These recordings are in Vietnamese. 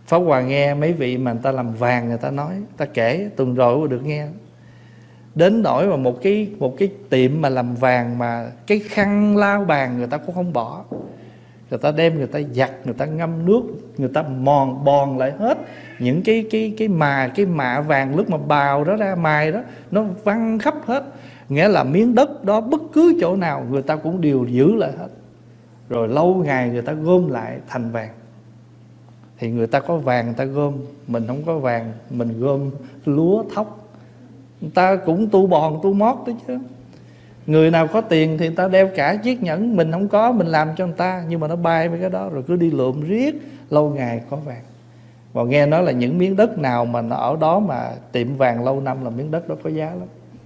Pháp Hòa nghe mấy vị mà người ta làm vàng, người ta nói, người ta kể tuần rồi được nghe. Đến nỗi mà một cái tiệm mà làm vàng mà cái khăn lau bàn người ta cũng không bỏ. Người ta đem, người ta giặt, người ta ngâm nước, người ta bòn lại hết những cái mạ vàng lúc mà bào đó ra, mài đó, nó văng khắp hết. Nghĩa là miếng đất đó bất cứ chỗ nào người ta cũng đều giữ lại hết. Rồi lâu ngày người ta gom lại thành vàng. Thì người ta có vàng người ta gom, mình không có vàng mình gom lúa thóc. Người ta cũng tu bòn tu mót đó chứ. Người nào có tiền thì người ta đeo cả chiếc nhẫn, mình không có mình làm cho người ta, nhưng mà nó bay với cái đó rồi cứ đi lượm riết, lâu ngày có vàng. Và nghe nói là những miếng đất nào mà nó ở đó mà tiệm vàng lâu năm là miếng đất đó có giá lắm.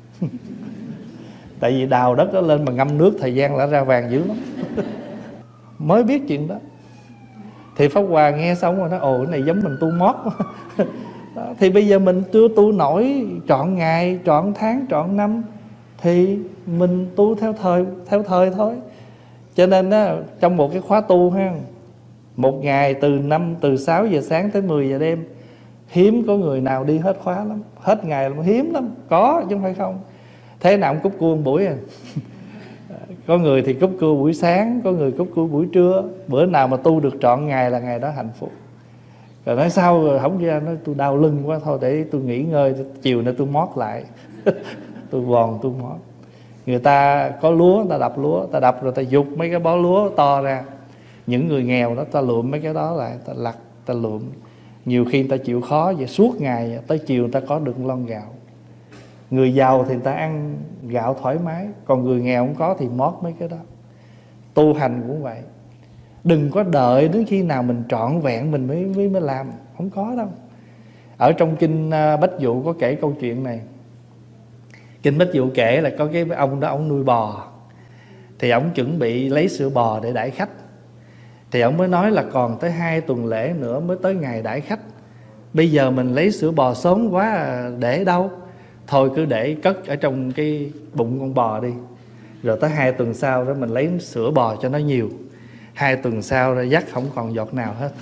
Tại vì đào đất đó lên mà ngâm nước thời gian là ra vàng dữ lắm. Mới biết chuyện đó. Thì Pháp Hòa nghe xong rồi nói ồ cái này giống mình tu mót. Đó, thì bây giờ mình chưa tu nổi trọn ngày, trọn tháng, trọn năm, thì mình tu theo thời thôi. Cho nên đó, trong một cái khóa tu ha, một ngày từ 6 giờ sáng tới 10 giờ đêm, hiếm có người nào đi hết khóa lắm. Hết ngày là hiếm lắm. Có chứ không phải không. Thế nào cũng cúp cua một buổi à. Có người thì cúp cua buổi sáng, có người cúp cua buổi trưa. Bữa nào mà tu được trọn ngày là ngày đó hạnh phúc. Rồi nói sao rồi không ra, nói tôi đau lưng quá, thôi để tôi nghỉ ngơi, chiều nay tôi mót lại. Tôi bòn tôi mót. Người ta có lúa, người ta đập lúa, ta đập rồi ta giục mấy cái bó lúa to ra. Những người nghèo đó ta lượm mấy cái đó lại, ta lặt, ta lượm. Nhiều khi người ta chịu khó vậy, suốt ngày tới chiều người ta có được lon gạo. Người giàu thì người ta ăn gạo thoải mái, còn người nghèo không có thì mót mấy cái đó. Tu hành cũng vậy. Đừng có đợi đến khi nào mình trọn vẹn mình mới làm. Không có đâu. Ở trong kinh Bách Dụ có kể câu chuyện này. Kinh Bách Dụ kể là có cái ông đó, ông nuôi bò. Thì ông chuẩn bị lấy sữa bò để đãi khách. Thì ông mới nói là còn tới 2 tuần lễ nữa mới tới ngày đãi khách. Bây giờ mình lấy sữa bò sớm quá để đâu? Thôi cứ để cất ở trong cái bụng con bò đi. Rồi tới 2 tuần sau đó mình lấy sữa bò cho nó nhiều. 2 tuần sau ra dắt không còn giọt nào hết.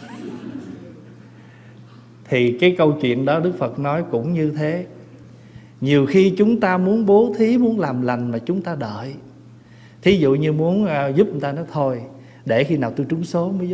Thì cái câu chuyện đó Đức Phật nói cũng như thế. Nhiều khi chúng ta muốn bố thí, muốn làm lành mà chúng ta đợi. Thí dụ như muốn giúp người ta, nói thôi để khi nào tôi trúng số mới giúp.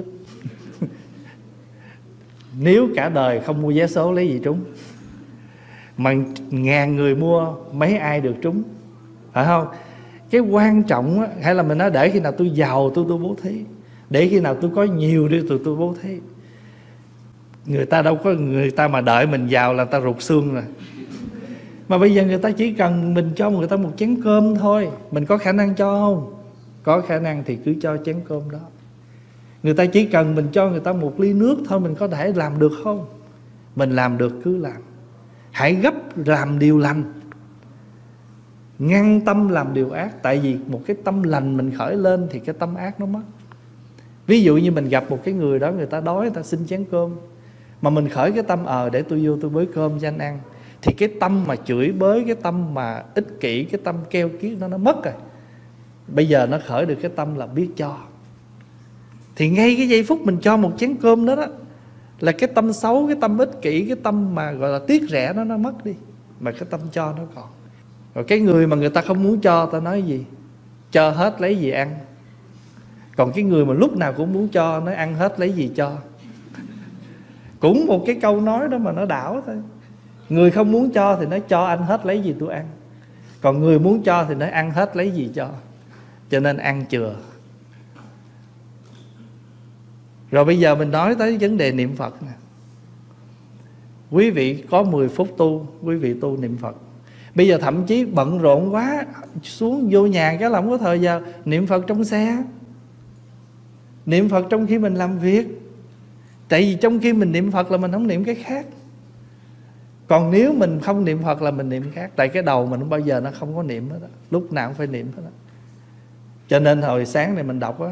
Nếu cả đời không mua vé số lấy gì trúng? Mà 1000 người mua mấy ai được trúng, phải không? Cái quan trọng á, hay là mình nói để khi nào tôi giàu tôi bố thí, để khi nào tôi có nhiều đi tôi bố thí. Người ta đâu có, người ta mà đợi mình giàu là ta rụt xương rồi. Mà bây giờ người ta chỉ cần mình cho người ta một chén cơm thôi. Mình có khả năng cho không? Có khả năng thì cứ cho chén cơm đó. Người ta chỉ cần mình cho người ta một ly nước thôi, mình có thể làm được không? Mình làm được cứ làm. Hãy gấp làm điều lành, ngăn tâm làm điều ác. Tại vì một cái tâm lành mình khởi lên thì cái tâm ác nó mất. Ví dụ như mình gặp một cái người đó, người ta đói, người ta xin chén cơm, mà mình khởi cái tâm để tôi vô tôi bới cơm cho anh ăn, thì cái tâm mà chửi bới, cái tâm mà ích kỷ, cái tâm keo kiết nó mất rồi. Bây giờ nó khởi được cái tâm là biết cho. Thì ngay cái giây phút mình cho một chén cơm đó là cái tâm xấu, cái tâm ích kỷ, cái tâm mà gọi là tiếc rẻ nó mất đi, mà cái tâm cho nó còn. Rồi cái người mà người ta không muốn cho, ta nói gì? Cho hết lấy gì ăn. Còn cái người mà lúc nào cũng muốn cho, nói ăn hết lấy gì cho. Cũng một cái câu nói đó mà nó đảo thôi. Người không muốn cho thì nói cho anh hết lấy gì tôi ăn. Còn người muốn cho thì nói ăn hết lấy gì cho. Cho nên ăn chừa. Rồi bây giờ mình nói tới vấn đề niệm Phật nè. Quý vị có 10 phút tu, quý vị tu niệm Phật. Bây giờ thậm chí bận rộn quá, xuống vô nhà cái là không có thời giờ. Niệm Phật trong xe, niệm Phật trong khi mình làm việc. Tại vì trong khi mình niệm Phật là mình không niệm cái khác. Còn nếu mình không niệm Phật là mình niệm khác. Tại cái đầu mình bao giờ nó không có niệm hết đó. Lúc nào cũng phải niệm hết đó. Cho nên hồi sáng này mình đọc á,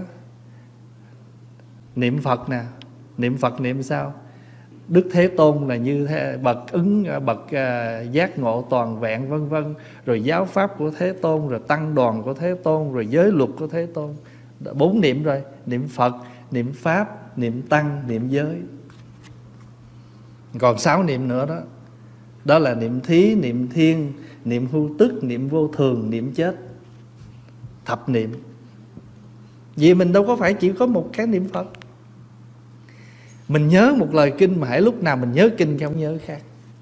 niệm Phật nè. Niệm Phật niệm sao? Đức Thế Tôn là như thế, bậc giác ngộ toàn vẹn vân vân. Rồi giáo pháp của Thế Tôn, rồi tăng đoàn của Thế Tôn, rồi giới luật của Thế Tôn. 4 niệm rồi. Niệm Phật, niệm Pháp, niệm Tăng, niệm giới. Còn 6 niệm nữa đó. Đó là niệm thí, niệm thiên, niệm hưu tức, niệm vô thường, niệm chết. Thập niệm. Vì mình đâu có phải chỉ có một cái niệm Phật. Mình nhớ một lời kinh mà hãy lúc nào mình nhớ kinh không nhớ khác.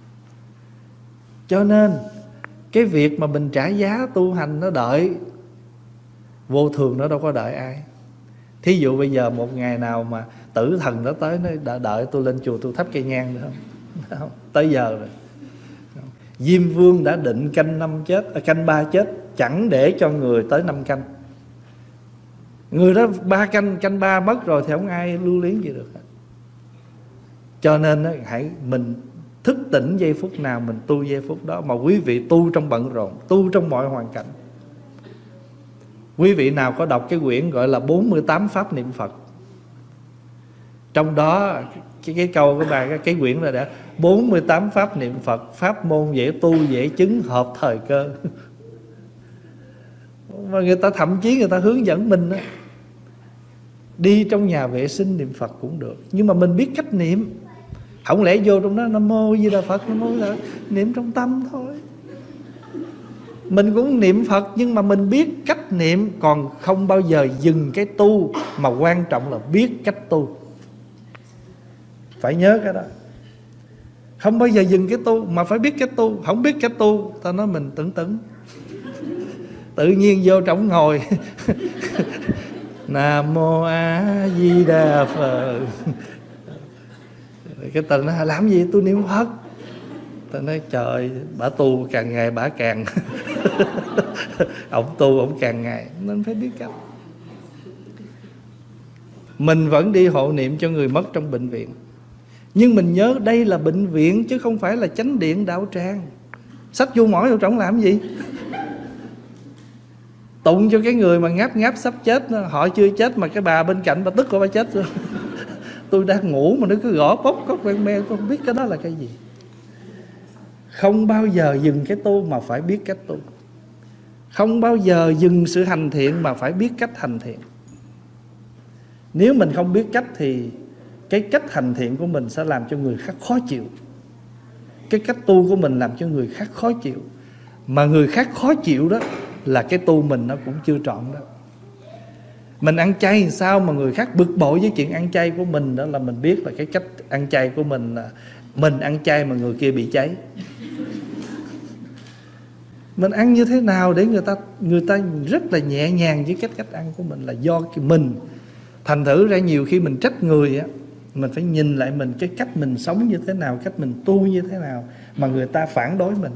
Cho nên cái việc mà mình trả giá tu hành nó đợi vô thường, nó đâu có đợi ai. Thí dụ bây giờ một ngày nào mà tử thần nó tới, nó đã đợi tôi lên chùa tôi thắp cây nhang nữa không? Tới giờ rồi. Diêm Vương đã định canh 3 chết, chẳng để cho người tới 5 canh. Người đó 3 canh 3 mất rồi thì không ai lưu luyến gì được. Cho nên hãy mình thức tỉnh giây phút nào mình tu giây phút đó. Mà quý vị tu trong bận rộn, tu trong mọi hoàn cảnh. Quý vị nào có đọc cái quyển gọi là 48 pháp niệm Phật, trong đó cái câu của bà, cái quyển là đã 48 pháp niệm Phật, pháp môn dễ tu dễ chứng hợp thời cơ. Và người ta thậm chí người ta hướng dẫn mình đó, đi trong nhà vệ sinh niệm Phật cũng được, nhưng mà mình biết cách niệm. Không lẽ vô trong đó Nam Mô Di Đà Phật, Nam Mô Di Đà, niệm trong tâm thôi. Mình cũng niệm Phật nhưng mà mình biết cách niệm, còn không bao giờ dừng cái tu, mà quan trọng là biết cách tu. Phải nhớ cái đó. Không bao giờ dừng cái tu, mà phải biết cách tu. Không biết cách tu, ta nói mình tưởng tự nhiên vô trong ngồi Nam Mô A Di Đà Phật. Cái tình nó làm gì tôi niệm Phật. Ta nói trời, bả tu càng ngày bả càng ông tu ông càng ngày, nên phải biết cách. Mình vẫn đi hộ niệm cho người mất trong bệnh viện, nhưng mình nhớ đây là bệnh viện chứ không phải là chánh điện đạo tràng. Xách vô mỏi vô trọng làm gì? Tụng cho cái người mà ngáp sắp chết, họ chưa chết mà cái bà bên cạnh bà tức của bà chết rồi. Tôi đang ngủ mà nó cứ gõ bốc cốc ven me, tôi không biết cái đó là cái gì. Không bao giờ dừng cái tu mà phải biết cách tu. Không bao giờ dừng sự hành thiện mà phải biết cách hành thiện. Nếu mình không biết cách thì cái cách hành thiện của mình sẽ làm cho người khác khó chịu. Cái cách tu của mình làm cho người khác khó chịu. Mà người khác khó chịu đó là cái tu mình nó cũng chưa trọn đó. Mình ăn chay sao mà người khác bực bội với chuyện ăn chay của mình, đó là mình biết là cái cách ăn chay của mình là mình ăn chay mà người kia bị cháy. Mình ăn như thế nào để người ta rất là nhẹ nhàng với cách ăn của mình là do mình. Thành thử ra nhiều khi mình trách người á, mình phải nhìn lại mình, cái cách mình sống như thế nào, cách mình tu như thế nào mà người ta phản đối mình.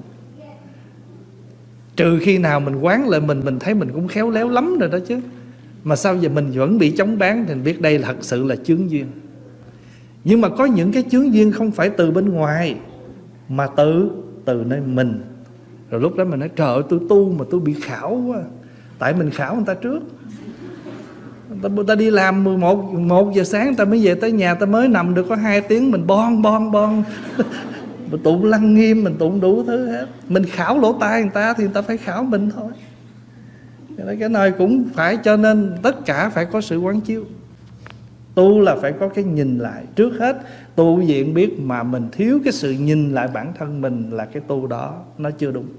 Trừ khi nào mình quán lại mình thấy mình cũng khéo léo lắm rồi đó chứ. Mà sao giờ mình vẫn bị chống bán thì mình biết đây là thật sự là chướng duyên. Nhưng mà có những cái chướng duyên không phải từ bên ngoài, mà từ nơi mình. Rồi lúc đó mình nói trời ơi tôi tu mà tôi bị khảo quá. Tại mình khảo người ta trước. Người ta đi làm 11 giờ sáng, người ta mới về tới nhà, ta mới nằm được có 2 tiếng, mình bon mình tụng Lăng Nghiêm, mình tụng đủ thứ hết. Mình khảo lỗ tai người ta thì người ta phải khảo mình thôi. Cái này cũng phải, cho nên tất cả phải có sự quán chiếu. Tu là phải có cái nhìn lại. Trước hết tu diện biết mà mình thiếu cái sự nhìn lại bản thân mình là cái tu đó nó chưa đúng.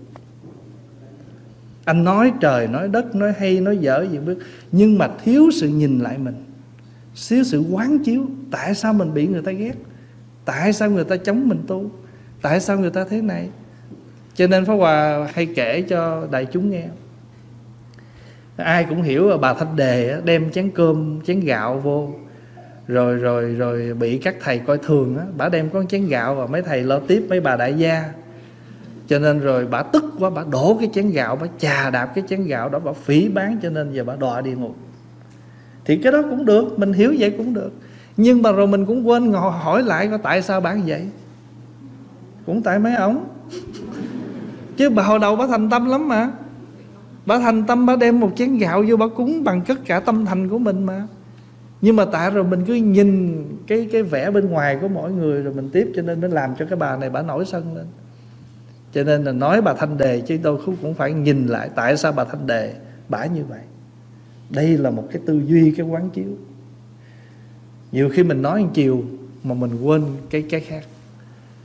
Anh nói trời, nói đất, nói hay, nói dở gì biết, nhưng mà thiếu sự nhìn lại mình, thiếu sự quán chiếu. Tại sao mình bị người ta ghét? Tại sao người ta chống mình tu? Tại sao người ta thế này? Cho nên Pháp Hòa hay kể cho đại chúng nghe. Ai cũng hiểu là bà Thanh Đề đem chén cơm, chén gạo vô, rồi bị các thầy coi thường á, bà đem có chén gạo và mấy thầy lo tiếp mấy bà đại gia. Cho nên rồi bà tức quá, bà đổ cái chén gạo, bà chà đạp cái chén gạo đó, bà phỉ báng, cho nên giờ bà đọa địa ngục. Thì cái đó cũng được, mình hiểu vậy cũng được. Nhưng mà rồi mình cũng quên hỏi lại có tại sao bán vậy. Cũng tại mấy ổng. Chứ bà hồi đầu bà thành tâm lắm mà. Bà thành tâm, bà đem một chén gạo vô bà cúng bằng tất cả tâm thành của mình mà. Nhưng mà tại rồi mình cứ nhìn cái vẻ bên ngoài của mỗi người rồi mình tiếp, cho nên nó làm cho cái bà này bà nổi sân lên. Cho nên là nói bà Thanh Đề chứ tôi cũng phải nhìn lại tại sao bà Thanh Đề bả như vậy. Đây là một cái tư duy, cái quán chiếu. Nhiều khi mình nói một chiều mà mình quên cái khác.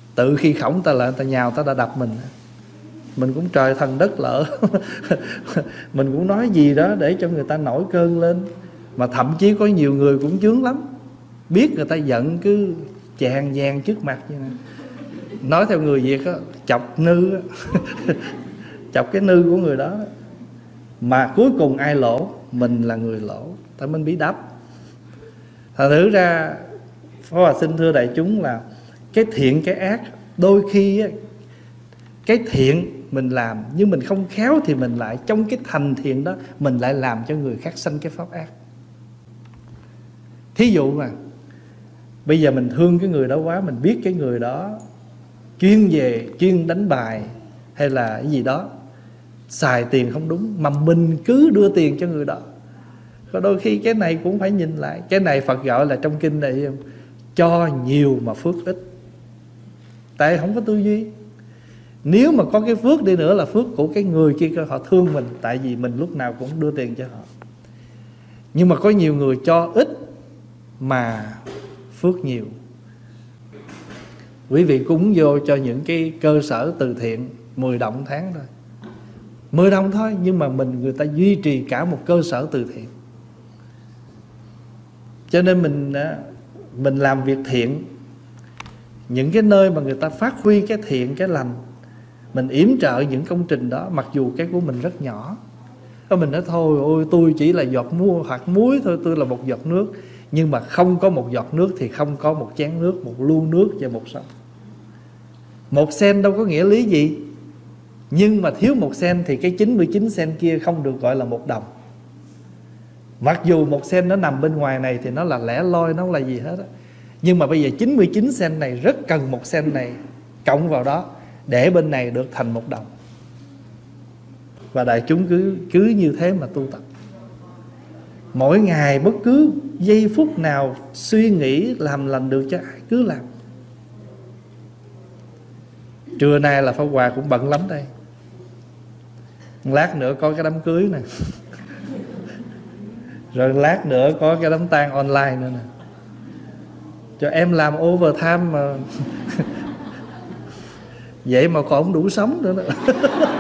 Tự khi khổng ta lại, ta nhào ta đã đập mình cũng trời thần đất lỡ. Mình cũng nói gì đó để cho người ta nổi cơn lên. Mà thậm chí có nhiều người cũng chướng lắm, biết người ta giận cứ chàng vàng trước mặt như này. Nói theo người Việt á, chọc nư á. Chọc cái nư của người đó. Mà cuối cùng ai lỗ? Mình là người lỗ, tại mình bị đập. Thật thử ra Pháp Hòa xin thưa đại chúng là cái thiện cái ác, đôi khi á, cái thiện mình làm nhưng mình không khéo thì mình lại trong cái thành thiện đó mình lại làm cho người khác sanh cái pháp ác. Thí dụ mà bây giờ mình thương cái người đó quá, mình biết cái người đó chuyên đánh bài hay là cái gì đó, xài tiền không đúng, mà mình cứ đưa tiền cho người đó. Có đôi khi cái này cũng phải nhìn lại. Cái này Phật gọi là trong kinh này cho nhiều mà phước ít. Tại không có tư duy. Nếu mà có cái phước đi nữa là phước của cái người kia, họ thương mình, tại vì mình lúc nào cũng đưa tiền cho họ. Nhưng mà có nhiều người cho ít mà phước nhiều. Quý vị cúng vô cho những cái cơ sở từ thiện 10 đồng tháng thôi, 10 đồng thôi, nhưng mà người ta duy trì cả một cơ sở từ thiện. Cho nên mình làm việc thiện, những cái nơi mà người ta phát huy cái thiện cái lành, mình yểm trợ những công trình đó. Mặc dù cái của mình rất nhỏ, mình nói thôi ôi tôi chỉ là hạt muối thôi, tôi là một giọt nước. Nhưng mà không có một giọt nước thì không có một chén nước, một lu nước và một sông. Một sen đâu có nghĩa lý gì, nhưng mà thiếu một sen thì cái 99 sen kia không được gọi là một đồng. Mặc dù một sen nó nằm bên ngoài này thì nó là lẻ loi, nó không là gì hết á. Nhưng mà bây giờ 99 sen này rất cần một sen này cộng vào đó để bên này được thành một đồng. Và đại chúng cứ như thế mà tu tập. Mỗi ngày bất cứ giây phút nào suy nghĩ làm lành được cho ai cứ làm. Trưa nay là Pháp Hòa cũng bận lắm đây. Lát nữa có cái đám cưới nè, rồi lát nữa có cái đám tang online nữa nè. Cho em làm overtime mà vậy mà còn không đủ sống nữa nè.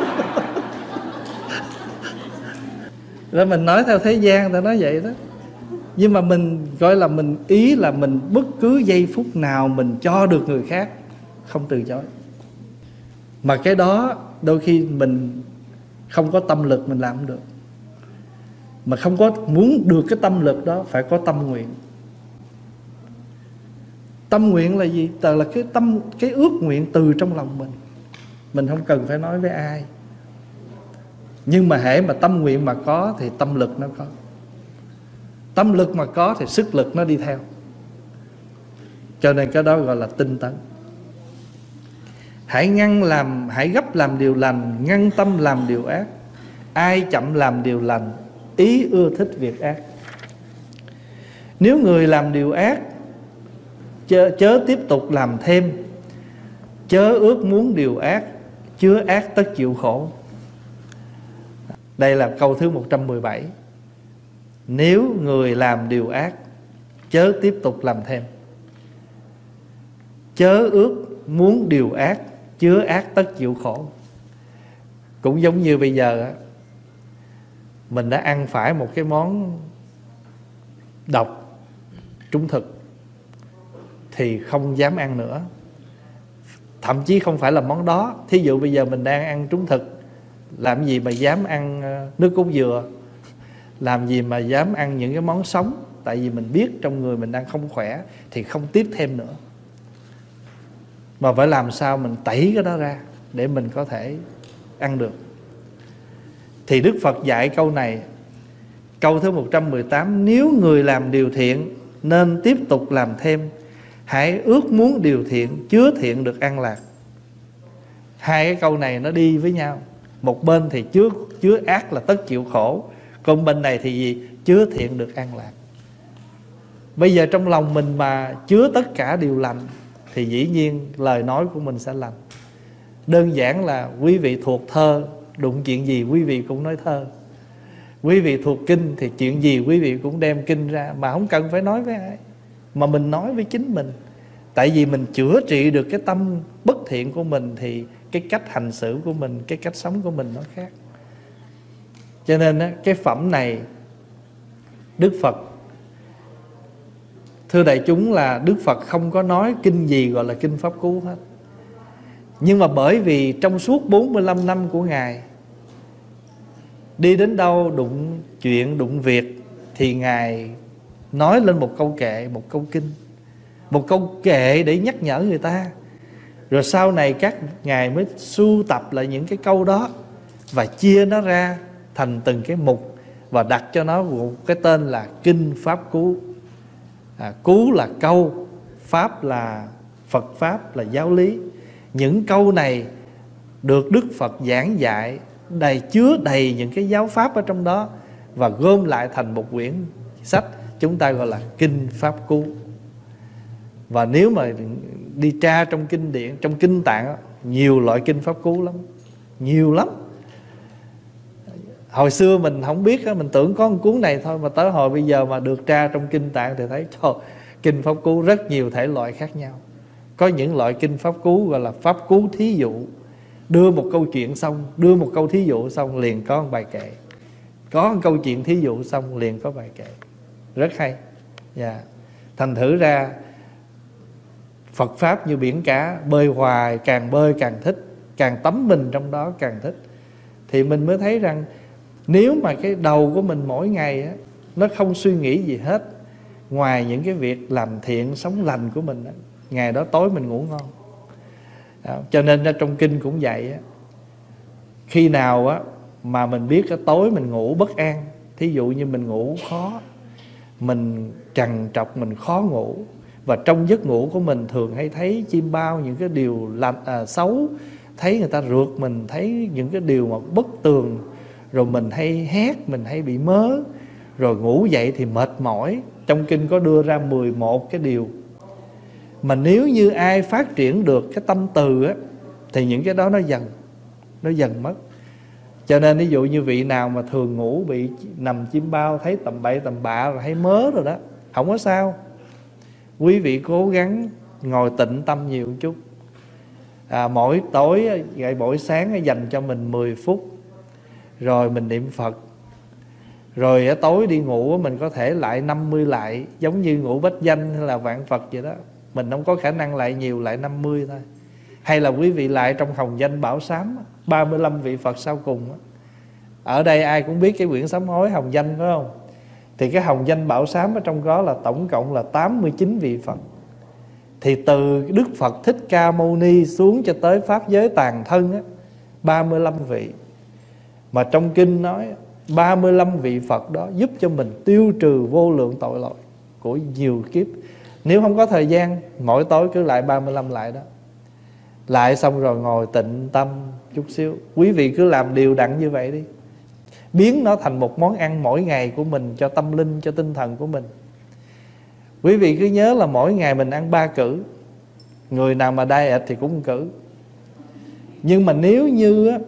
Rồi mình nói theo thế gian ta nói vậy đó. Nhưng mà mình gọi là mình ý là mình bất cứ giây phút nào mình cho được người khác, không từ chối. Mà cái đó đôi khi mình không có tâm lực mình làm không được. Mà không có muốn được cái tâm lực đó phải có tâm nguyện. Tâm nguyện là gì? Là cái ước nguyện từ trong lòng mình. Mình không cần phải nói với ai. Nhưng mà hễ mà tâm nguyện mà có thì tâm lực nó có. Tâm lực mà có thì sức lực nó đi theo. Cho nên cái đó gọi là tinh tấn. Hãy gấp làm điều lành, ngăn tâm làm điều ác. Ai chậm làm điều lành, ý ưa thích việc ác. Nếu người làm điều ác, chớ tiếp tục làm thêm. Chớ ước muốn điều ác, chứa ác tất chịu khổ. Đây là câu thứ 117. Nếu người làm điều ác, chớ tiếp tục làm thêm. Chớ ước muốn điều ác, chứa ác tất chịu khổ. Cũng giống như bây giờ mình đã ăn phải một cái món độc, trúng thực, thì không dám ăn nữa. Thậm chí không phải là món đó. Thí dụ bây giờ mình đang ăn trúng thực, làm gì mà dám ăn nước cốt dừa, làm gì mà dám ăn những cái món sống. Tại vì mình biết trong người mình đang không khỏe thì không tiếp thêm nữa. Mà phải làm sao mình tẩy cái đó ra để mình có thể ăn được. Thì Đức Phật dạy câu này, câu thứ 118. Nếu người làm điều thiện nên tiếp tục làm thêm. Hãy ước muốn điều thiện, chứa thiện được an lạc. Hai cái câu này nó đi với nhau. Một bên thì chứa ác là tất chịu khổ, còn bên này thì gì? Chứa thiện được an lạc. Bây giờ trong lòng mình mà chứa tất cả điều lành thì dĩ nhiên lời nói của mình sẽ lành. Đơn giản là quý vị thuộc thơ, đụng chuyện gì quý vị cũng nói thơ. Quý vị thuộc kinh thì chuyện gì quý vị cũng đem kinh ra, mà không cần phải nói với ai, mà mình nói với chính mình. Tại vì mình chữa trị được cái tâm bất thiện của mình thì cái cách hành xử của mình, cái cách sống của mình nó khác. Cho nên á, cái phẩm này Đức Phật, thưa đại chúng, là Đức Phật không có nói kinh gì gọi là kinh Pháp Cú hết. Nhưng mà bởi vì trong suốt 45 năm của Ngài, đi đến đâu đụng chuyện, đụng việc thì Ngài nói lên một câu kệ, một câu kinh, một câu kệ để nhắc nhở người ta. Rồi sau này các Ngài mới sưu tập lại những cái câu đó và chia nó ra thành từng cái mục và đặt cho nó một cái tên là Kinh Pháp Cú. Cú là câu, Pháp là Phật Pháp, là giáo lý. Những câu này được Đức Phật giảng dạy, chứa đầy những cái giáo pháp ở trong đó, và gom lại thành một quyển sách chúng ta gọi là Kinh Pháp Cú. Và nếu mà đi tra trong kinh điển, trong kinh tạng, nhiều loại kinh Pháp Cú lắm, nhiều lắm. Hồi xưa mình không biết, mình tưởng có một cuốn này thôi, mà tới hồi bây giờ mà được tra trong kinh tạng thì thấy trời, kinh Pháp Cú rất nhiều thể loại khác nhau. Có những loại kinh Pháp Cú gọi là Pháp Cú thí dụ, đưa một câu chuyện xong, đưa một câu thí dụ xong liền có một bài kệ, có một câu chuyện thí dụ xong liền có bài kệ, rất hay. Thành thử ra Phật Pháp như biển cả, bơi hoài, càng bơi càng thích, càng tắm mình trong đó càng thích. Thì mình mới thấy rằng nếu mà cái đầu của mình mỗi ngày á, nó không suy nghĩ gì hết ngoài những cái việc làm thiện, sống lành của mình á, ngày đó tối mình ngủ ngon. Cho nên ra trong kinh cũng vậy á, khi nào á mà mình biết cái tối mình ngủ bất an, thí dụ như mình ngủ khó, mình trằn trọc, mình khó ngủ, và trong giấc ngủ của mình thường hay thấy chim bao, những cái điều xấu, thấy người ta rượt mình, thấy những cái điều mà bất tường, rồi mình hay hét, mình hay bị mớ, rồi ngủ dậy thì mệt mỏi. Trong kinh có đưa ra 11 cái điều mà nếu như ai phát triển được cái tâm từ á, thì những cái đó nó dần mất. Cho nên ví dụ như vị nào mà thường ngủ bị nằm chim bao, thấy tầm bậy tầm bạ rồi hay mớ rồi đó, không có sao. Quý vị cố gắng ngồi tịnh tâm nhiều một chút. Mỗi tối, mỗi sáng dành cho mình 10 phút, rồi mình niệm Phật. Rồi tối đi ngủ mình có thể lại 50 lại, giống như ngũ bách danh hay là vạn Phật vậy đó. Mình không có khả năng lại nhiều, lại 50 thôi. Hay là quý vị lại trong hồng danh bảo sám 35 vị Phật sau cùng. Ở đây ai cũng biết cái quyển sám hối hồng danh phải không? Thì cái hồng danh bảo sám ở trong đó là tổng cộng là 89 vị Phật. Thì từ Đức Phật Thích Ca Mâu Ni xuống cho tới Pháp giới tàn thân á, 35 vị. Mà trong kinh nói 35 vị Phật đó giúp cho mình tiêu trừ vô lượng tội lỗi của nhiều kiếp. Nếu không có thời gian, mỗi tối cứ lại 35 lại đó. Lại xong rồi ngồi tịnh tâm chút xíu. Quý vị cứ làm đều đặn như vậy đi, biến nó thành một món ăn mỗi ngày của mình, cho tâm linh, cho tinh thần của mình. Quý vị cứ nhớ là mỗi ngày mình ăn 3 cữ. Người nào mà diet thì cũng 1 cữ. Nhưng mà nếu như á,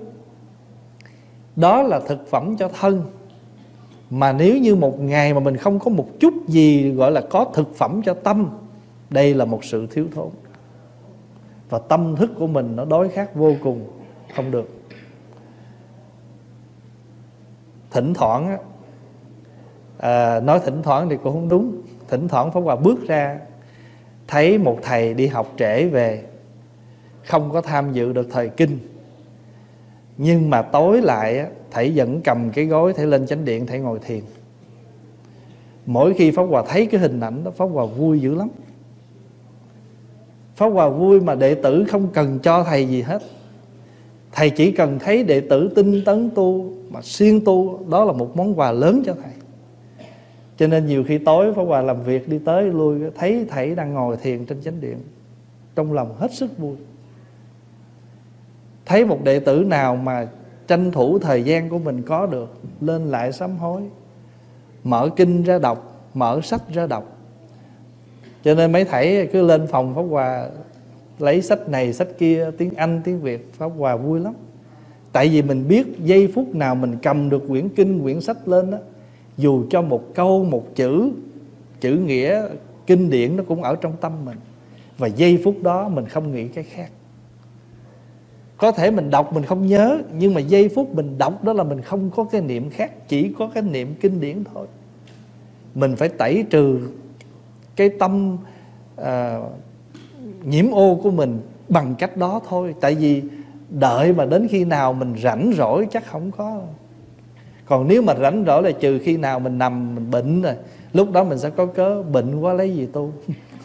đó là thực phẩm cho thân, mà nếu như một ngày mà mình không có một chút gì gọi là có thực phẩm cho tâm, đây là một sự thiếu thốn. Và tâm thức của mình nó đói khát vô cùng, không được. Thỉnh thoảng nói thỉnh thoảng thì cũng không đúng. Thỉnh thoảng Pháp Hòa bước ra, thấy một thầy đi học trễ về, không có tham dự được thời kinh, nhưng mà tối lại thầy vẫn cầm cái gối, thầy lên chánh điện, thầy ngồi thiền. Mỗi khi Pháp Hòa thấy cái hình ảnh đó, Pháp Hòa vui dữ lắm. Pháp Hòa vui mà đệ tử không cần cho thầy gì hết. Thầy chỉ cần thấy đệ tử tinh tấn tu, mà siêng tu, đó là một món quà lớn cho thầy. Cho nên nhiều khi tối Pháp Hòa làm việc đi tới lui, thấy thầy đang ngồi thiền trên chánh điện, trong lòng hết sức vui. Thấy một đệ tử nào mà tranh thủ thời gian của mình có được, lên lại sám hối, mở kinh ra đọc, mở sách ra đọc. Cho nên mấy thầy cứ lên phòng Pháp Hòa lấy sách này sách kia, tiếng Anh, tiếng Việt, Pháp Hòa vui lắm. Tại vì mình biết giây phút nào mình cầm được quyển kinh, quyển sách lên đó, dù cho một câu, một chữ nghĩa kinh điển nó cũng ở trong tâm mình. Và giây phút đó mình không nghĩ cái khác. Có thể mình đọc mình không nhớ, nhưng mà giây phút mình đọc đó là mình không có cái niệm khác, chỉ có cái niệm kinh điển thôi. Mình phải tẩy trừ cái tâm nhiễm ô của mình bằng cách đó thôi. Tại vì đợi mà đến khi nào mình rảnh rỗi chắc không có. Còn nếu mà rảnh rỗi là trừ khi nào mình nằm mình bệnh rồi, lúc đó mình sẽ có cớ bệnh quá lấy gì tu.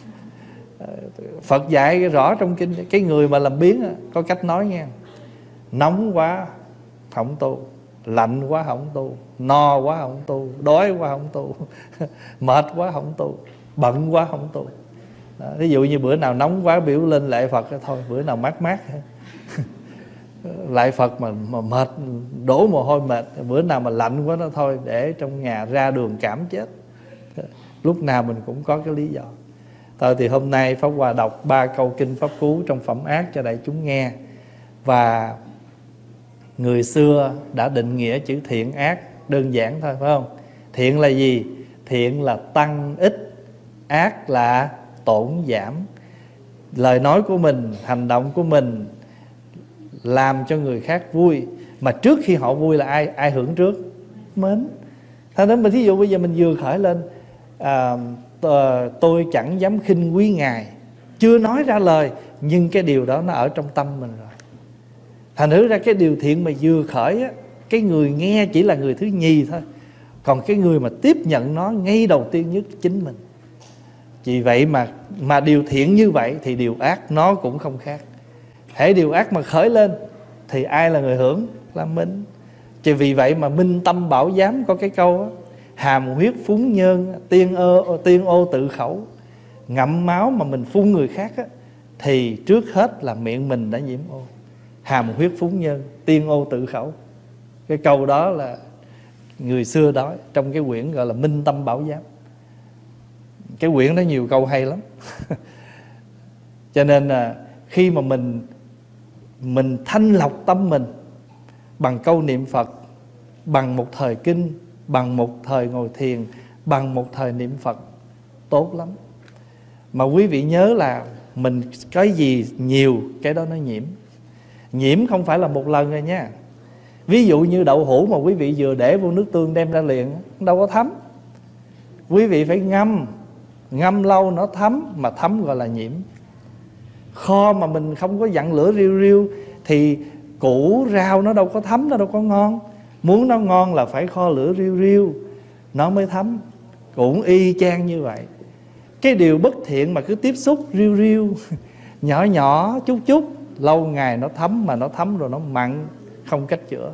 Phật dạy rõ trong kinh, cái người mà làm biếng có cách nói nha: nóng quá không tu, lạnh quá không tu, no quá không tu, đói quá không tu, mệt quá không tu, bận quá không tu. Ví dụ như bữa nào nóng quá biểu lên lạy Phật thôi, bữa nào mát mát lạy Phật mà mệt, đổ mồ hôi mệt. Bữa nào mà lạnh quá nó thôi, để trong nhà ra đường cảm chết. Lúc nào mình cũng có cái lý do. Thôi thì hôm nay Pháp Hòa đọc 3 câu kinh Pháp Cú trong Phẩm Ác cho đại chúng nghe. Và người xưa đã định nghĩa chữ thiện ác đơn giản thôi, phải không? Thiện là gì? Thiện là tăng ích, ác là tổn giảm. Lời nói của mình, hành động của mình làm cho người khác vui, mà trước khi họ vui là ai hưởng trước? Mến. Thế nên mà thí dụ bây giờ mình vừa khởi lên tôi chẳng dám khinh quý ngài, chưa nói ra lời, nhưng cái điều đó nó ở trong tâm mình rồi. Thành thử ra cái điều thiện mà vừa khởi á, cái người nghe chỉ là người thứ nhì thôi, còn cái người mà tiếp nhận nó ngay đầu tiên nhất chính mình. Vì vậy mà điều thiện như vậy thì điều ác nó cũng không khác. Hễ điều ác mà khởi lên thì ai là người hưởng? Là mình. Chỉ vì vậy mà Minh Tâm Bảo Giám có cái câu đó: hàm huyết phúng nhơn, tiên ô tự khẩu. Ngậm máu mà mình phun người khác á, thì trước hết là miệng mình đã nhiễm ô. Hàm huyết phúng nhơn, tiên ô tự khẩu. Cái câu đó là người xưa đó trong cái quyển gọi là Minh Tâm Bảo Giám. Cái quyển đó nhiều câu hay lắm. Cho nên là khi mà mình thanh lọc tâm mình bằng câu niệm Phật, bằng một thời kinh, bằng một thời ngồi thiền, bằng một thời niệm Phật, tốt lắm. Mà quý vị nhớ là mình cái gì nhiều cái đó nó nhiễm. Nhiễm không phải là một lần rồi nha. Ví dụ như đậu hũ mà quý vị vừa để vô nước tương đem ra liền, đâu có thấm. Quý vị phải ngâm lâu nó thấm, mà thấm gọi là nhiễm. Kho mà mình không có dặn lửa riu riu thì củ rau nó đâu có thấm, nó đâu có ngon. Muốn nó ngon là phải kho lửa riu riu nó mới thấm. Cũng y chang như vậy. Cái điều bất thiện mà cứ tiếp xúc riu riu nhỏ nhỏ chút chút, lâu ngày nó thấm, mà nó thấm rồi nó mặn, không cách chữa.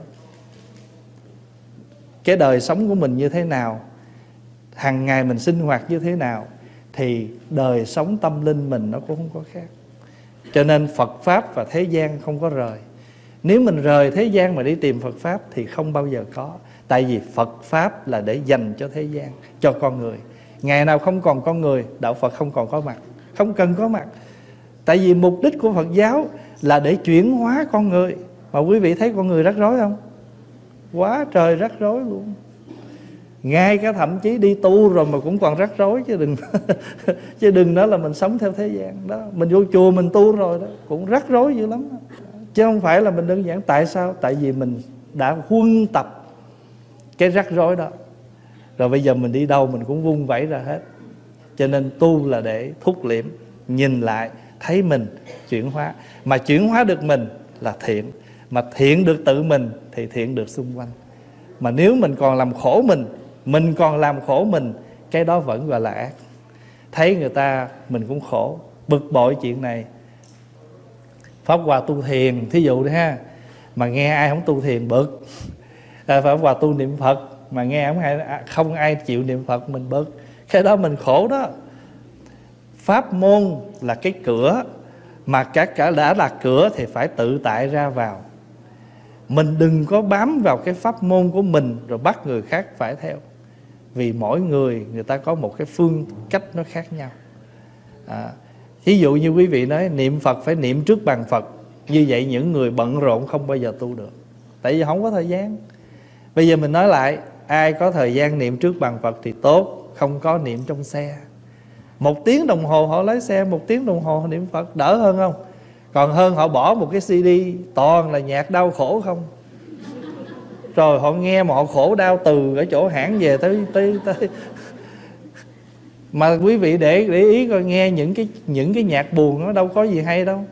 Cái đời sống của mình như thế nào, hàng ngày mình sinh hoạt như thế nào, thì đời sống tâm linh mình nó cũng không có khác. Cho nên Phật Pháp và thế gian không có rời. Nếu mình rời thế gian mà đi tìm Phật Pháp thì không bao giờ có. Tại vì Phật Pháp là để dành cho thế gian, cho con người. Ngày nào không còn con người, đạo Phật không còn có mặt, không cần có mặt. Tại vì mục đích của Phật giáo là để chuyển hóa con người. Mà quý vị thấy con người rắc rối không? Quá trời rắc rối luôn. Ngay cả thậm chí đi tu rồi mà cũng còn rắc rối, chứ đừng nói là mình sống theo thế gian đó. Mình vô chùa mình tu rồi đó, cũng rắc rối dữ lắm đó. Chứ không phải là mình đơn giản. Tại sao? Tại vì mình đã huân tập cái rắc rối đó, rồi bây giờ mình đi đâu mình cũng vung vẩy ra hết. Cho nên tu là để thúc liễm, nhìn lại thấy mình chuyển hóa. Mà chuyển hóa được mình là thiện. Mà thiện được tự mình thì thiện được xung quanh. Mà nếu mình còn làm khổ mình còn làm khổ mình, cái đó vẫn gọi là ác. Thấy người ta mình cũng khổ, bực bội chuyện này. Pháp Hòa tu thiền thí dụ đi ha, mà nghe ai không tu thiền bực. Pháp Hòa tu niệm Phật mà nghe không ai chịu niệm Phật mình bực. Cái đó mình khổ đó. Pháp môn là cái cửa, mà cả đã là cửa thì phải tự tại ra vào. Mình đừng có bám vào cái pháp môn của mình rồi bắt người khác phải theo. Vì mỗi người ta có một cái phương cách nó khác nhau. Ví dụ như quý vị nói niệm Phật phải niệm trước bàn Phật, như vậy những người bận rộn không bao giờ tu được. Tại vì không có thời gian. Bây giờ mình nói lại, ai có thời gian niệm trước bàn Phật thì tốt, không có niệm trong xe. 1 tiếng đồng hồ họ lái xe, 1 tiếng đồng hồ họ niệm Phật, đỡ hơn không? Còn hơn họ bỏ một cái CD toàn là nhạc đau khổ không. Rồi họ nghe mà họ khổ đau từ ở chỗ hãng về tới Mà quý vị để ý coi, nghe những cái nhạc buồn nó đâu có gì hay đâu.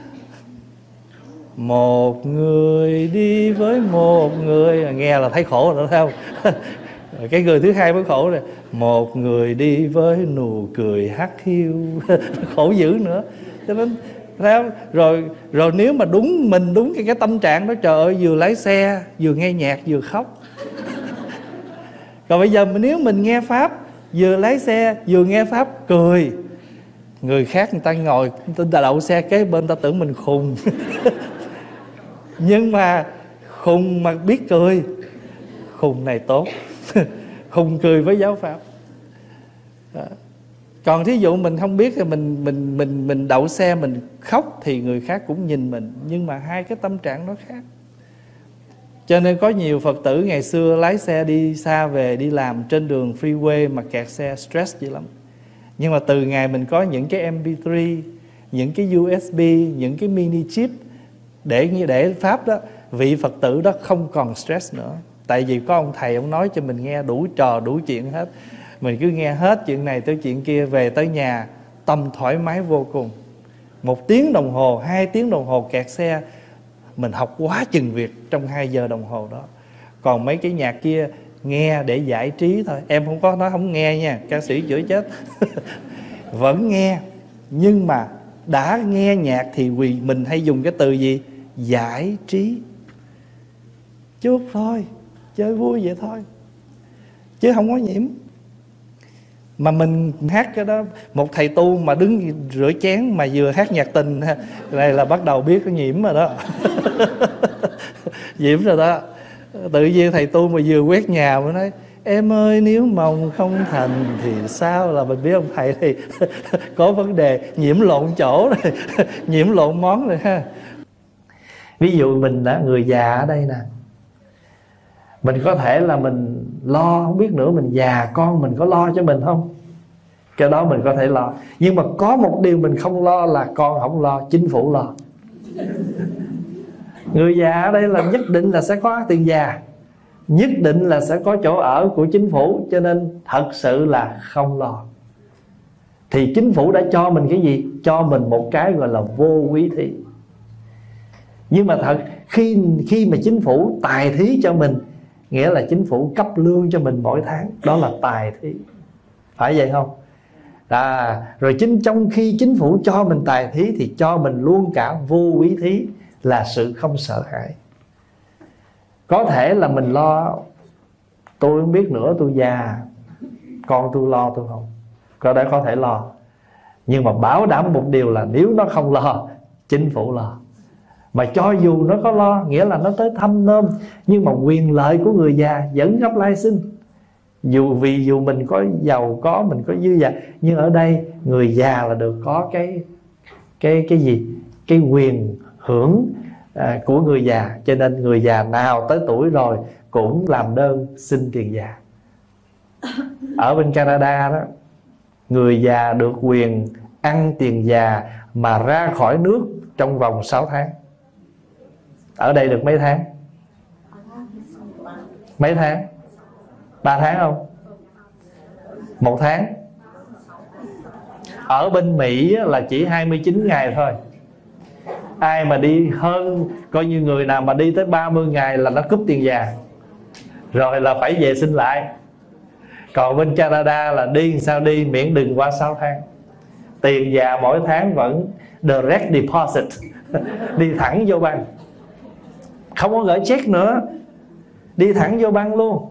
Một người đi với một người, nghe là thấy khổ rồi, thấy không? Cái người thứ hai mới khổ rồi. Một người đi với nụ cười hắt hiu, khổ dữ nữa. Cho nên rồi nếu mà đúng cái tâm trạng đó, trời ơi, vừa lái xe vừa nghe nhạc vừa khóc. Còn bây giờ nếu mình nghe pháp, vừa lái xe vừa nghe pháp cười, người khác người ta ngồi, người ta đậu xe kế bên, ta tưởng mình khùng. Nhưng mà khùng mà biết cười, khùng này tốt. Khùng cười với giáo pháp. Đó. Còn thí dụ mình không biết thì mình đậu xe mình khóc thì người khác cũng nhìn mình, nhưng mà hai cái tâm trạng nó khác. Cho nên có nhiều Phật tử ngày xưa lái xe đi xa về, đi làm trên đường freeway mà kẹt xe stress dữ lắm. Nhưng mà từ ngày mình có những cái MP3, những cái USB, những cái mini chip để pháp đó, vị Phật tử đó không còn stress nữa. Tại vì có ông thầy, ông nói cho mình nghe đủ trò đủ chuyện hết. Mình cứ nghe hết chuyện này tới chuyện kia, về tới nhà tâm thoải mái vô cùng. 1 tiếng đồng hồ, 2 tiếng đồng hồ kẹt xe, mình học quá chừng việc trong 2 giờ đồng hồ đó. Còn mấy cái nhạc kia nghe để giải trí thôi. Em không có nói không nghe nha, ca sĩ chửi chết. Vẫn nghe, nhưng mà đã nghe nhạc thì mình hay dùng cái từ gì? Giải trí. Chút thôi, chơi vui vậy thôi, chứ không có nhiễm. Mà mình hát cái đó, một thầy tu mà đứng rửa chén mà vừa hát nhạc tình này là bắt đầu biết có nhiễm rồi đó. Nhiễm rồi đó. Tự nhiên thầy tu mà vừa quét nhà mới nói em ơi, nếu mong không thành thì sao, là mình biết ông thầy thì có vấn đề, nhiễm lộn chỗ rồi, nhiễm lộn món rồi ha. Ví dụ mình đã người già ở đây nè, mình có thể là mình lo, không biết nữa mình già con mình có lo cho mình không? Cái đó mình có thể lo. Nhưng mà có một điều mình không lo là con không lo, chính phủ lo. Người già ở đây là nhất định là sẽ có tiền già, nhất định là sẽ có chỗ ở của chính phủ, cho nên thật sự là không lo. Thì chính phủ đã cho mình cái gì? Cho mình một cái gọi là vô quý thí. Nhưng mà thật, khi mà chính phủ tài thí cho mình, nghĩa là chính phủ cấp lương cho mình mỗi tháng, đó là tài thí. Phải vậy không? Rồi trong khi chính phủ cho mình tài thí thì cho mình luôn cả vô quý thí, là sự không sợ hãi. Có thể là mình lo, tôi không biết nữa, tôi già, con tôi lo tôi không, có thể lo. Nhưng mà bảo đảm một điều là nếu nó không lo, chính phủ lo. Mà cho dù nó có lo, nghĩa là nó tới thăm nom, nhưng mà quyền lợi của người già vẫn gấp lai sinh. Dù mình có giàu có, mình có dư dả, nhưng ở đây người già là được có cái gì? Cái quyền hưởng của người già. Cho nên người già nào tới tuổi rồi cũng làm đơn xin tiền già. Ở bên Canada đó, người già được quyền ăn tiền già mà ra khỏi nước trong vòng 6 tháng. Ở đây được mấy tháng? Mấy tháng? 3 tháng không? 1 tháng. Ở bên Mỹ là chỉ 29 ngày thôi. Ai mà đi hơn, coi như người nào mà đi tới 30 ngày là nó cúp tiền già, rồi là phải về xin lại. Còn bên Canada là đi sao đi, miễn đừng qua 6 tháng. Tiền già mỗi tháng vẫn direct deposit, đi thẳng vô băng, không có gửi check nữa, đi thẳng vô băng luôn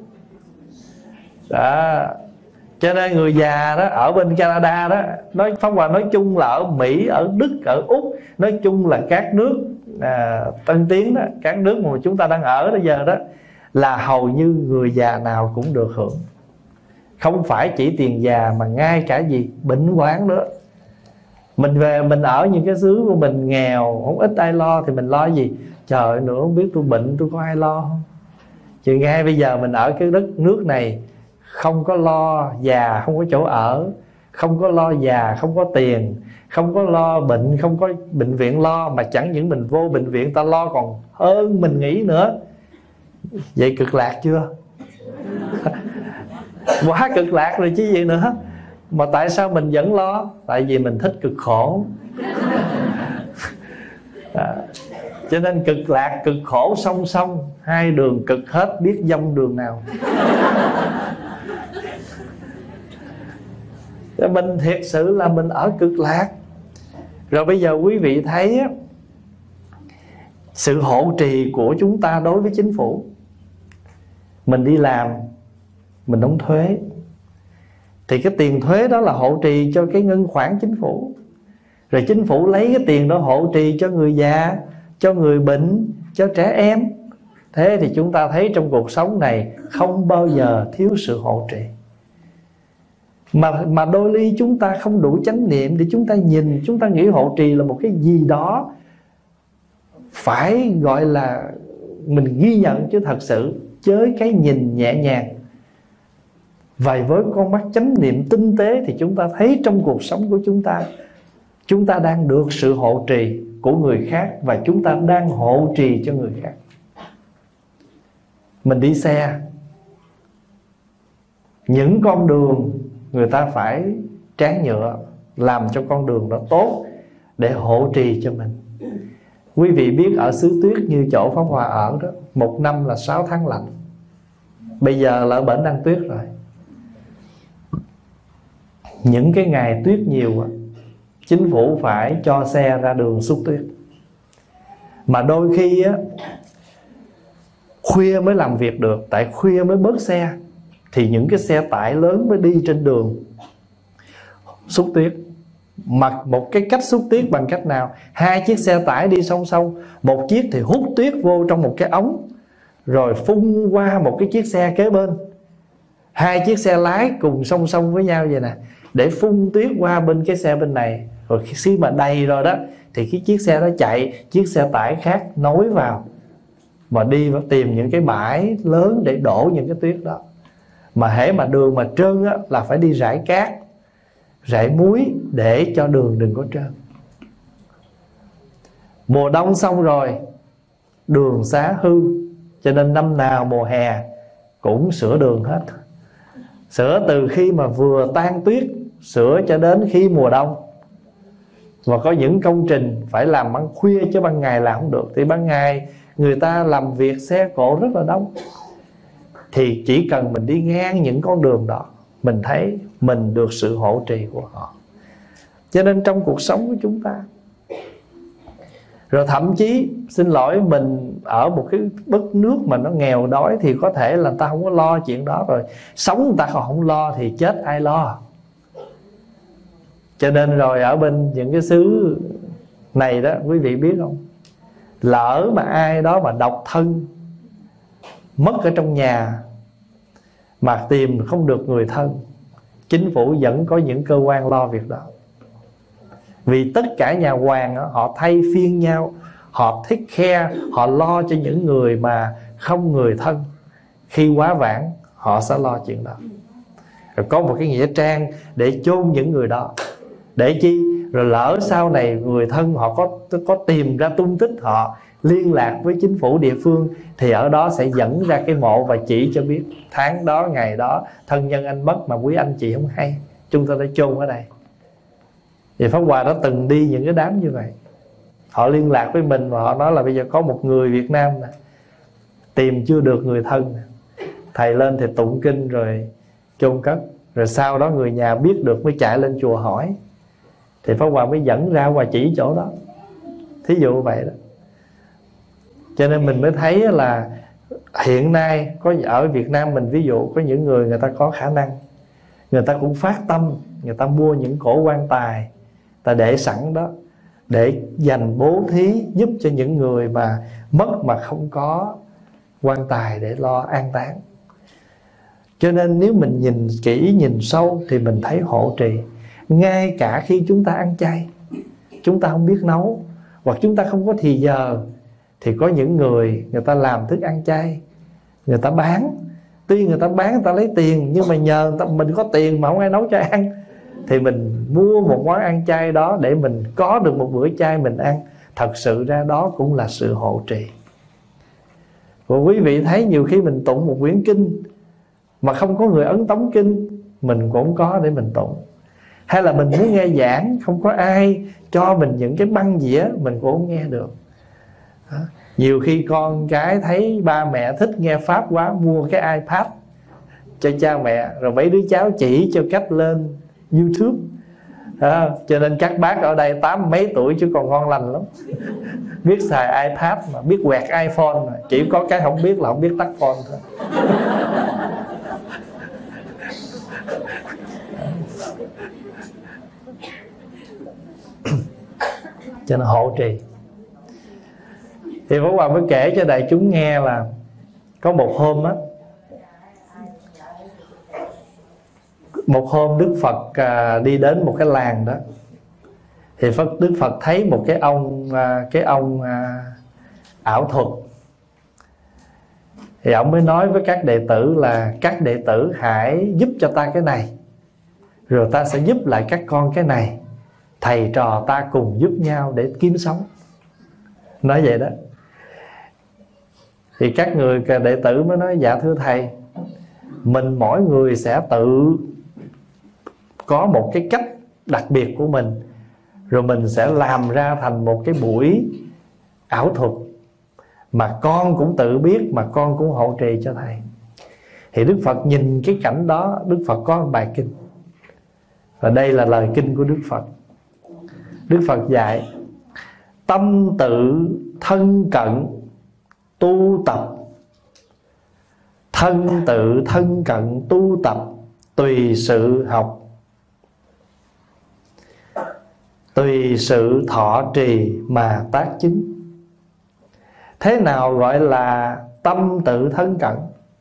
đó. Cho nên người già đó ở bên Canada đó, Pháp Hòa nói chung là ở Mỹ, ở Đức, ở Úc, nói chung là các nước tân tiến đó, các nước mà chúng ta đang ở bây giờ đó, là hầu như người già nào cũng được hưởng. Không phải chỉ tiền già mà ngay cả gì bệnh hoạn nữa. Mình về mình ở những cái xứ của mình nghèo, không ít ai lo, thì mình lo gì? Trời ơi, nữa không biết tôi bệnh tôi có ai lo không? Chứ ngay bây giờ mình ở cái đất nước này không có lo già, không có chỗ ở, không có lo già, không có tiền, không có lo bệnh, không có bệnh viện lo, mà chẳng những mình vô bệnh viện ta lo còn hơn mình nghĩ nữa. Vậy cực lạc chưa? Quá cực lạc rồi chứ gì nữa. Mà tại sao mình vẫn lo? Tại vì mình thích cực khổ. Cho nên cực lạc cực khổ song song, hai đường cực hết, biết dông đường nào. Mình thiệt sự là mình ở cực lạc. Rồi bây giờ quý vị thấy á, sự hộ trì của chúng ta đối với chính phủ. Mình đi làm, mình đóng thuế, thì cái tiền thuế đó là hộ trì cho cái ngân khoản chính phủ. Rồi chính phủ lấy cái tiền đó hộ trì cho người già, cho người bệnh, cho trẻ em. Thế thì chúng ta thấy trong cuộc sống này không bao giờ thiếu sự hộ trì. Mà đôi khi chúng ta không đủ chánh niệm để chúng ta nhìn, chúng ta nghĩ hộ trì là một cái gì đó phải gọi là mình ghi nhận, chứ thật sự với cái nhìn nhẹ nhàng và với con mắt chánh niệm tinh tế thì chúng ta thấy trong cuộc sống của chúng ta đang được sự hộ trì của người khác, và chúng ta đang hộ trì cho người khác. Mình đi xe, những con đường người ta phải tráng nhựa, làm cho con đường đó tốt để hộ trì cho mình. Quý vị biết ở xứ tuyết như chỗ Pháp Hòa ở đó, 1 năm là 6 tháng lạnh. Bây giờ là ở bển đang tuyết rồi. Những cái ngày tuyết nhiều, chính phủ phải cho xe ra đường xúc tuyết. Mà đôi khi á, khuya mới làm việc được, tại khuya mới bớt xe, thì những cái xe tải lớn mới đi trên đường xúc tuyết. Mà một cái cách xúc tuyết bằng cách nào? 2 chiếc xe tải đi song song, một chiếc thì hút tuyết vô trong một cái ống, rồi phun qua một cái chiếc xe kế bên. 2 chiếc xe lái cùng song song với nhau vậy nè, để phun tuyết qua bên cái xe bên này. Rồi khi mà đầy rồi đó thì cái chiếc xe đó chạy, chiếc xe tải khác nối vào, mà đi và tìm những cái bãi lớn để đổ những cái tuyết đó. Mà hễ mà đường mà trơn á, là phải đi rải cát, rải muối để cho đường đừng có trơn. Mùa đông xong rồi, đường xá hư, cho nên năm nào mùa hè cũng sửa đường hết. Sửa từ khi mà vừa tan tuyết, sửa cho đến khi mùa đông. Và có những công trình phải làm ban khuya, chứ ban ngày làm không được. Thì ban ngày người ta làm việc xe cộ rất là đông, thì chỉ cần mình đi ngang những con đường đó, mình thấy mình được sự hộ trì của họ. Cho nên trong cuộc sống của chúng ta, rồi thậm chí xin lỗi, mình ở một cái đất nước mà nó nghèo đói thì có thể là ta không có lo chuyện đó, rồi sống người ta không lo thì chết ai lo. Cho nên rồi ở bên những cái xứ này đó, quý vị biết không, lỡ mà ai đó mà độc thân mất ở trong nhà mà tìm không được người thân, chính phủ vẫn có những cơ quan lo việc đó. Vì tất cả nhà hoàng đó, họ thay phiên nhau, họ take care, họ lo cho những người mà không người thân. Khi quá vãng họ sẽ lo chuyện đó. Rồi có một cái nghĩa trang để chôn những người đó. Để chi? Rồi lỡ sau này người thân họ có tìm ra tung tích, họ liên lạc với chính phủ địa phương, thì ở đó sẽ dẫn ra cái mộ và chỉ cho biết tháng đó, ngày đó thân nhân anh mất mà quý anh chị không hay, chúng ta đã chôn ở đây. Thì Pháp Hòa đã từng đi những cái đám như vậy. Họ liên lạc với mình và họ nói là bây giờ có một người Việt Nam nè, tìm chưa được người thân, thầy lên thì tụng kinh rồi chôn cất. Rồi sau đó người nhà biết được mới chạy lên chùa hỏi, thì Pháp Hòa mới dẫn ra và chỉ chỗ đó. Thí dụ vậy đó. Cho nên mình mới thấy là hiện nay có ở Việt Nam mình, ví dụ có những người ta có khả năng, người ta cũng phát tâm, người ta mua những cổ quan tài, ta để sẵn đó để dành bố thí giúp cho những người mà mất mà không có quan tài để lo an táng. Cho nên nếu mình nhìn kỹ, nhìn sâu thì mình thấy hộ trì. Ngay cả khi chúng ta ăn chay, chúng ta không biết nấu, hoặc chúng ta không có thì giờ, thì có những người ta làm thức ăn chay, người ta bán. Tuy người ta bán, người ta lấy tiền, nhưng mà nhờ mình có tiền mà không ai nấu cho ăn, thì mình mua một món ăn chay đó để mình có được một bữa chay mình ăn. Thật sự ra đó cũng là sự hộ trì. Và quý vị thấy nhiều khi mình tụng một quyển kinh mà không có người ấn tống kinh, mình cũng có để mình tụng. Hay là mình muốn nghe giảng, không có ai cho mình những cái băng dĩa, mình cũng không nghe được. Nhiều khi con cái thấy ba mẹ thích nghe Pháp quá, mua cái iPad cho cha mẹ, rồi mấy đứa cháu chỉ cho cách lên YouTube. Cho nên các bác ở đây 80 mấy tuổi chứ còn ngon lành lắm. Biết xài iPad mà, biết quẹt iPhone mà. Chỉ có cái không biết là không biết tắt phone thôi. Cho nên hộ trì. Thì Pháp Hòa mới kể cho đại chúng nghe là có một hôm á, một hôm Đức Phật đi đến một cái làng đó. Thì Đức Phật thấy một cái ông ảo thuật. Thì ông mới nói với các đệ tử là: các đệ tử hãy giúp cho ta cái này, rồi ta sẽ giúp lại các con cái này. Thầy trò ta cùng giúp nhau để kiếm sống. Nói vậy đó. Thì các người đệ tử mới nói: dạ thưa thầy, mình mỗi người sẽ tự có một cái cách đặc biệt của mình, rồi mình sẽ làm ra thành một cái buổi ảo thuật mà con cũng tự biết, mà con cũng hộ trì cho thầy. Thì Đức Phật nhìn cái cảnh đó, Đức Phật có một bài kinh. Và đây là lời kinh của Đức Phật. Đức Phật dạy: tâm tự thân cận tu tập, thân tự thân cận tu tập, tùy sự học, tùy sự thọ trì mà tác chứng. Thế nào gọi là tâm tự thân cận?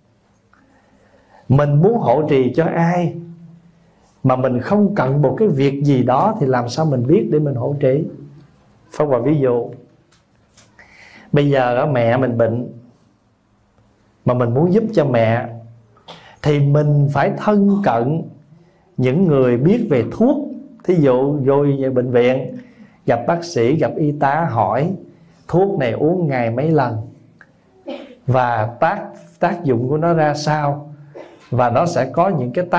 Mình muốn hộ trì cho ai mà mình không cần một cái việc gì đó thì làm sao mình biết để mình hộ trì? Pháp Hòa ví dụ, bây giờ mẹ mình bệnh mà mình muốn giúp cho mẹ, thì mình phải thân cận những người biết về thuốc. Thí dụ vô về bệnh viện, gặp bác sĩ, gặp y tá, hỏi thuốc này uống ngày mấy lần, và tác dụng của nó ra sao, và nó sẽ có những cái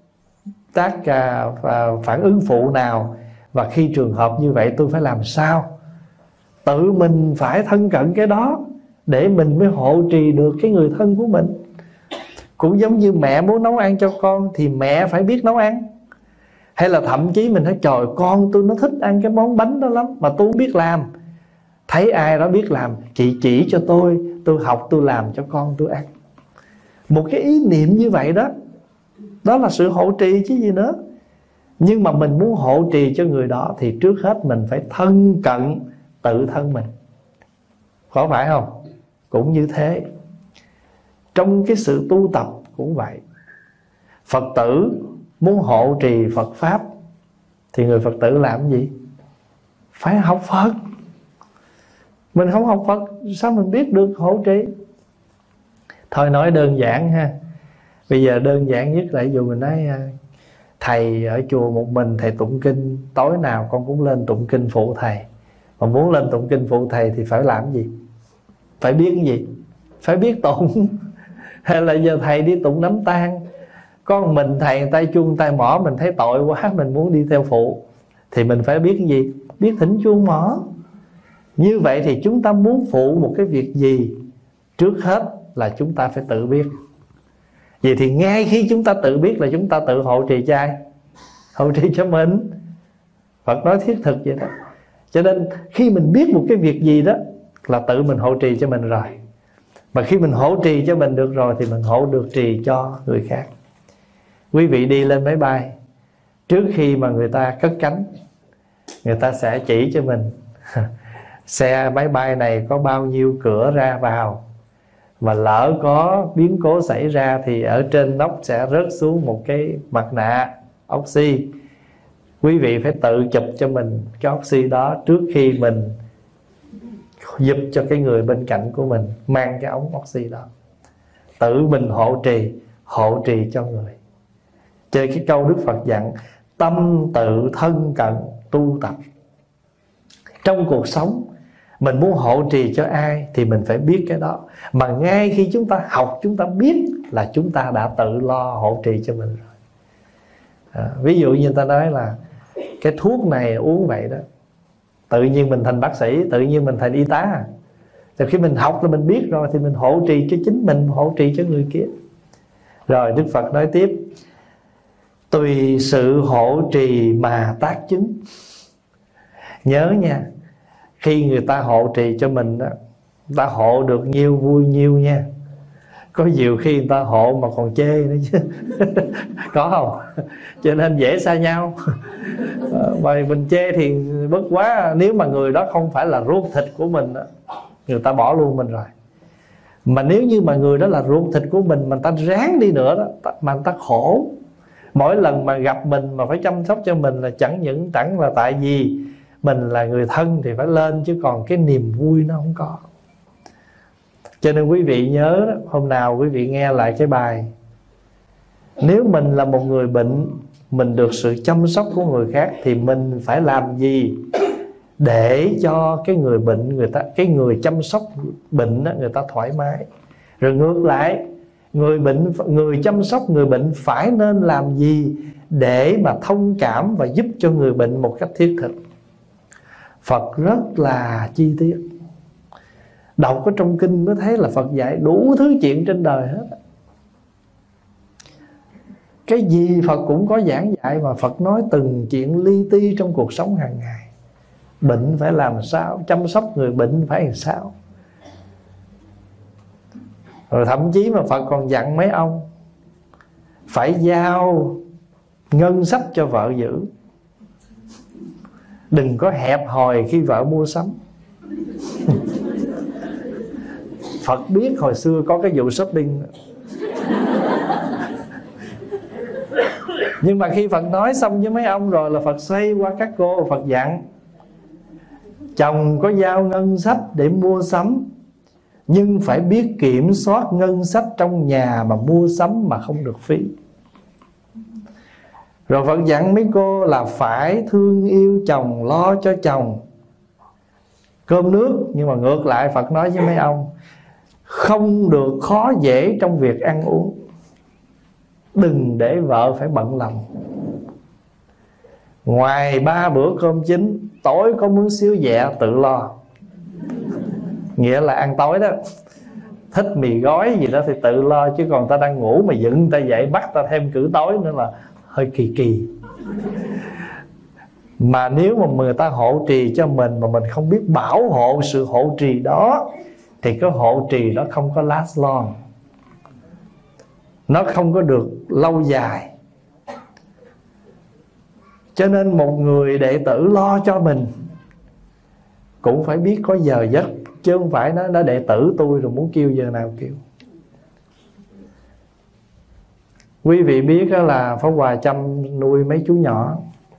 phản ứng phụ nào, và khi trường hợp như vậy tôi phải làm sao. Tự mình phải thân cận cái đó để mình mới hộ trì được cái người thân của mình. Cũng giống như mẹ muốn nấu ăn cho con thì mẹ phải biết nấu ăn. Hay là thậm chí mình nói: trời, con tôi nó thích ăn cái món bánh đó lắm mà tôi không biết làm. Thấy ai đó biết làm, chị chỉ cho tôi học, tôi làm cho con tôi ăn. Một cái ý niệm như vậy đó, đó là sự hộ trì chứ gì nữa. Nhưng mà mình muốn hộ trì cho người đó thì trước hết mình phải thân cận tự thân mình, có phải không? Cũng như thế, trong cái sự tu tập cũng vậy. Phật tử muốn hộ trì Phật Pháp thì người Phật tử làm cái gì? Phải học Phật. Mình không học Phật sao mình biết được hộ trì? Thôi nói đơn giản ha. Bây giờ đơn giản nhất là dù mình nói thầy ở chùa một mình thầy tụng kinh, tối nào con cũng lên tụng kinh phụ thầy. Mà muốn lên tụng kinh phụ thầy thì phải làm gì? Phải biết cái gì? Phải biết tụng. Hay là giờ thầy đi tụng đám tang, có một mình thầy tay chuông tay mõ, mình thấy tội quá, mình muốn đi theo phụ, thì mình phải biết cái gì? Biết thỉnh chuông mõ. Như vậy thì chúng ta muốn phụ một cái việc gì, trước hết là chúng ta phải tự biết. Vậy thì ngay khi chúng ta tự biết là chúng ta tự hộ trì cho ai? Hộ trì cho mình. Phật nói thiết thực vậy đó. Cho nên khi mình biết một cái việc gì đó là tự mình hộ trì cho mình rồi. Mà khi mình hộ trì cho mình được rồi thì mình hộ được trì cho người khác. Quý vị đi lên máy bay, trước khi mà người ta cất cánh, người ta sẽ chỉ cho mình xe máy bay này có bao nhiêu cửa ra vào, mà lỡ có biến cố xảy ra thì ở trên nóc sẽ rớt xuống một cái mặt nạ oxy. Quý vị phải tự chụp cho mình cái oxy đó trước khi mình giúp cho cái người bên cạnh của mình mang cái ống oxy đó. Tự mình hộ trì cho người. Chơi cái câu Đức Phật dặn: tâm tự thân cận tu tập. Trong cuộc sống mình muốn hộ trì cho ai thì mình phải biết cái đó. Mà ngay khi chúng ta học, chúng ta biết là chúng ta đã tự lo hộ trì cho mình rồi. Ví dụ như người ta nói là cái thuốc này uống vậy đó, tự nhiên mình thành bác sĩ, tự nhiên mình thành y tá. Thì khi mình học là mình biết rồi, thì mình hộ trì cho chính mình, hộ trì cho người kia. Rồi Đức Phật nói tiếp: tùy sự hộ trì mà tác chứng. Nhớ nha, khi người ta hộ trì cho mình đó, người ta hộ được nhiêu vui nhiêu nha. Có nhiều khi người ta hộ mà còn chê nữa chứ. Có không? Cho nên dễ xa nhau. Mà mình chê thì bất quá. Nếu mà người đó không phải là ruột thịt của mình đó, người ta bỏ luôn mình rồi. Mà nếu như mà người đó là ruột thịt của mình, mà người ta ráng đi nữa đó, mà người ta khổ, mỗi lần mà gặp mình mà phải chăm sóc cho mình là chẳng là tại vì mình là người thân thì phải lên, chứ còn cái niềm vui nó không có. Cho nên quý vị nhớ đó, hôm nào quý vị nghe lại cái bài, nếu mình là một người bệnh, mình được sự chăm sóc của người khác, thì mình phải làm gì để cho cái người bệnh, cái người chăm sóc bệnh đó, người ta thoải mái. Rồi ngược lại, người chăm sóc người bệnh phải nên làm gì để mà thông cảm và giúp cho người bệnh một cách thiết thực. Phật rất là chi tiết. Đọc ở trong kinh mới thấy là Phật dạy đủ thứ chuyện trên đời hết. Cái gì Phật cũng có giảng dạy, mà Phật nói từng chuyện li ti trong cuộc sống hàng ngày. Bệnh phải làm sao, chăm sóc người bệnh phải làm sao. Rồi thậm chí mà Phật còn dặn mấy ông phải giao ngân sách cho vợ giữ, đừng có hẹp hòi khi vợ mua sắm. Phật biết hồi xưa có cái vụ shopping. Nhưng mà khi Phật nói xong với mấy ông rồi là Phật xoay qua các cô, Phật dặn: chồng có giao ngân sách để mua sắm, nhưng phải biết kiểm soát ngân sách trong nhà mà mua sắm mà không được phí. Rồi Phật dặn mấy cô là phải thương yêu chồng, lo cho chồng cơm nước. Nhưng mà ngược lại Phật nói với mấy ông không được khó dễ trong việc ăn uống, đừng để vợ phải bận lòng. Ngoài 3 bữa cơm chính, tối có mướn xíu dẹ tự lo. Nghĩa là ăn tối đó, thích mì gói gì đó thì tự lo, chứ còn ta đang ngủ mà dựng ta dậy bắt ta thêm cử tối nữa là hơi kỳ kỳ. Mà nếu mà người ta hộ trì cho mình mà mình không biết bảo hộ sự hộ trì đó, thì cái hộ trì đó không có last long, nó không có được lâu dài. Cho nên một người đệ tử lo cho mình cũng phải biết có giờ giấc, chứ không phải nó đệ tử tôi rồi muốn kêu giờ nào kêu. Quý vị biết là Pháp Hòa chăm nuôi mấy chú nhỏ.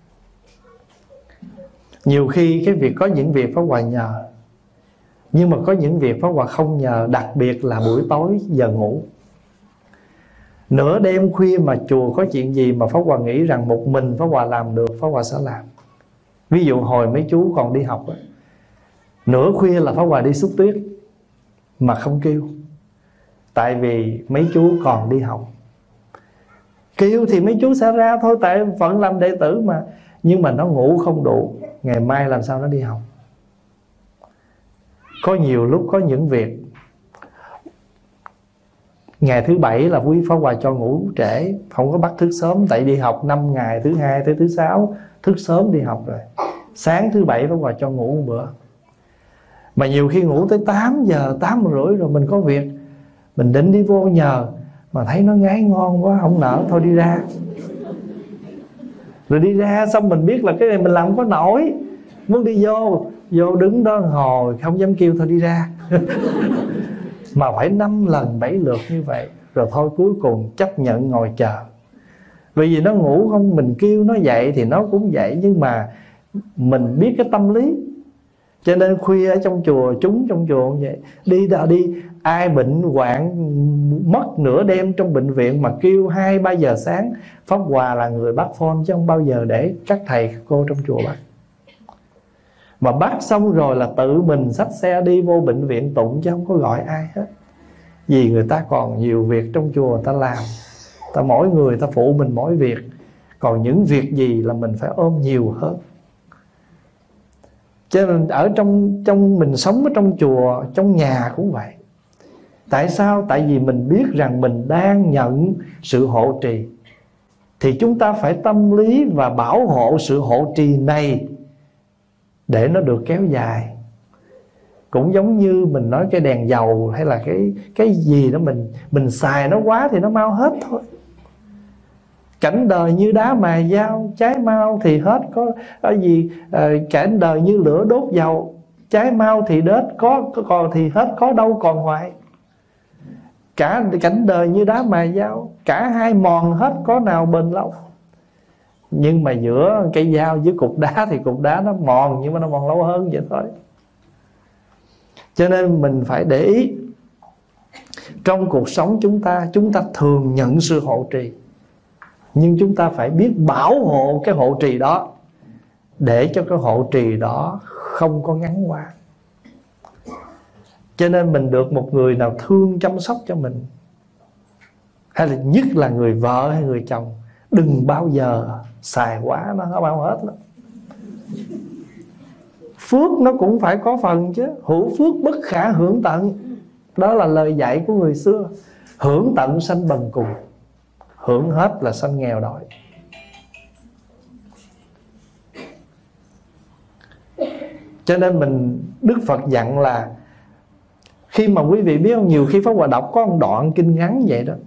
Nhiều khi cái việc có những việc Pháp Hòa nhờ, nhưng mà có những việc Pháp Hòa không nhờ. Đặc biệt là buổi tối giờ ngủ, nửa đêm khuya mà chùa có chuyện gì mà Pháp Hòa nghĩ rằng một mình Pháp Hòa làm được, Pháp Hòa sẽ làm. Ví dụ hồi mấy chú còn đi học, nửa khuya là Pháp Hòa đi xúc tuyết mà không kêu, tại vì mấy chú còn đi học. Kêu thì mấy chú sẽ ra thôi, tại vẫn làm đệ tử mà. Nhưng mà nó ngủ không đủ, ngày mai làm sao nó đi học. Có nhiều lúc có những việc ngày thứ bảy là quý Pháp Hòa cho ngủ trễ, không có bắt thức sớm, tại đi học 5 ngày, thứ hai tới thứ sáu thức sớm đi học rồi. Sáng thứ bảy Pháp Hòa cho ngủ một bữa. Mà nhiều khi ngủ tới 8 giờ, 8 rưỡi rồi mình có việc, mình định đi vô nhờ mà thấy nó ngái ngon quá, không nỡ, thôi đi ra. Rồi đi ra xong mình biết là cái này mình làm không có nổi, muốn đi vô đứng đó hồi không dám kêu, thôi đi ra. Mà phải 5 lần 7 lượt như vậy. Rồi thôi cuối cùng chấp nhận ngồi chờ. Bởi vì nó ngủ không, mình kêu nó dậy thì nó cũng dậy. Nhưng mà mình biết cái tâm lý, Cho nên khuya ở trong chùa, chúng trong chùa cũng vậy. Đi ai bệnh hoạn mất nửa đêm trong bệnh viện mà kêu 2-3 giờ sáng, Pháp Hòa là người bắt phone, chứ không bao giờ để các thầy các cô trong chùa bắt. Mà bắt xong rồi là tự mình xách xe đi vô bệnh viện tụng, chứ không có gọi ai hết. Vì người ta còn nhiều việc trong chùa người ta làm, mỗi người ta phụ mình mỗi việc. Còn những việc gì là mình phải ôm nhiều hơn. Cho nên ở trong mình sống ở trong chùa, trong nhà cũng vậy. Tại sao? Tại vì mình biết rằng mình đang nhận sự hộ trì, thì chúng ta phải tâm lý và bảo hộ sự hộ trì này để nó được kéo dài. Cũng giống như mình nói cái đèn dầu hay là cái gì đó mình xài nó quá thì nó mau hết thôi. Cảnh đời như đá mài dao, cháy mau thì hết. Có gì cảnh đời như lửa đốt dầu, cháy mau thì đết, còn thì hết, có đâu còn hoài. Cả cảnh đời như đá mài dao, cả hai mòn hết, có nào bền lâu. Nhưng mà giữa cây dao với cục đá thì cục đá nó mòn, nhưng mà nó mòn lâu hơn vậy thôi. Cho nên mình phải để ý, trong cuộc sống chúng ta thường nhận sự hộ trì, nhưng chúng ta phải biết bảo hộ cái hộ trì đó, để cho cái hộ trì đó không có ngắn qua. Cho nên mình được một người nào thương chăm sóc cho mình, hay là nhất là người vợ hay người chồng, đừng bao giờ xài quá, nó bao hết lắm. Phước nó cũng phải có phần chứ. Hữu phước bất khả hưởng tận, đó là lời dạy của người xưa. Hưởng tận sanh bần cùng, hưởng hết là sanh nghèo đói. Cho nên Đức Phật dặn là, khi mà quý vị biết không, nhiều khi Pháp Hòa đọc có một đoạn kinh ngắn vậy đó,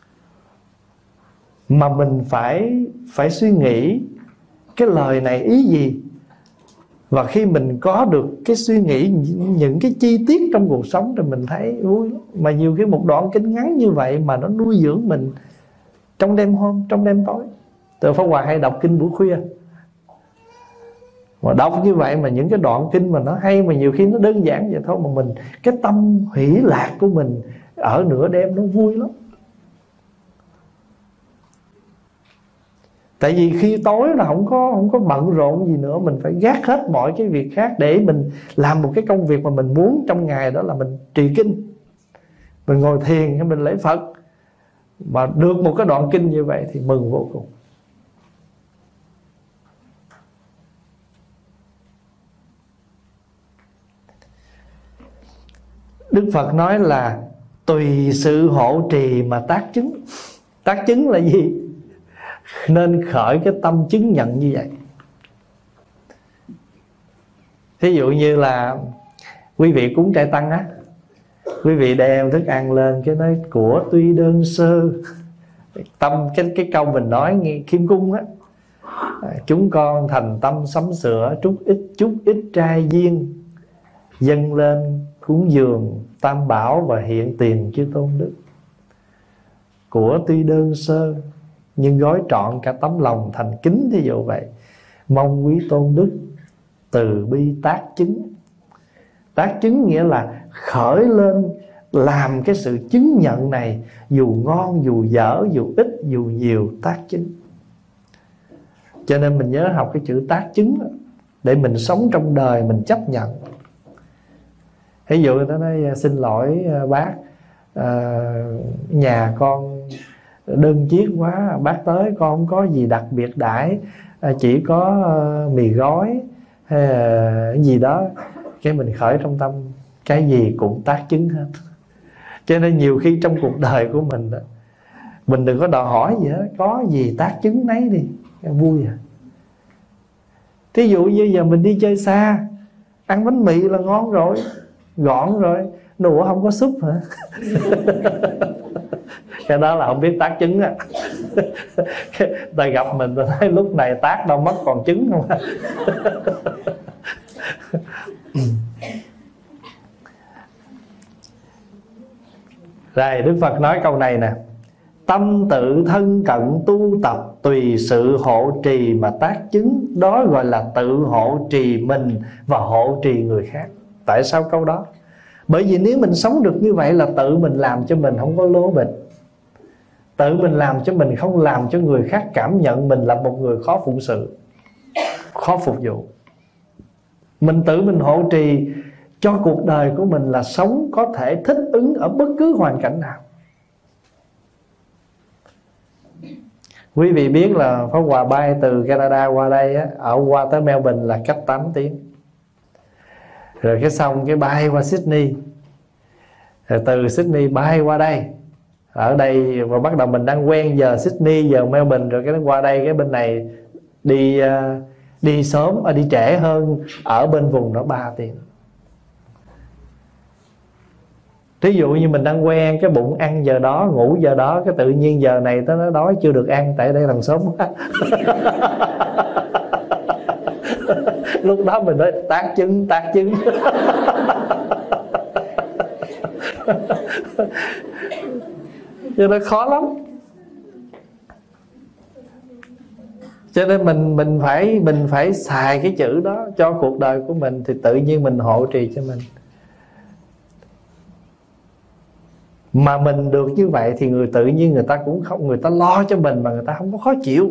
mà mình phải suy nghĩ cái lời này ý gì. Và khi mình có được cái suy nghĩ những cái chi tiết trong cuộc sống thì mình thấy vui lắm. Mà nhiều khi một đoạn kinh ngắn như vậy mà nó nuôi dưỡng mình trong đêm hôm, trong đêm tối. Từ Pháp Hòa hay đọc kinh buổi khuya, mà đọc như vậy mà những cái đoạn kinh mà nó hay, mà nhiều khi nó đơn giản vậy thôi, mà cái tâm hỷ lạc của mình ở nửa đêm nó vui lắm. Tại vì khi tối là không có bận rộn gì nữa, mình phải gác hết mọi cái việc khác để mình làm một cái công việc mà mình muốn trong ngày, đó là mình trì kinh, mình ngồi thiền hay mình lễ Phật. Mà được một cái đoạn kinh như vậy thì mừng vô cùng. Đức Phật nói là tùy sự hộ trì mà tác chứng. Tác chứng là gì? Nên khởi cái tâm chứng nhận như vậy. Thí dụ như là quý vị cúng trai tăng á, quý vị đem thức ăn lên, cái nói của tuy đơn sơ. Tâm cái câu mình nói nghe khiêm cung á, chúng con thành tâm sắm sửa chút ít trai duyên, dâng lên cúng dường Tam Bảo và hiện tiền chư tôn đức. Của tuy đơn sơ nhưng gói trọn cả tấm lòng thành kính, thí dụ vậy. Mong quý tôn đức từ bi tác chứng. Tác chứng nghĩa là khởi lên làm cái sự chứng nhận này, dù ngon, dù dở, dù ít, dù nhiều, tác chứng. Cho nên mình nhớ học cái chữ tác chứng đó, để mình sống trong đời mình chấp nhận. Ví dụ người ta nói xin lỗi bác, nhà con đơn chiếc quá, bác tới con không có gì đặc biệt đãi, chỉ có mì gói hay là gì đó. Cái mình khởi trong tâm, cái gì cũng tác chứng hết. Cho nên nhiều khi trong cuộc đời của mình đó, mình đừng có đòi hỏi gì hết, có gì tác chứng nấy đi, vui à. Thí dụ như giờ mình đi chơi xa, ăn bánh mì là ngon rồi, gọn rồi, nụ không có súp hả? Cái đó là không biết tác chứng á. Ta gặp mình ta thấy lúc này tác đâu mất còn trứng không. Rồi Đức Phật nói câu này nè: Tâm tự thân cận tu tập, tùy sự hộ trì mà tác chứng. Đó gọi là tự hộ trì mình và hộ trì người khác. Tại sao câu đó? Bởi vì nếu mình sống được như vậy là tự mình làm cho mình không có lố bịch, tự mình làm cho mình không làm cho người khác cảm nhận mình là một người khó phụng sự, khó phục vụ. Mình tự mình hộ trì cho cuộc đời của mình là sống có thể thích ứng ở bất cứ hoàn cảnh nào. Quý vị biết là Pháp Hòa bay từ Canada qua đây á, qua tới Melbourne là cách 8 tiếng. Rồi cái xong cái bay qua Sydney, rồi từ Sydney bay qua đây. Ở đây và bắt đầu mình đang quen giờ Sydney, giờ Melbourne, rồi cái qua đây cái bên này đi sớm, đi trễ hơn ở bên vùng đó 3 tiếng. Ví dụ như mình đang quen cái bụng ăn giờ đó, ngủ giờ đó, cái tự nhiên giờ này tới nó đói chưa được ăn, tại đây thằng sớm quá. Lúc đó mình nói tác chứng. Cho nên khó lắm. Cho nên mình phải xài cái chữ đó cho cuộc đời của mình, thì tự nhiên mình hộ trì cho mình. Mà mình được như vậy thì tự nhiên người ta cũng không, người ta lo cho mình mà người ta không có khó chịu.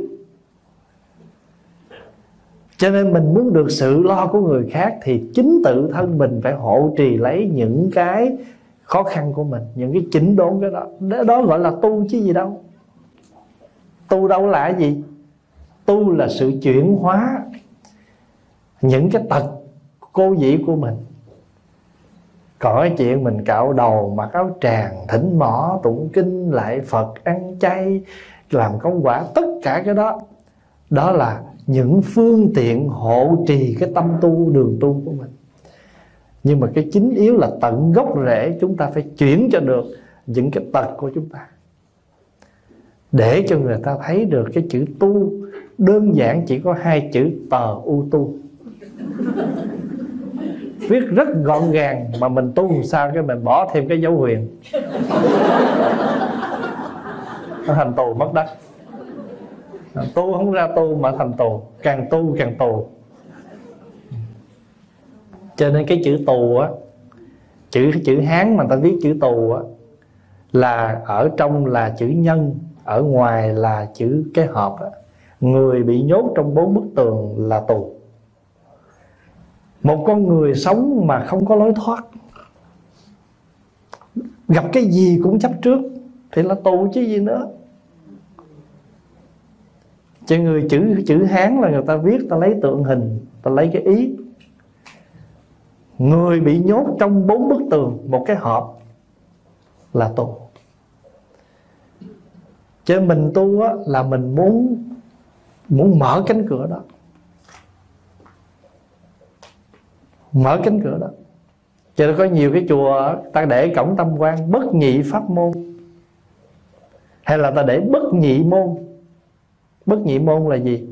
Cho nên mình muốn được sự lo của người khác thì chính tự thân mình phải hộ trì lấy những cái khó khăn của mình, những cái chỉnh đốn cái đó. Đó gọi là tu chứ gì đâu. Tu đâu là cái gì? Tu là sự chuyển hóa những cái tật cô dĩ của mình. Còn cái chuyện mình cạo đầu, mặc áo tràng, thỉnh mỏ, tụng kinh, lại Phật, ăn chay, làm công quả, tất cả cái đó, đó là những phương tiện hộ trì cái tâm tu, đường tu của mình. Nhưng mà cái chính yếu là tận gốc rễ chúng ta phải chuyển cho được những cái tật của chúng ta, để cho người ta thấy được cái chữ tu đơn giản chỉ có 2 chữ tờ u tu. Viết rất gọn gàng, mà mình tu làm sao cái mình bỏ thêm cái dấu huyền, nó thành tù mất đất. Tu không ra tu mà thành tù, càng tu càng tù. Cho nên cái chữ tù á, chữ Hán mà ta viết chữ tù á, là ở trong là chữ nhân, ở ngoài là chữ cái hộp á. Người bị nhốt trong 4 bức tường là tù. Một con người sống mà không có lối thoát, gặp cái gì cũng chấp trước thì là tù chứ gì nữa. Cho người chữ Hán là người ta viết, ta lấy tượng hình, ta lấy cái ý. Người bị nhốt trong 4 bức tường, một cái hộp là tù. Cho mình tu á, là mình muốn mở cánh cửa đó, mở cánh cửa đó. Cho nên có nhiều cái chùa ta để cổng tam quan bất nhị pháp môn, hay là ta để bất nhị môn. Bất nhị môn là gì?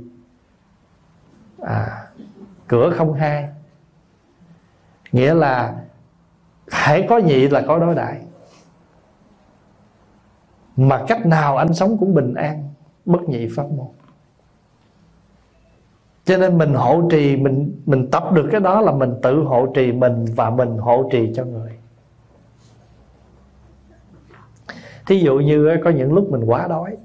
Cửa không hai. Nghĩa là hãy có nhị là có đối đại, mà cách nào anh sống cũng bình an. Bất nhị pháp môn. Cho nên mình hộ trì, mình tập được cái đó là mình tự hộ trì mình và mình hộ trì cho người. Thí dụ như có những lúc mình quá đói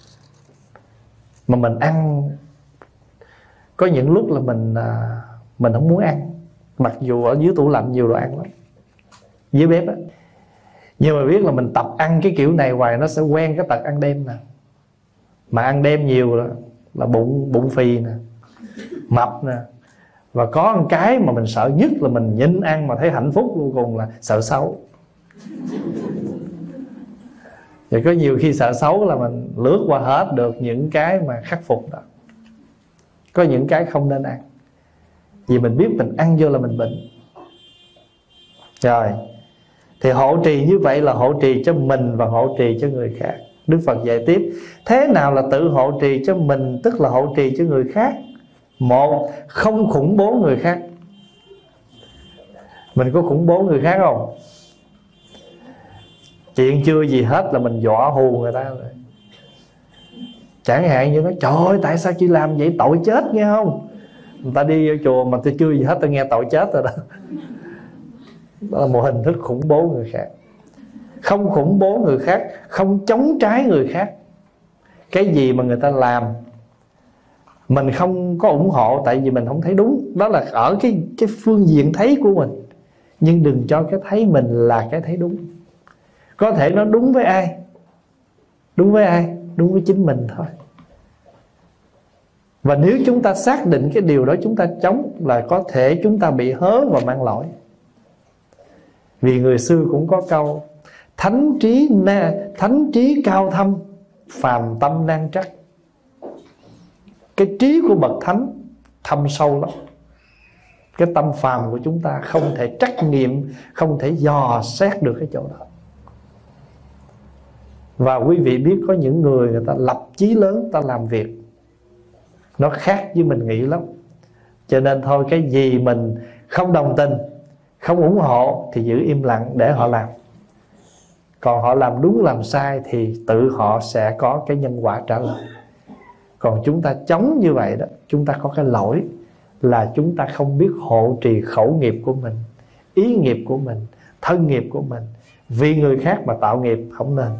mà mình ăn, có những lúc là mình không muốn ăn, mặc dù ở dưới tủ lạnh nhiều đồ ăn lắm, dưới bếp á, nhưng mà biết là mình tập ăn cái kiểu này hoài nó sẽ quen cái tật ăn đêm nè. Mà ăn đêm nhiều là bụng phì nè, mập nè. Và có một cái mà mình sợ nhất là mình nhịn ăn mà thấy hạnh phúc vô cùng là sợ xấu. Và có nhiều khi sợ xấu là mình lướt qua hết được những cái mà khắc phục đó. Có những cái không nên ăn, vì mình biết mình ăn vô là mình bệnh. Rồi, thì hộ trì như vậy là hộ trì cho mình và hộ trì cho người khác. Đức Phật dạy tiếp, thế nào là tự hộ trì cho mình, tức là hộ trì cho người khác. Một, không khủng bố người khác. Mình có khủng bố người khác không? Chuyện chưa gì hết là mình dọa hù người ta rồi. Chẳng hạn như nói: trời ơi, tại sao chị làm vậy, tội chết nghe không? Người ta đi vô chùa mà tôi chưa gì hết, tôi nghe tội chết rồi đó. Đó là một hình thức khủng bố người khác. Không khủng bố người khác, không chống trái người khác. Cái gì mà người ta làm mình không có ủng hộ, tại vì mình không thấy đúng. Đó là ở cái phương diện thấy của mình. Nhưng đừng cho cái thấy mình là cái thấy đúng. Có thể nó đúng với ai? Đúng với ai? Đúng với chính mình thôi. Và nếu chúng ta xác định cái điều đó chúng ta chống, là có thể chúng ta bị hớ và mang lỗi. Vì người xưa cũng có câu: thánh trí cao thâm, phàm tâm nan trắc. Cái trí của bậc thánh thâm sâu lắm. Cái tâm phàm của chúng ta không thể trắc nghiệm, không thể dò xét được cái chỗ đó. Và quý vị biết có những người ta lập chí lớn, ta làm việc nó khác với mình nghĩ lắm. Cho nên thôi, cái gì mình không đồng tình, không ủng hộ thì giữ im lặng để họ làm. Còn họ làm đúng làm sai thì tự họ sẽ có cái nhân quả trả lời. Còn chúng ta chống như vậy đó, chúng ta có cái lỗi là chúng ta không biết hộ trì khẩu nghiệp của mình, ý nghiệp của mình, thân nghiệp của mình. Vì người khác mà tạo nghiệp không nên.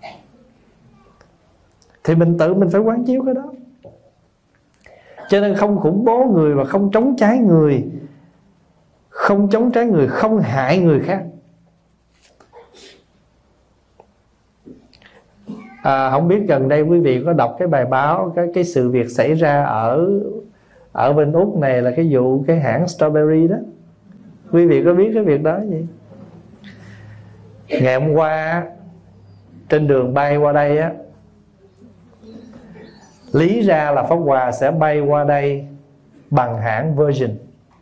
Thì mình tự mình phải quán chiếu cái đó. Cho nên không khủng bố người và không chống trái người. Không chống trái người, không hại người khác. Không biết gần đây quý vị có đọc cái bài báo cái sự việc xảy ra ở bên Úc này, là cái vụ cái hãng Strawberry đó. Quý vị có biết cái việc đó gì? Ngày hôm qua trên đường bay qua đây á, lý ra là Pháp Hòa sẽ bay qua đây bằng hãng Virgin.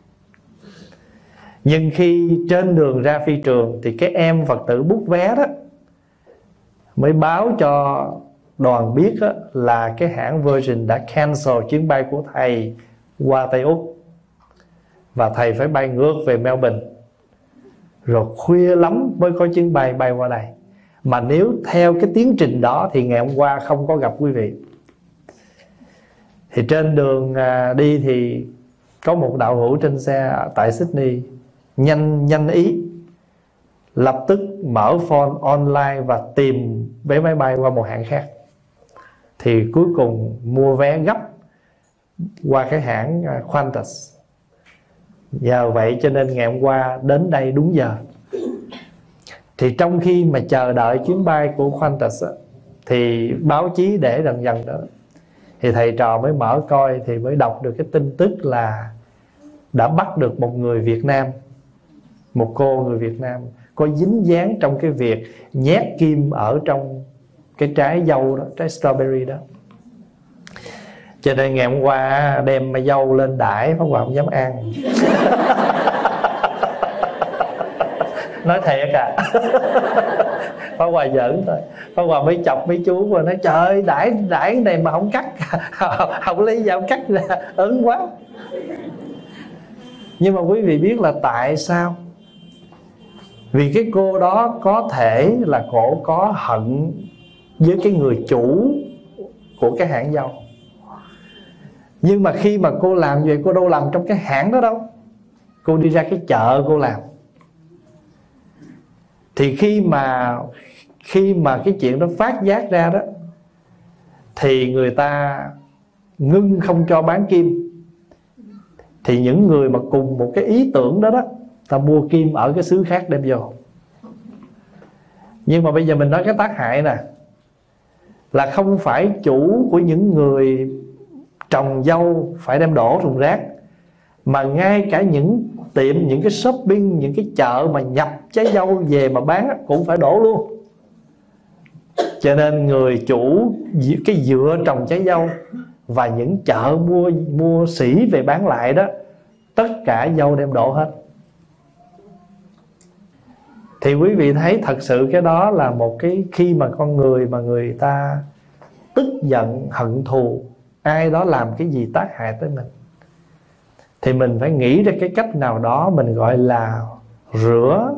Nhưng khi trên đường ra phi trường thì cái em Phật tử bút vé đó mới báo cho đoàn biết đó, là cái hãng Virgin đã cancel chuyến bay của thầy qua Tây Úc, và thầy phải bay ngược về Melbourne. Rồi khuya lắm mới có chuyến bay bay qua đây. Mà nếu theo cái tiến trình đó thì ngày hôm qua không có gặp quý vị. Thì trên đường đi thì có một đạo hữu trên xe tại Sydney nhanh ý, lập tức mở phone online và tìm vé máy bay qua một hãng khác. Thì cuối cùng mua vé gấp qua cái hãng Qantas. Nhờ vậy cho nên ngày hôm qua đến đây đúng giờ. Thì trong khi mà chờ đợi chuyến bay của Qantas thì báo chí để dần dần đó, thì thầy trò mới mở coi thì mới đọc được cái tin tức là đã bắt được một người Việt Nam, một cô người Việt Nam có dính dáng trong cái việc nhét kim ở trong cái trái dâu đó, trái strawberry đó. Cho nên ngày hôm qua đem mà dâu lên đãi, Pháp Hòa không dám ăn. Nói thiệt à. Pháp Hòa giỡn thôi. Pháp Hòa mới chọc mấy chú và nói: trời ơi, đãi cái này mà không cắt, không lấy dao cắt ra, ớn quá. Nhưng mà quý vị biết là tại sao? Vì cái cô đó có thể là cổ có hận với cái người chủ của cái hãng dâu. Nhưng mà khi mà cô làm vậy, cô đâu làm trong cái hãng đó đâu. Cô đi ra cái chợ cô làm. Thì khi mà cái chuyện đó phát giác ra đó, thì người ta ngưng không cho bán kim. Thì những người mà cùng một cái ý tưởng đó đó, ta mua kim ở cái xứ khác đem vô. Nhưng mà bây giờ mình nói cái tác hại nè, là không phải chủ của những người trồng dâu phải đem đổ thùng rác, mà ngay cả những tiệm, những cái shopping, những cái chợ mà nhập trái dâu về mà bán cũng phải đổ luôn. Cho nên người chủ cái dựa trồng trái dâu và những chợ mua sỉ về bán lại đó, tất cả dâu đem đổ hết. Thì quý vị thấy thật sự cái đó là một cái, khi mà con người mà người ta tức giận, hận thù, ai đó làm cái gì tác hại tới mình, thì mình phải nghĩ ra cái cách nào đó mình gọi là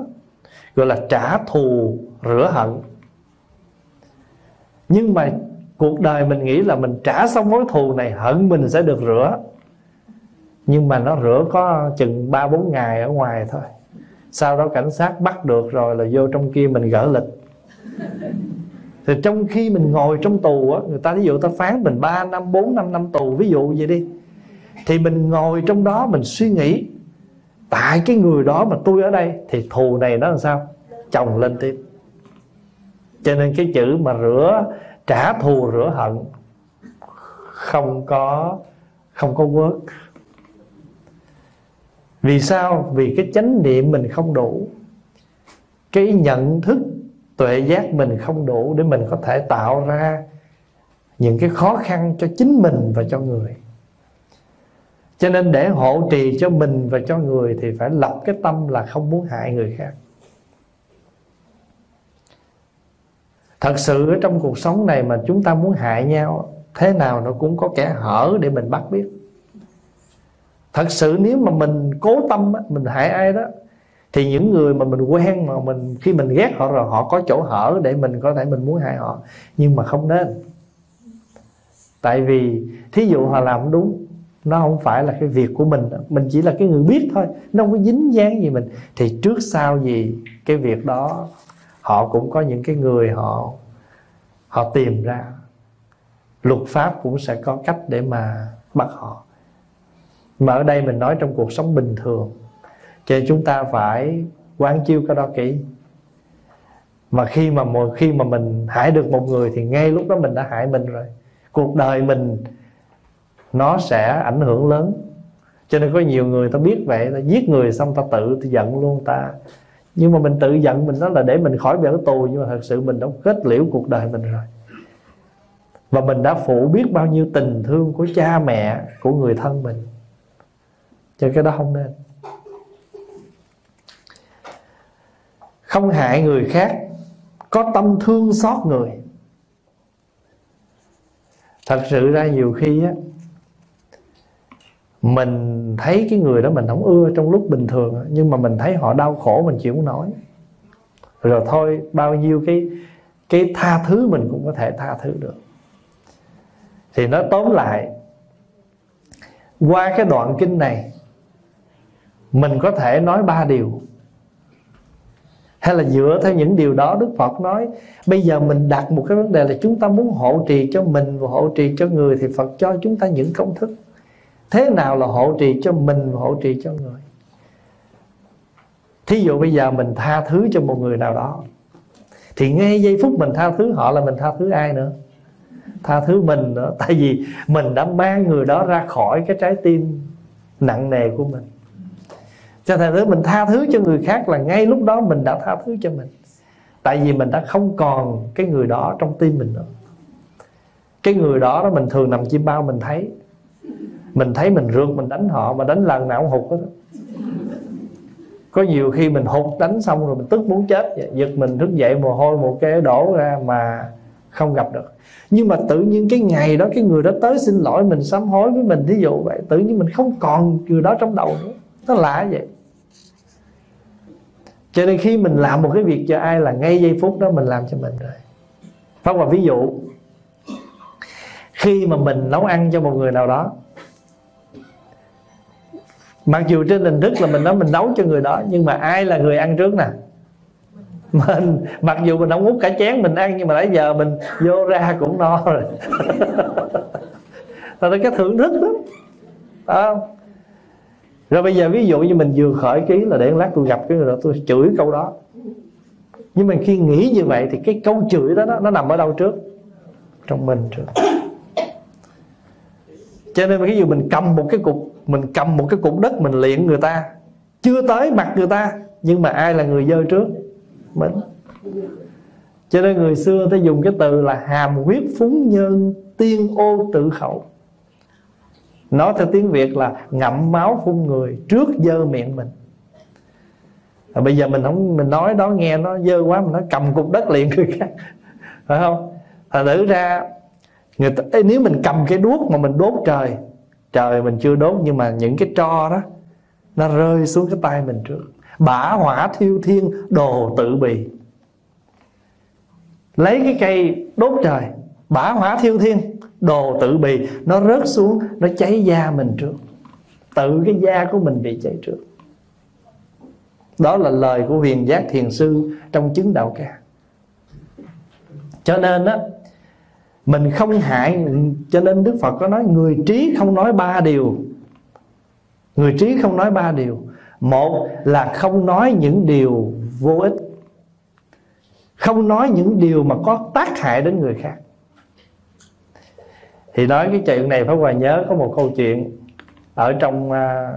trả thù, rửa hận. Nhưng mà Cuộc đời mình nghĩ là mình trả xong mối thù này, hận mình sẽ được rửa. Nhưng mà nó rửa có chừng 3-4 ngày ở ngoài thôi. Sau đó cảnh sát bắt được rồi là vô trong kia mình gỡ lịch. Thì trong khi mình ngồi trong tù á, người ta ví dụ ta phán mình 3 năm, 4 năm tù, ví dụ vậy đi, thì mình ngồi trong đó mình suy nghĩ, tại cái người đó mà tôi ở đây thì thù này nó làm sao chồng lên tiếp. Cho nên cái chữ mà trả thù rửa hận không có work. Vì sao? Vì cái chánh niệm mình không đủ, cái nhận thức tuệ giác mình không đủ để mình có thể tạo ra những cái khó khăn cho chính mình và cho người. Cho nên để hộ trì cho mình và cho người thì phải lập cái tâm là không muốn hại người khác. Thật sự ở trong cuộc sống này mà chúng ta muốn hại nhau, thế nào nó cũng có kẻ hở để mình bắt biết. Thật sự nếu mà mình cố tâm mình hại ai đó, thì những người mà mình quen mà khi mình ghét họ rồi, họ có chỗ hở để mình có thể mình muốn hại họ. Nhưng mà không nên. Tại vì thí dụ họ làm đúng, nó không phải là cái việc của mình chỉ là cái người biết thôi, nó không có dính dáng gì mình. Thì trước sau gì cái việc đó họ cũng có những cái người họ tìm ra. Luật pháp cũng sẽ có cách để mà bắt họ. Mà ở đây mình nói trong cuộc sống bình thường, cho nên chúng ta phải quán chiếu cái đó kỹ. Mà khi mà mình hại được một người thì ngay lúc đó mình đã hại mình rồi. Cuộc đời mình nó sẽ ảnh hưởng lớn. Cho nên có nhiều người ta biết vậy, ta giết người xong ta tự giận luôn ta. Nhưng mà mình tự giận mình nói là để mình khỏi bị ở tù, nhưng mà thật sự mình đã kết liễu cuộc đời mình rồi. Và mình đã phụ biết bao nhiêu tình thương của cha mẹ, của người thân mình. Cho cái đó không nên. Không hại người khác, có tâm thương xót người. Thật sự ra nhiều khi á, mình thấy cái người đó mình không ưa trong lúc bình thường, nhưng mà mình thấy họ đau khổ mình chịu không nổi. Rồi thôi, bao nhiêu cái tha thứ mình cũng có thể tha thứ được. Thì nói tóm lại, qua cái đoạn kinh này mình có thể nói 3 điều. Hay là dựa theo những điều đó Đức Phật nói, bây giờ mình đặt một cái vấn đề là chúng ta muốn hộ trì cho mình và hộ trì cho người, thì Phật cho chúng ta những công thức. Thế nào là hộ trì cho mình và hộ trì cho người? Thí dụ bây giờ mình tha thứ cho một người nào đó, thì ngay giây phút mình tha thứ họ là mình tha thứ ai nữa? Tha thứ mình nữa. Tại vì mình đã mang người đó ra khỏi cái trái tim nặng nề của mình. Cho nên mình tha thứ cho người khác là ngay lúc đó mình đã tha thứ cho mình. Tại vì mình đã không còn cái người đó trong tim mình nữa. Cái người đó mình thường nằm chim bao mình thấy. Mình thấy mình rượt mình đánh họ, mà đánh lần nào cũng hụt hết. Có nhiều khi mình hụt đánh xong rồi mình tức muốn chết, giật mình thức dậy mồ hôi một cái đổ ra mà không gặp được. Nhưng mà tự nhiên cái ngày đó cái người đó tới xin lỗi mình, sám hối với mình, thí dụ vậy, tự nhiên mình không còn người đó trong đầu nữa. Nó lạ vậy. Cho nên khi mình làm một cái việc cho ai là ngay giây phút đó mình làm cho mình rồi. Pháp Hòa ví dụ, khi mà mình nấu ăn cho một người nào đó, mặc dù trên hình thức là mình nói mình nấu cho người đó, nhưng mà ai là người ăn trước nè? Mình. Mặc dù mình không hút cả chén mình ăn, nhưng mà nãy giờ mình vô ra cũng no rồi. Thật ra cái thưởng thức đó, phải không? Rồi bây giờ ví dụ như mình vừa khởi ký là để lát tôi gặp cái người đó tôi chửi câu đó. Nhưng mà khi nghĩ như vậy thì cái câu chửi đó nó nằm ở đâu trước? Trong mình trước. Cho nên ví dụ mình cầm một cái cục đất mình liệng người ta, chưa tới mặt người ta, nhưng mà ai là người dơ trước? Mình. Cho nên người xưa ta dùng cái từ là hàm huyết phúng nhân tiên ô tự khẩu. Nói theo tiếng Việt là ngậm máu phun người trước dơ miệng mình. Bây giờ mình nói đó nghe nó dơ quá, mình nói cầm cục đất liền người khác, phải không? Thật thử ra nếu mình cầm cái đuốc mà mình đốt trời mình chưa đốt, nhưng mà những cái tro đó nó rơi xuống cái tay mình trước. Bả hỏa thiêu thiên đồ tự bì. Lấy cái cây đốt trời, bả hỏa thiêu thiên, đồ tự bì, nó rớt xuống, nó cháy da mình trước. Tự cái da của mình bị cháy trước. Đó là lời của Huyền Giác Thiền Sư trong Chứng Đạo Ca. Cho nên á, mình không hại. Cho nên Đức Phật có nói người trí không nói ba điều. Người trí không nói ba điều. Một là không nói những điều vô ích, không nói những điều mà có tác hại đến người khác. Thì nói cái chuyện này Pháp Hòa nhớ có một câu chuyện ở trong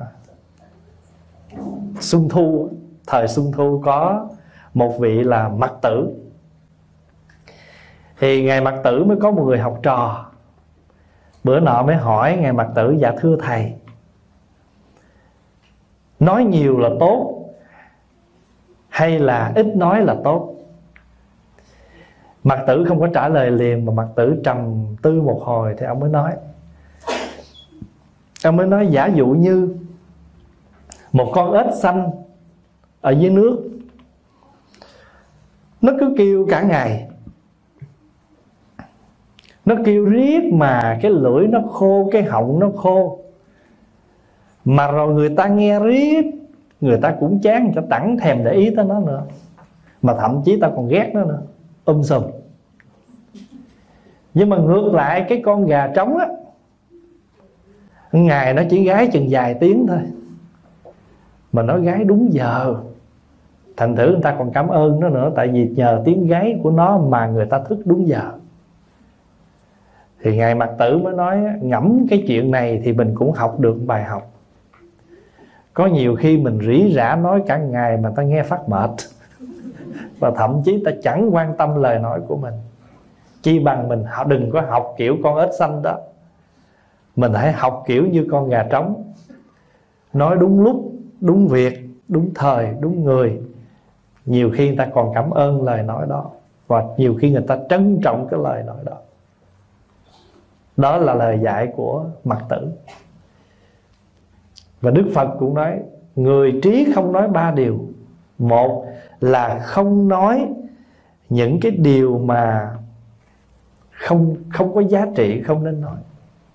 Xuân Thu. Thời Xuân Thu có một vị là Mặc Tử. Thì Ngài Mặc Tử mới có một người học trò. Bữa nọ mới hỏi Ngài Mặc Tử: dạ thưa thầy, nói nhiều là tốt hay là ít nói là tốt? Mặc Tử không có trả lời liền, mà Mặc Tử trầm tư một hồi thì ông mới nói. Ông mới nói: giả dụ như một con ếch xanh ở dưới nước, nó cứ kêu cả ngày, nó kêu riết mà cái lưỡi nó khô, cái họng nó khô. Mà rồi người ta nghe riết, người ta cũng chán, người ta chẳng thèm để ý tới nó nữa, mà thậm chí ta còn ghét nó nữa, sùm. Nhưng mà ngược lại cái con gà trống á, ngày nó chỉ gáy chừng vài tiếng thôi, mà nó gáy đúng giờ. Thành thử người ta còn cảm ơn nó nữa, tại vì nhờ tiếng gáy của nó mà người ta thức đúng giờ. Thì Ngài Mặc Tử mới nói: ngẫm cái chuyện này thì mình cũng học được bài học. Có nhiều khi mình rỉ rả nói cả ngày mà ta nghe phát mệt, và thậm chí ta chẳng quan tâm lời nói của mình. Chi bằng mình đừng có học kiểu con ếch xanh đó, mình hãy học kiểu như con gà trống, nói đúng lúc, đúng việc, đúng thời, đúng người. Nhiều khi người ta còn cảm ơn lời nói đó, và nhiều khi người ta trân trọng cái lời nói đó. Đó là lời dạy của Mặc Tử. Và Đức Phật cũng nói người trí không nói ba điều. Một là không nói những cái điều mà không có giá trị, không nên nói.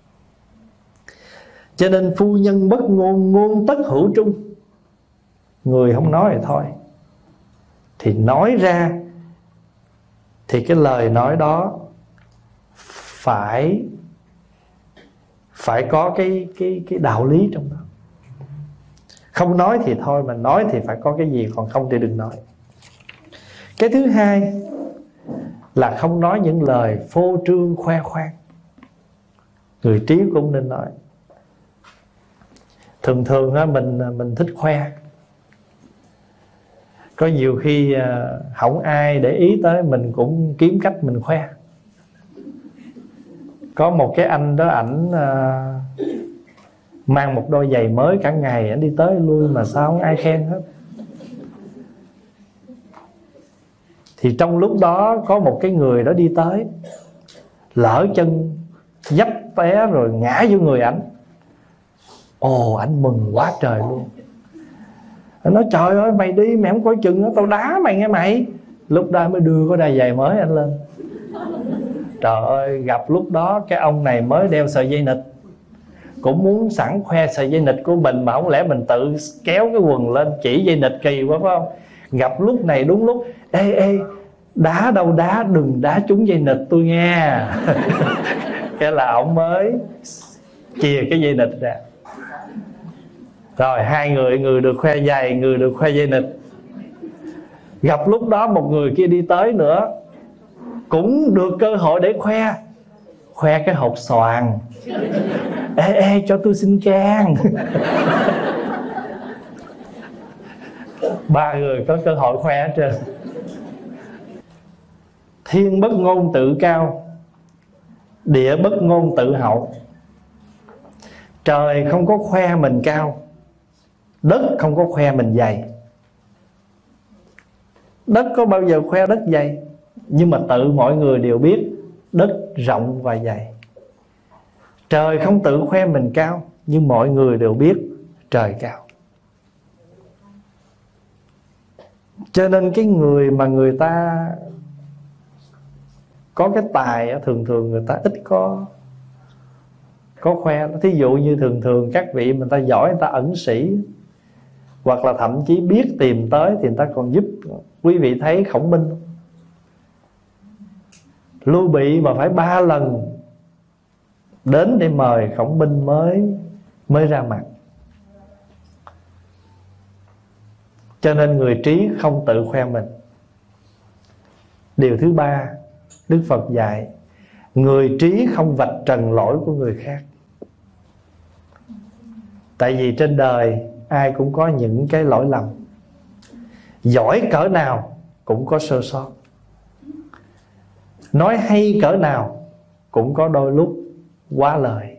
Cho nên phu nhân bất ngôn, ngôn tất hữu trung. Người không nói thì thôi, thì nói ra thì cái lời nói đó phải có cái đạo lý trong đó. Không nói thì thôi, mà nói thì phải có cái gì, còn không thì đừng nói. Cái thứ hai là không nói những lời phô trương khoe khoang. Người trí cũng nên nói. Thường thường á, mình thích khoe. Có nhiều khi không ai để ý tới, mình cũng kiếm cách mình khoe. Có một cái anh đó, ảnh mang một đôi giày mới cả ngày, ảnh đi tới lui mà sao không ai khen hết. Thì trong lúc đó có một cái người đó đi tới, lỡ chân dấp té rồi ngã vô người ảnh. Ồ, ảnh mừng quá trời luôn. Anh nói: trời ơi, mày đi mày không coi chừng đó, tao đá mày nghe mày. Lúc đó mới đưa cái đôi giày mới anh lên. Trời ơi, gặp lúc đó cái ông này mới đeo sợi dây nịt, cũng muốn sẵn khoe sợi dây nịt của mình, mà không lẽ mình tự kéo cái quần lên chỉ dây nịt kỳ quá phải không? Gặp lúc này đúng lúc: ê, đá đâu đá, đừng đá trúng dây nịt tôi nghe. Cái là ông mới chìa cái dây nịt ra. Rồi hai người được khoe giày, người được khoe dây nịt. Gặp lúc đó một người kia đi tới nữa, cũng được cơ hội để khoe cái hột xoàn. Ê, cho tôi xin can. Ba người có cơ hội khoe hết trơn. Thiên bất ngôn tự cao, địa bất ngôn tự hậu. Trời không có khoe mình cao, đất không có khoe mình dày. Đất có bao giờ khoe đất dày, nhưng mà tự mọi người đều biết đất rộng và dày. Trời không tự khoe mình cao, nhưng mọi người đều biết trời cao. Cho nên cái người mà người ta có cái tài thường thường người ta ít có khoe. Thí dụ như thường thường các vị mình ta giỏi, người ta ẩn sĩ, hoặc là thậm chí biết tìm tới thì người ta còn giúp. Quý vị thấy Khổng Minh, Lưu Bị mà phải 3 lần đến để mời Khổng Minh mới ra mặt. Cho nên người trí không tự khoe mình. Điều thứ 3 Đức Phật dạy, người trí không vạch trần lỗi của người khác. Tại vì trên đời ai cũng có những cái lỗi lầm, giỏi cỡ nào cũng có sơ sót, nói hay cỡ nào cũng có đôi lúc quá lời.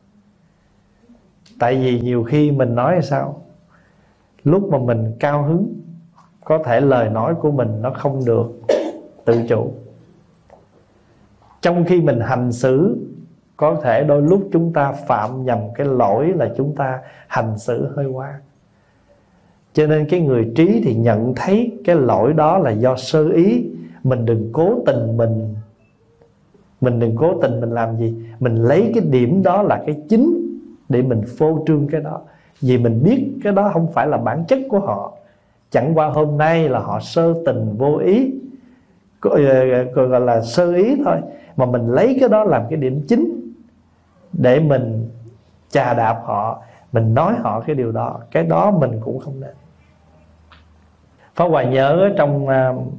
Tại vì nhiều khi mình nói sao, lúc mà mình cao hứng, có thể lời nói của mình nó không được tự chủ. Trong khi mình hành xử, có thể đôi lúc chúng ta phạm nhầm cái lỗi là chúng ta hành xử hơi quá. Cho nên cái người trí thì nhận thấy cái lỗi đó là do sơ ý. Mình đừng cố tình mình đừng cố tình mình làm gì, mình lấy cái điểm đó là cái chính để mình phô trương cái đó. Vì mình biết cái đó không phải là bản chất của họ, chẳng qua hôm nay là họ sơ tình vô ý, gọi là sơ ý thôi, mà mình lấy cái đó làm cái điểm chính để mình chà đạp họ, mình nói họ cái điều đó. Cái đó mình cũng không nên. Pháp Hòa nhớ ở trong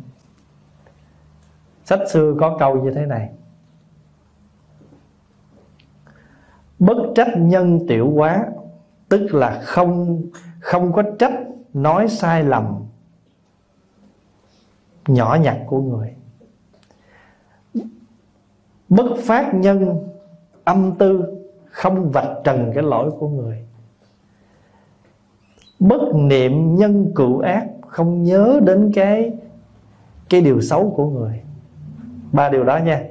sách xưa có câu như thế này: bất trách nhân tiểu quá, tức là không có trách nói sai lầm nhỏ nhặt của người. Bất phát nhân âm tư, không vạch trần cái lỗi của người. Bất niệm nhân cựu ác, không nhớ đến cái điều xấu của người. 3 điều đó nha: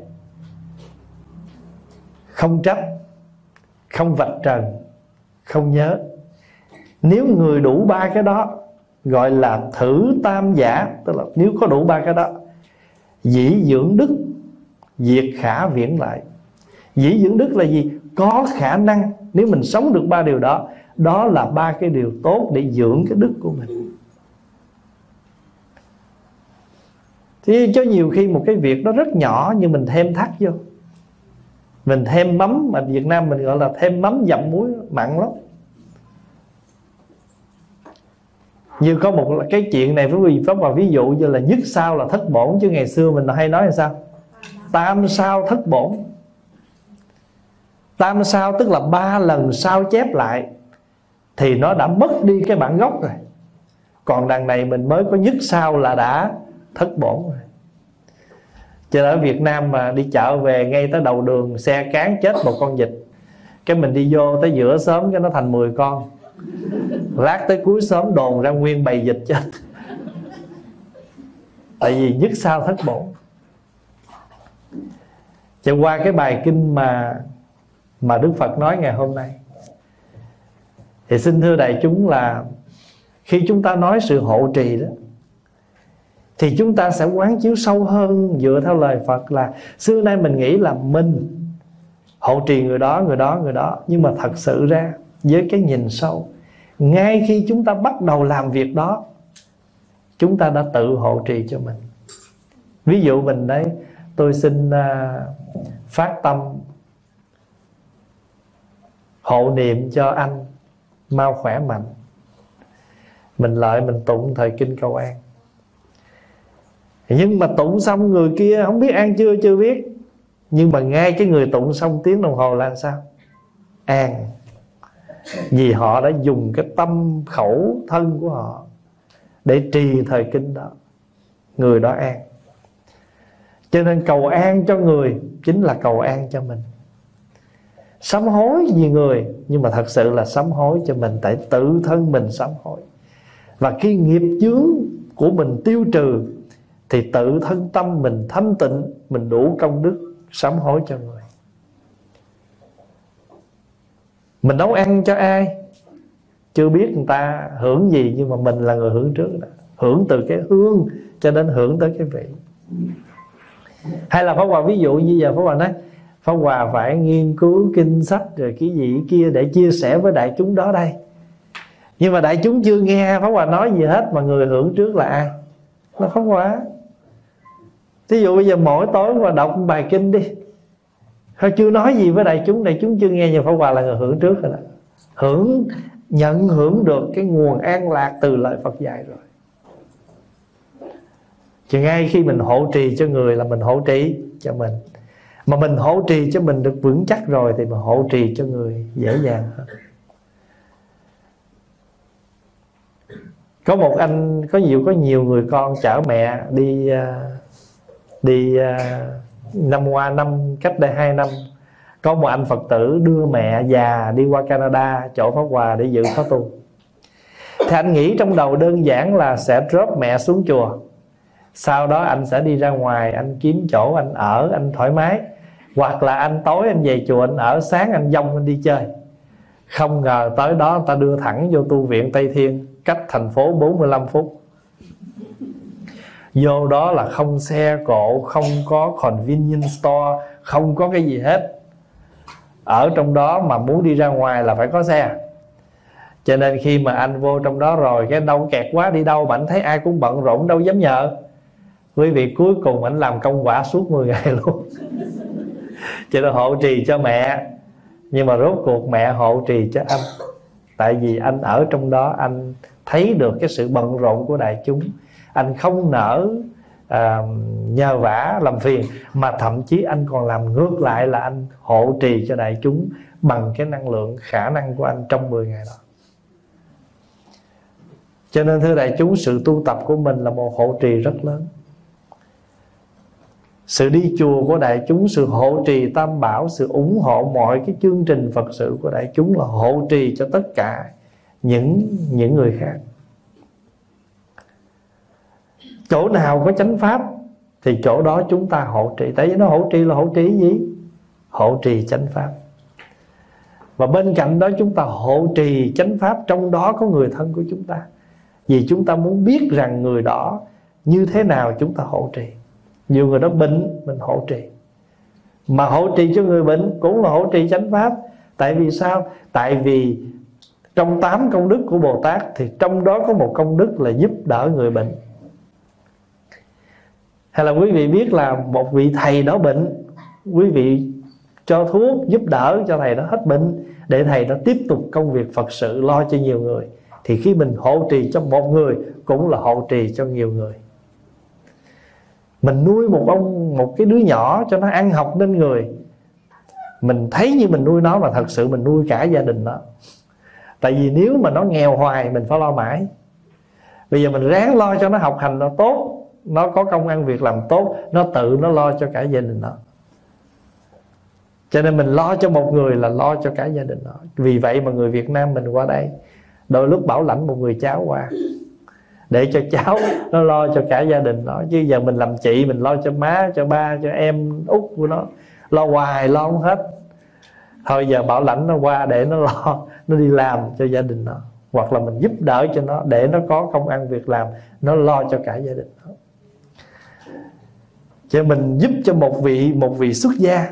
không trách, không vạch trần, không nhớ. Nếu người đủ 3 cái đó gọi là thử tam giả. Tức là nếu có đủ 3 cái đó, dĩ dưỡng đức, diệt khả viễn lại. Dĩ dưỡng đức là gì? Có khả năng. Nếu mình sống được 3 điều đó, đó là 3 cái điều tốt để dưỡng cái đức của mình. Thì cho nhiều khi một cái việc đó rất nhỏ, nhưng mình thêm thắt vô, mình thêm mắm, mà Việt Nam mình gọi là thêm mắm dặm muối, mặn lắm. Như có một cái chuyện này với Pháp Hòa ví dụ như là nhất sao là thất bổn. Chứ ngày xưa mình hay nói là sao? Tam sao thất bổn. Tam sao tức là 3 lần sao chép lại thì nó đã mất đi cái bản gốc rồi. Còn đằng này mình mới có nhất sao là đã thất bổn rồi. Cho nên ở Việt Nam mà đi chợ về, ngay tới đầu đường xe cán chết một con vịt, cái mình đi vô tới giữa xóm cái nó thành 10 con. Lát tới cuối xóm đồn ra nguyên bầy vịt chết. Tại vì nhất sao thất bổn. Cho qua cái bài kinh mà Đức Phật nói ngày hôm nay, thì xin thưa đại chúng là khi chúng ta nói sự hộ trì đó, thì chúng ta sẽ quán chiếu sâu hơn dựa theo lời Phật là xưa nay mình nghĩ là mình hộ trì người đó. Nhưng mà thật sự ra với cái nhìn sâu, ngay khi chúng ta bắt đầu làm việc đó, chúng ta đã tự hộ trì cho mình. Ví dụ mình đấy, tôi xin phát tâm hộ niệm cho anh mau khỏe mạnh. Mình lại mình tụng thời kinh cầu an. Nhưng mà tụng xong người kia không biết an chưa biết. Nhưng mà ngay cái người tụng xong tiếng đồng hồ là sao? An. Vì họ đã dùng cái tâm khẩu thân của họ để trì thời kinh đó, người đó an. Cho nên cầu an cho người chính là cầu an cho mình. Sám hối vì người, nhưng mà thật sự là sám hối cho mình. Tại tự thân mình sám hối. Và khi nghiệp chướng của mình tiêu trừ, thì tự thân tâm mình thanh tịnh, mình đủ công đức sám hối cho người. Mình nấu ăn cho ai chưa biết người ta hưởng gì, nhưng mà mình là người hưởng trước đó. Hưởng từ cái hương cho đến hưởng tới cái vị. Hay là Pháp Hòa ví dụ như giờ Pháp Hòa nói Pháp Hòa phải nghiên cứu kinh sách rồi cái gì kia để chia sẻ với đại chúng đó đây, nhưng mà đại chúng chưa nghe Pháp Hòa nói gì hết, mà người hưởng trước là ai? Là Pháp Hòa. Ví dụ bây giờ mỗi tối Pháp Hòa đọc bài kinh đi, họ chưa nói gì với đại chúng chưa nghe, nhưng Pháp Hòa là người hưởng trước rồi đó. Nhận hưởng được cái nguồn an lạc từ lời Phật dạy rồi. Chứ ngay khi mình hộ trì cho người là mình hộ trì cho mình. Mà mình hộ trì cho mình được vững chắc rồi thì mình hộ trì cho người dễ dàng hơn. Có một anh có nhiều người con chở mẹ đi cách đây 2 năm, có một anh Phật tử đưa mẹ già đi qua Canada chỗ Pháp Hòa để dự khóa tu. Thì anh nghĩ trong đầu đơn giản là sẽ drop mẹ xuống chùa, sau đó anh sẽ đi ra ngoài, anh kiếm chỗ anh ở, anh thoải mái. Hoặc là anh tối anh về chùa anh ở, sáng anh dông anh đi chơi. Không ngờ tới đó ta đưa thẳng vô tu viện Tây Thiên, cách thành phố 45 phút. Vô đó là không xe cộ, không có convenience store, không có cái gì hết. Ở trong đó mà muốn đi ra ngoài là phải có xe. Cho nên khi mà anh vô trong đó rồi, cái đâu kẹt quá đi đâu, mà anh thấy ai cũng bận rộn đâu dám nhờ. Quý vị, cuối cùng anh làm công quả suốt 10 ngày luôn. Cho nên hộ trì cho mẹ, nhưng mà rốt cuộc mẹ hộ trì cho anh. Tại vì anh ở trong đó, anh thấy được cái sự bận rộn của đại chúng. Anh không nỡ nhờ vả làm phiền, mà thậm chí anh còn làm ngược lại là anh hộ trì cho đại chúng bằng cái năng lượng, khả năng của anh trong 10 ngày đó. Cho nên thưa đại chúng, sự tu tập của mình là một hộ trì rất lớn. Sự đi chùa của đại chúng, sự hộ trì tam bảo, sự ủng hộ mọi cái chương trình Phật sự của đại chúng là hộ trì cho tất cả những người khác. Chỗ nào có chánh pháp thì chỗ đó chúng ta hộ trì. Tại vì nó hộ trì là hộ trì gì? Hộ trì chánh pháp. Và bên cạnh đó chúng ta hộ trì chánh pháp, trong đó có người thân của chúng ta. Vì chúng ta muốn biết rằng người đó như thế nào chúng ta hộ trì. Nhiều người đó bệnh, mình hộ trì. Mà hộ trì cho người bệnh cũng là hộ trì chánh pháp. Tại vì sao? Tại vì trong 8 công đức của Bồ Tát thì trong đó có một công đức là giúp đỡ người bệnh. Hay là quý vị biết là một vị thầy đó bệnh, quý vị cho thuốc giúp đỡ cho thầy đó hết bệnh, để thầy đó tiếp tục công việc Phật sự lo cho nhiều người. Thì khi mình hộ trì cho một người cũng là hộ trì cho nhiều người. Mình nuôi một cái đứa nhỏ cho nó ăn học nên người, mình thấy như mình nuôi nó, mà thật sự mình nuôi cả gia đình nó. Tại vì nếu mà nó nghèo hoài mình phải lo mãi. Bây giờ mình ráng lo cho nó học hành nó tốt, nó có công ăn việc làm tốt, nó tự nó lo cho cả gia đình nó. Cho nên mình lo cho một người là lo cho cả gia đình nó. Vì vậy mà người Việt Nam mình qua đây đôi lúc bảo lãnh một người cháu qua, để cho cháu nó lo cho cả gia đình nó. Chứ giờ mình làm chị, mình lo cho má, cho ba, cho em út của nó, lo hoài lo không hết. Thôi giờ bảo lãnh nó qua để nó lo, nó đi làm cho gia đình nó. Hoặc là mình giúp đỡ cho nó để nó có công ăn việc làm, nó lo cho cả gia đình nó. Cho mình giúp cho một vị xuất gia.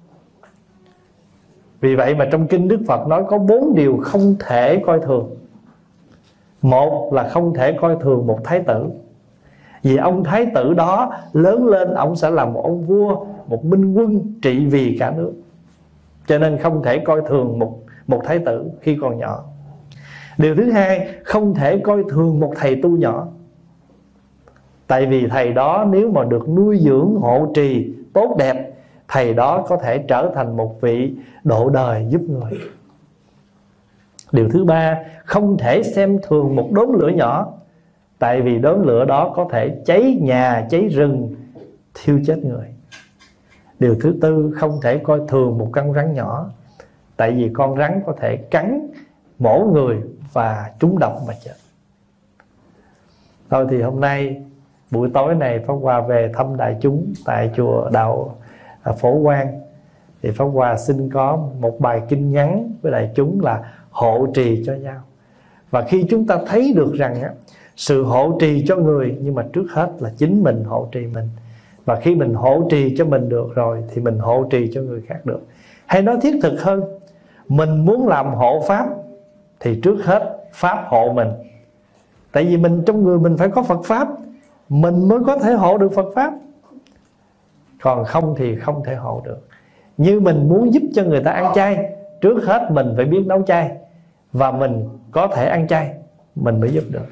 Vì vậy mà trong kinh Đức Phật nói có 4 điều không thể coi thường. Một là không thể coi thường một thái tử. Vì ông thái tử đó lớn lên ông sẽ là một ông vua, một minh quân trị vì cả nước. Cho nên không thể coi thường một thái tử khi còn nhỏ. Điều thứ hai, không thể coi thường một thầy tu nhỏ. Tại vì thầy đó nếu mà được nuôi dưỡng hộ trì tốt đẹp, thầy đó có thể trở thành một vị độ đời giúp người. Điều thứ ba, không thể xem thường một đốm lửa nhỏ. Tại vì đốm lửa đó có thể cháy nhà, cháy rừng, thiêu chết người. Điều thứ tư, không thể coi thường một con rắn nhỏ. Tại vì con rắn có thể cắn mổ người và trúng độc mà chết. Thôi thì hôm nay buổi tối này Pháp Hòa về thăm đại chúng tại chùa Đạo Phổ Quang. Thì Pháp Hòa xin có một bài kinh ngắn với đại chúng là hộ trì cho nhau. Và khi chúng ta thấy được rằng sự hộ trì cho người, nhưng mà trước hết là chính mình hộ trì mình, Và khi mình hộ trì cho mình được rồi thì mình hộ trì cho người khác được. Hay nói thiết thực hơn, mình muốn làm hộ pháp thì trước hết pháp hộ mình. Tại vì mình trong người mình phải có Phật pháp, mình mới có thể hộ được Phật pháp. Còn không thì không thể hộ được. Như mình muốn giúp cho người ta ăn chay, trước hết mình phải biết nấu chay, và mình có thể ăn chay mình mới giúp được.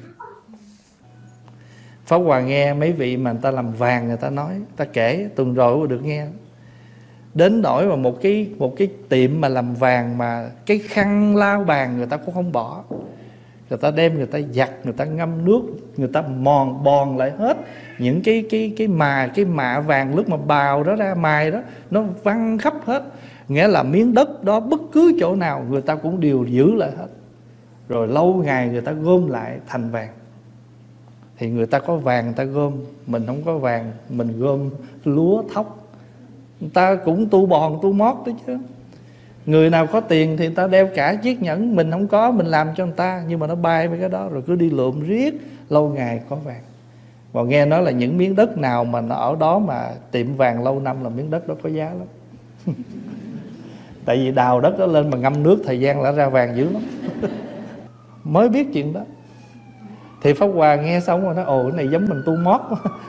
Pháp Hòa nghe mấy vị mà người ta làm vàng, người ta nói, người ta kể tuần rồi được nghe. Đến nỗi mà một cái tiệm mà làm vàng mà cái khăn lau bàn người ta cũng không bỏ. Người ta đem, người ta giặt, người ta ngâm nước, người ta bòn lại hết những cái mạ vàng lúc mà bào đó ra, mài đó, nó văng khắp hết. Nghĩa là miếng đất đó bất cứ chỗ nào người ta cũng đều giữ lại hết. Rồi lâu ngày người ta gom lại thành vàng. Thì người ta có vàng người ta gom, mình không có vàng mình gom lúa thóc. Người ta cũng tu bòn tu mót đấy chứ. Người nào có tiền thì người ta đeo cả chiếc nhẫn, mình không có mình làm cho người ta, nhưng mà nó bay với cái đó rồi cứ đi lượm riết, lâu ngày có vàng. Và nghe nói là những miếng đất nào mà nó ở đó mà tiệm vàng lâu năm là miếng đất đó có giá lắm. Tại vì đào đất đó lên mà ngâm nước thời gian là ra vàng dữ lắm. Mới biết chuyện đó. Thì Pháp Hòa nghe xong rồi nói ồ cái này giống mình tu mót.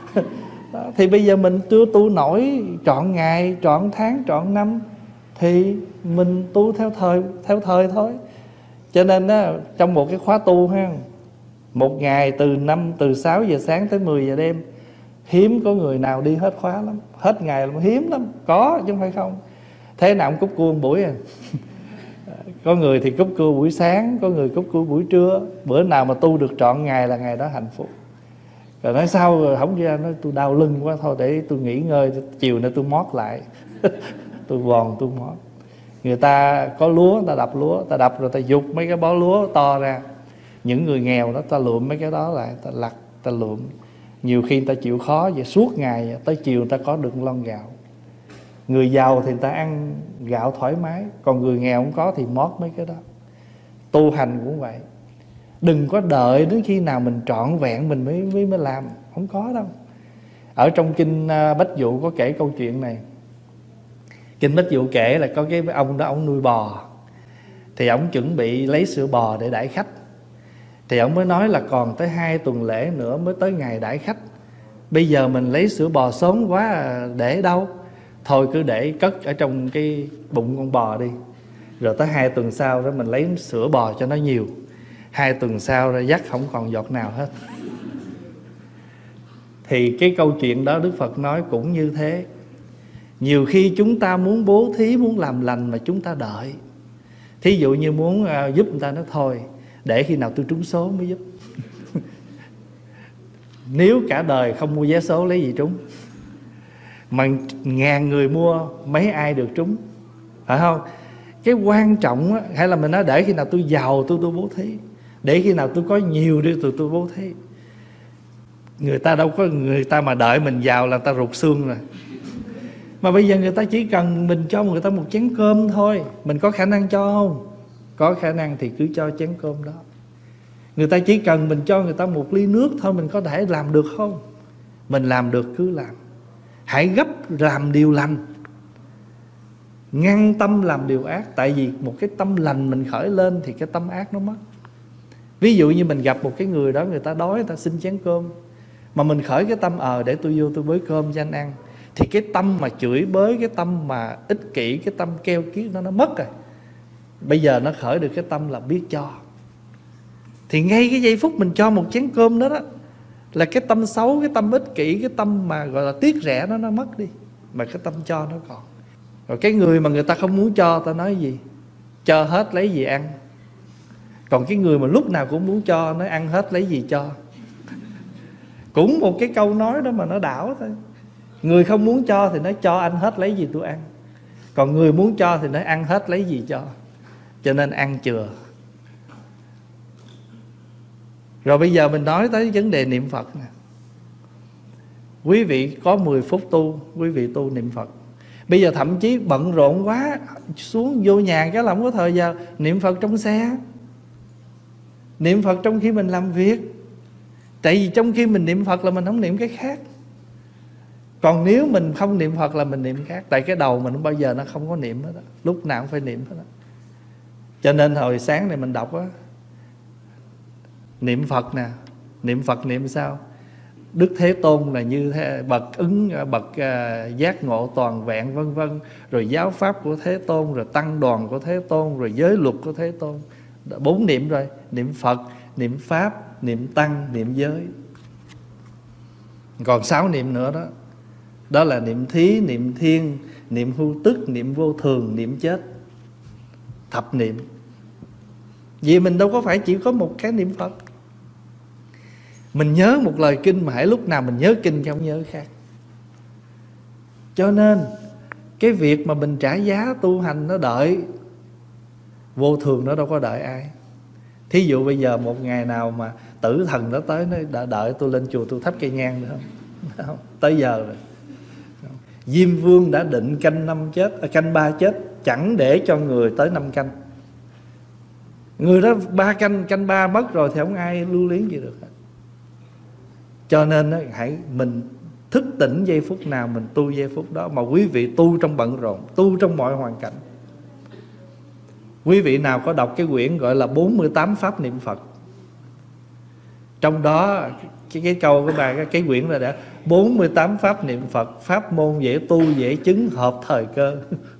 Thì bây giờ mình chưa tu nổi trọn ngày, trọn tháng, trọn năm, thì mình tu theo thời thôi. Cho nên á, trong một cái khóa tu ha, một ngày từ 6 giờ sáng tới 10 giờ đêm, hiếm có người nào đi hết khóa lắm. Hết ngày là hiếm lắm, có chứ không phải không. Thế nào cũng cúp cua một buổi à. Có người thì cúp cua buổi sáng, có người cúp cua buổi trưa. Bữa nào mà tu được trọn ngày là ngày đó hạnh phúc. Rồi nói sao rồi không ra, nói tôi đau lưng quá, thôi để tôi nghỉ ngơi, chiều nay tôi mót lại. Tôi bòn tôi mót. Người ta có lúa, người ta đập lúa, ta đập rồi ta giục mấy cái bó lúa to ra. Những người nghèo đó ta lượm mấy cái đó lại, ta lặt, ta lượm. Nhiều khi người ta chịu khó vậy, suốt ngày tới chiều người ta có được lon gạo. Người giàu thì người ta ăn gạo thoải mái, còn người nghèo không có thì mót mấy cái đó. Tu hành cũng vậy. Đừng có đợi đến khi nào mình trọn vẹn mình mới làm. Không có đâu. Ở trong kinh Bách Dụ có kể câu chuyện này. Kinh Bách Dụ kể là có cái ông đó, ông nuôi bò. Thì ông chuẩn bị lấy sữa bò để đãi khách. Thì ông mới nói là còn tới 2 tuần lễ nữa mới tới ngày đãi khách. Bây giờ mình lấy sữa bò sớm quá để đâu? Thôi cứ để cất ở trong cái bụng con bò đi. Rồi tới 2 tuần sau đó mình lấy sữa bò cho nó nhiều. 2 tuần sau ra dắt không còn giọt nào hết. Thì cái câu chuyện đó Đức Phật nói cũng như thế. Nhiều khi chúng ta muốn bố thí, muốn làm lành mà chúng ta đợi. Thí dụ như muốn giúp người ta, nói thôi để khi nào tôi trúng số mới giúp. Nếu cả đời không mua vé số lấy gì trúng? Mà 1000 người mua mấy ai được trúng, phải không? Cái quan trọng á, hay là mình nói để khi nào tôi giàu tôi bố thí, để khi nào tôi có nhiều đi tôi bố thí. Người ta đâu có, người ta mà đợi mình giàu là người ta rụt xương rồi. Mà bây giờ người ta chỉ cần mình cho người ta một chén cơm thôi. Mình có khả năng cho không? Có khả năng thì cứ cho chén cơm đó. Người ta chỉ cần mình cho người ta một ly nước thôi, mình có thể làm được không? Mình làm được cứ làm. Hãy gấp làm điều lành, ngăn tâm làm điều ác. Tại vì một cái tâm lành mình khởi lên thì cái tâm ác nó mất. Ví dụ như mình gặp một cái người đó, người ta đói, người ta xin chén cơm, mà mình khởi cái tâm để tôi vô tôi bới cơm cho anh ăn, thì cái tâm mà chửi bới, cái tâm mà ích kỷ, cái tâm keo kiết nó mất rồi. Bây giờ nó khởi được cái tâm là biết cho. Thì ngay cái giây phút mình cho một chén cơm đó là cái tâm xấu, cái tâm ích kỷ, cái tâm mà gọi là tiếc rẻ nó mất đi, mà cái tâm cho nó còn. Rồi cái người mà người ta không muốn cho, ta nói gì? Cho hết lấy gì ăn. Còn cái người mà lúc nào cũng muốn cho, nói ăn hết lấy gì cho. Cũng một cái câu nói đó mà nó đảo thôi. Người không muốn cho thì nói cho anh hết lấy gì tôi ăn. Còn người muốn cho thì nói ăn hết lấy gì cho. Cho nên ăn chừa. Rồi bây giờ mình nói tới vấn đề niệm Phật nè. Quý vị có 10 phút tu, quý vị tu niệm Phật. Bây giờ thậm chí bận rộn quá, xuống vô nhà cái làm có thời giờ niệm Phật trong xe, niệm Phật trong khi mình làm việc. Tại vì trong khi mình niệm Phật là mình không niệm cái khác. Còn nếu mình không niệm Phật là mình niệm khác. Tại cái đầu mình bao giờ nó không có niệm hết đó. Lúc nào cũng phải niệm hết đó. Cho nên hồi sáng này mình đọc á, niệm Phật nè. Niệm Phật niệm sao? Đức Thế Tôn là như thế, bậc giác ngộ toàn vẹn vân vân, rồi giáo pháp của Thế Tôn, rồi tăng đoàn của Thế Tôn, rồi giới luật của Thế Tôn. 4 niệm rồi. Niệm Phật, niệm Pháp, niệm Tăng, niệm giới. Còn 6 niệm nữa đó. Đó là niệm thí, niệm thiên, niệm hưu tức, niệm vô thường, niệm chết. Thập niệm. Vì mình đâu có phải chỉ có một cái niệm Phật. Mình nhớ một lời kinh mà hãy lúc nào mình nhớ kinh không nhớ khác. Cho nên cái việc mà mình trả giá tu hành nó đợi vô thường, nó đâu có đợi ai. Thí dụ bây giờ một ngày nào mà tử thần nó tới, nó đã đợi tôi lên chùa tôi thắp cây nhang nữa không? Tới giờ rồi. Diêm Vương đã định canh 3 chết, chẳng để cho người tới 5 canh. Người đó 3 canh 3 mất rồi thì không ai lưu luyến gì được. Cho nên hãy mình thức tỉnh giây phút nào mình tu giây phút đó. Mà quý vị tu trong bận rộn, tu trong mọi hoàn cảnh. Quý vị nào có đọc cái quyển gọi là 48 pháp niệm Phật, trong đó cái câu của bà, cái quyển là đã 48 pháp niệm Phật, pháp môn dễ tu dễ chứng, hợp thời cơ.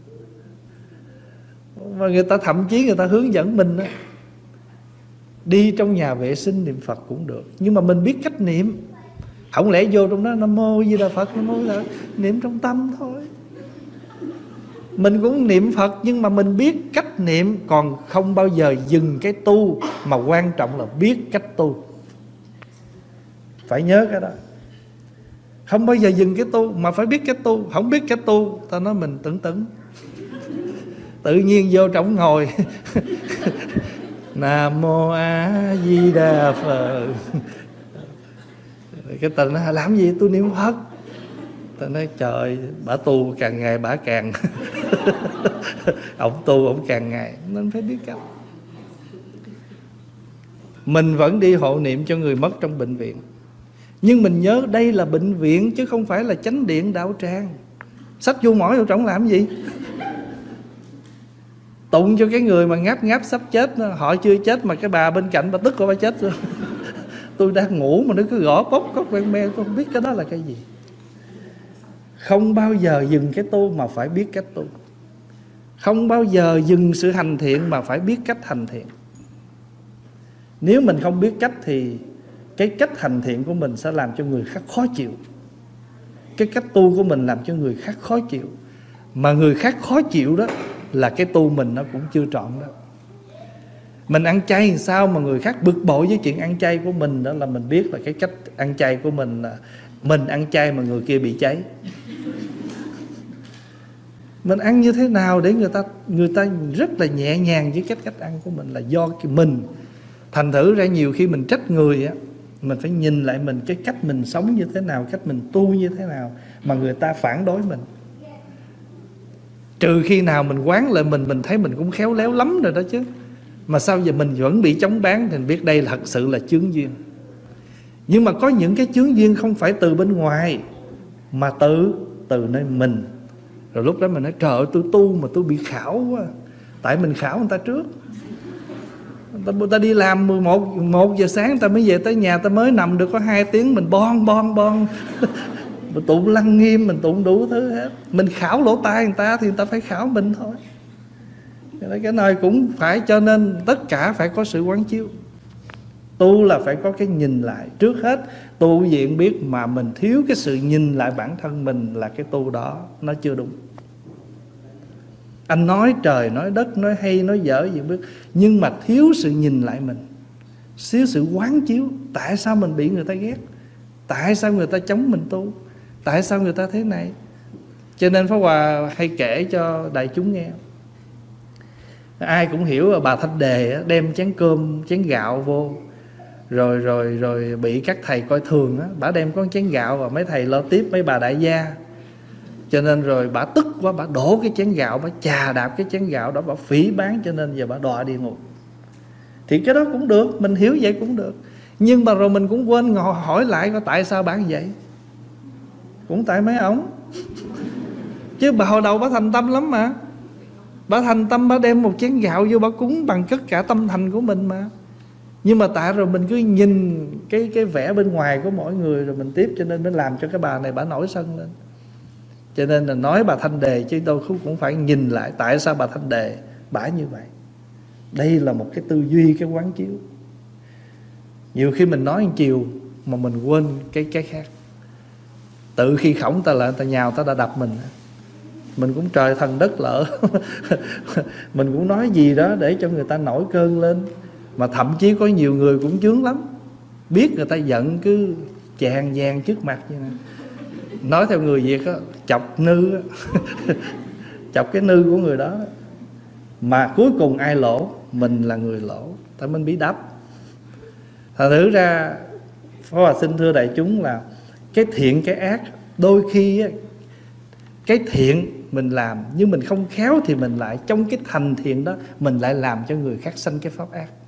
Mà người ta thậm chí người ta hướng dẫn mình đó, đi trong nhà vệ sinh niệm Phật cũng được. Nhưng mà mình biết cách niệm. Không lẽ vô trong đó Nam Mô Di Đà Phật, Nam Mô Di Đà Phật, niệm trong tâm thôi. Mình cũng niệm Phật nhưng mà mình biết cách niệm. Còn không bao giờ dừng cái tu, mà quan trọng là biết cách tu. Phải nhớ cái đó. Không bao giờ dừng cái tu, mà phải biết cách tu. Không biết cách tu, ta nói mình tưởng tự nhiên vô trong ngồi Nam Mô A Di Đà Phật. Cái ta nói làm gì, tôi niệm Phật. Ta nói trời, bả tu càng ngày bả càng ông tu ông càng ngày, nên phải biết cách. Mình vẫn đi hộ niệm cho người mất trong bệnh viện, nhưng mình nhớ đây là bệnh viện chứ không phải là chánh điện đạo tràng. Xách vô mỏi vô trọng làm gì? Tụng cho cái người mà ngáp sắp chết, họ chưa chết mà cái bà bên cạnh bà tức của bà chết rồi. Tôi đang ngủ mà nó cứ gõ bốc cốc ven me, tôi không biết cái đó là cái gì. Không bao giờ dừng cái tu mà phải biết cách tu. Không bao giờ dừng sự hành thiện mà phải biết cách hành thiện. Nếu mình không biết cách thì cái cách hành thiện của mình sẽ làm cho người khác khó chịu. Cái cách tu của mình làm cho người khác khó chịu. Mà người khác khó chịu đó là cái tu mình nó cũng chưa trọn đó. Mình ăn chay làm sao mà người khác bực bội với chuyện ăn chay của mình, đó là mình biết là cái cách ăn chay của mình là mình ăn chay mà người kia bị cháy. Mình ăn như thế nào để người ta rất là nhẹ nhàng với cách ăn của mình là do mình. Thành thử ra nhiều khi mình trách người á, mình phải nhìn lại mình, cái cách mình sống như thế nào, cách mình tu như thế nào mà người ta phản đối mình. Trừ khi nào mình quán lại mình thấy mình cũng khéo léo lắm rồi đó chứ. Mà sao giờ mình vẫn bị chống bán thì mình biết đây là thật sự là chướng duyên. Nhưng mà có những cái chướng duyên không phải từ bên ngoài, mà từ nơi mình. Rồi lúc đó mình nói trời ơi tôi tu mà tôi bị khảo quá. Tại mình khảo người ta trước. Người ta đi làm 1 giờ sáng người ta mới về tới nhà, ta mới nằm được có 2 tiếng mình bon. Mình tụng Lăng Nghiêm, mình tụng đủ thứ hết. Mình khảo lỗ tai người ta thì người ta phải khảo mình thôi. Cái này cũng phải, cho nên tất cả phải có sự quán chiếu. Tu là phải có cái nhìn lại. Trước hết tu diện biết mà mình thiếu cái sự nhìn lại bản thân mình là cái tu đó nó chưa đúng. Anh nói trời, nói đất, nói hay, nói dở gì biết, nhưng mà thiếu sự nhìn lại mình, thiếu sự quán chiếu. Tại sao mình bị người ta ghét? Tại sao người ta chống mình tu? Tại sao người ta thế này? Cho nên Pháp Hòa hay kể cho đại chúng nghe. Ai cũng hiểu bà Thanh Đề đem chén cơm, chén gạo vô, rồi bị các thầy coi thường á, bà đem có chén gạo và mấy thầy lo tiếp mấy bà đại gia. Cho nên rồi bà tức quá, bà đổ cái chén gạo, bà chà đạp cái chén gạo đó, bà phỉ báng, cho nên giờ bà đọa địa ngục. Thì cái đó cũng được, mình hiểu vậy cũng được. Nhưng mà rồi mình cũng quên hỏi lại coi tại sao bà như vậy. cũng tại mấy ổng. Chứ bà hồi đầu bà thành tâm lắm mà. Bà thành tâm, bà đem một chén gạo vô bà cúng bằng tất cả tâm thành của mình mà. Nhưng mà tại rồi mình cứ nhìn cái vẻ bên ngoài của mỗi người rồi mình tiếp, cho nên nó làm cho cái bà này bà nổi sân lên. Cho nên là nói bà Thanh Đề, chứ đôi lúc cũng phải nhìn lại tại sao bà Thanh Đề bả như vậy. Đây là một cái tư duy, cái quán chiếu. Nhiều khi mình nói một chiều mà mình quên cái khác. Tự khi khổng ta lại, ta nhào ta đã đập mình cũng trời thần đất lỡ. Mình cũng nói gì đó để cho người ta nổi cơn lên. Mà thậm chí có nhiều người cũng chướng lắm, biết người ta giận cứ chàng vàng trước mặt như này. Nói theo người Việt á, chọc nư á. Chọc cái nư của người đó. Mà cuối cùng ai lỗ? Mình là người lỗ, tại mình bị đập. Thành thử ra Pháp Hòa xin thưa đại chúng là cái thiện cái ác, đôi khi á, cái thiện mình làm nhưng mình không khéo thì mình lại trong cái thành thiện đó mình lại làm cho người khác sanh cái pháp ác.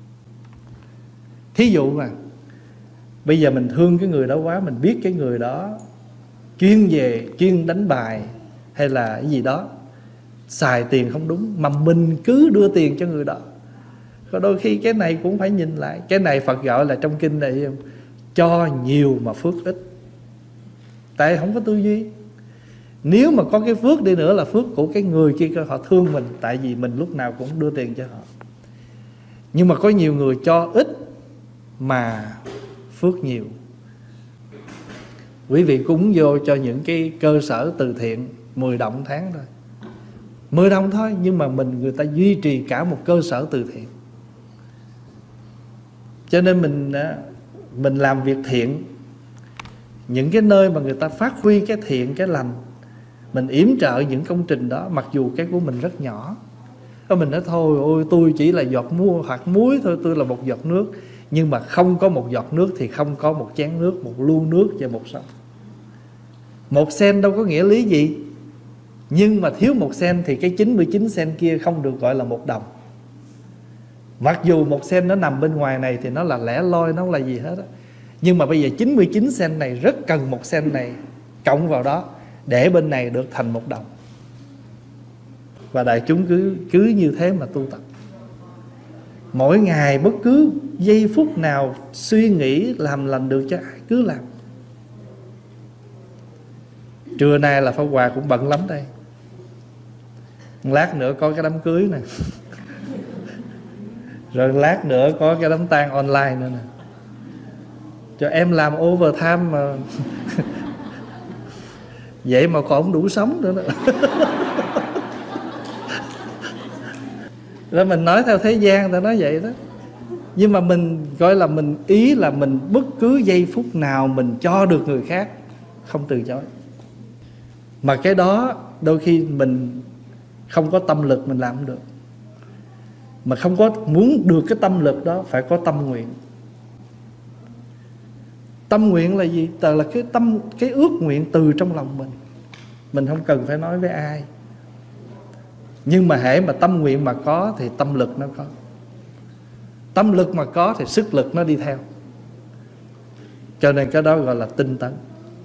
Thí dụ mà bây giờ mình thương cái người đó quá, mình biết cái người đó chuyên đánh bài hay là cái gì đó, xài tiền không đúng, mà mình cứ đưa tiền cho người đó. Có đôi khi cái này cũng phải nhìn lại. Cái này Phật gọi là trong kinh này cho nhiều mà phước ít. Tại không có tư duy. Nếu mà có cái phước đi nữa là phước của cái người kia, họ thương mình, tại vì mình lúc nào cũng đưa tiền cho họ. Nhưng mà có nhiều người cho ít mà phước nhiều. Quý vị cúng vô cho những cái cơ sở từ thiện 10 đồng tháng thôi, 10 đồng thôi, nhưng mà người ta duy trì cả một cơ sở từ thiện. Cho nên mình làm việc thiện, những cái nơi mà người ta phát huy cái thiện, cái lành, mình yểm trợ những công trình đó. Mặc dù cái của mình rất nhỏ, mình nói thôi ôi tôi chỉ là giọt hạt muối thôi, tôi là một giọt nước. Nhưng mà không có một giọt nước thì không có một chén nước, một lu nước và một sông. Một sen đâu có nghĩa lý gì, nhưng mà thiếu một sen thì cái 99 sen kia không được gọi là một đồng. Mặc dù một sen nó nằm bên ngoài này thì nó là lẻ loi, nó không là gì hết á. Nhưng mà bây giờ 99 sen này rất cần một sen này cộng vào đó để bên này được thành một đồng. Và đại chúng cứ như thế mà tu tập. Mỗi ngày bất cứ giây phút nào suy nghĩ làm lành được cho ai cứ làm. Trưa nay là Pháp Hòa cũng bận lắm đây. Lát nữa có cái đám cưới nè. Rồi lát nữa có cái đám tang online nữa nè. Cho em làm overtime mà. Vậy mà còn không đủ sống nữa đó. Rồi mình nói theo thế gian ta nói vậy đó. Nhưng mà mình gọi là mình ý là mình bất cứ giây phút nào mình cho được người khác, không từ chối. Mà cái đó đôi khi mình không có tâm lực mình làm không được. Mà không có muốn được cái tâm lực đó phải có tâm nguyện. Tâm nguyện là gì? Là cái ước nguyện từ trong lòng mình. Mình không cần phải nói với ai. Nhưng mà hễ mà tâm nguyện mà có thì tâm lực nó có. Tâm lực mà có thì sức lực nó đi theo. Cho nên cái đó gọi là tinh tấn.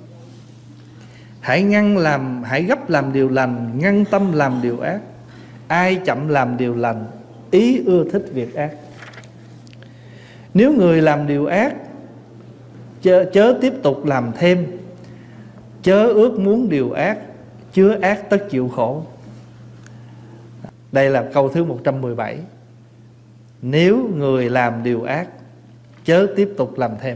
Hãy gấp làm điều lành, ngăn tâm làm điều ác. Ai chậm làm điều lành, ý ưa thích việc ác. Nếu người làm điều ác, chớ tiếp tục làm thêm. Chớ ước muốn điều ác, chứa ác tất chịu khổ. Đây là câu thứ 117. Nếu người làm điều ác, chớ tiếp tục làm thêm.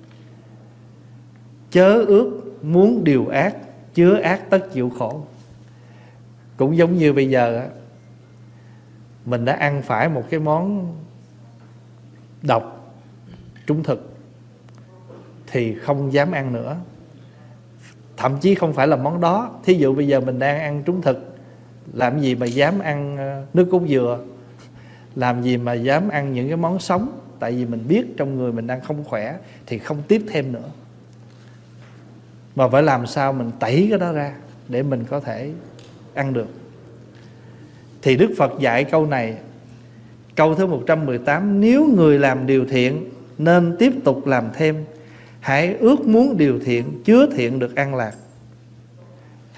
Chớ ước muốn điều ác, chứa ác tất chịu khổ. Cũng giống như bây giờ mình đã ăn phải một cái món độc, trúng thực, thì không dám ăn nữa. Thậm chí không phải là món đó. Thí dụ bây giờ mình đang ăn trúng thực, làm gì mà dám ăn nước cốt dừa, làm gì mà dám ăn những cái món sống. Tại vì mình biết trong người mình đang không khỏe thì không tiếp thêm nữa. Mà phải làm sao mình tẩy cái đó ra để mình có thể ăn được. Thì Đức Phật dạy câu này, câu thứ 118. Nếu người làm điều thiện nên tiếp tục làm thêm. Hãy ước muốn điều thiện, chứa thiện được an lạc.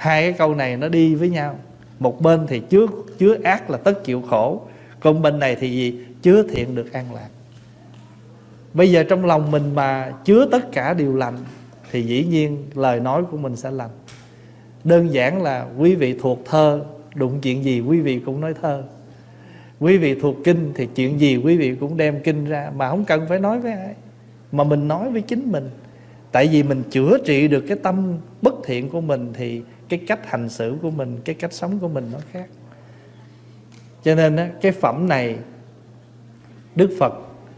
Hai cái câu này nó đi với nhau. Một bên thì chứa ác là tất chịu khổ, còn bên này thì gì? Chứa thiện được an lạc. Bây giờ trong lòng mình mà chứa tất cả điều lành thì dĩ nhiên lời nói của mình sẽ lành. Đơn giản là quý vị thuộc thơ, đụng chuyện gì quý vị cũng nói thơ. Quý vị thuộc kinh thì chuyện gì quý vị cũng đem kinh ra, mà không cần phải nói với ai, mà mình nói với chính mình. Tại vì mình chữa trị được cái tâm bất thiện của mình thì cái cách hành xử của mình, cái cách sống của mình nó khác. Cho nên cái phẩm này Đức Phật,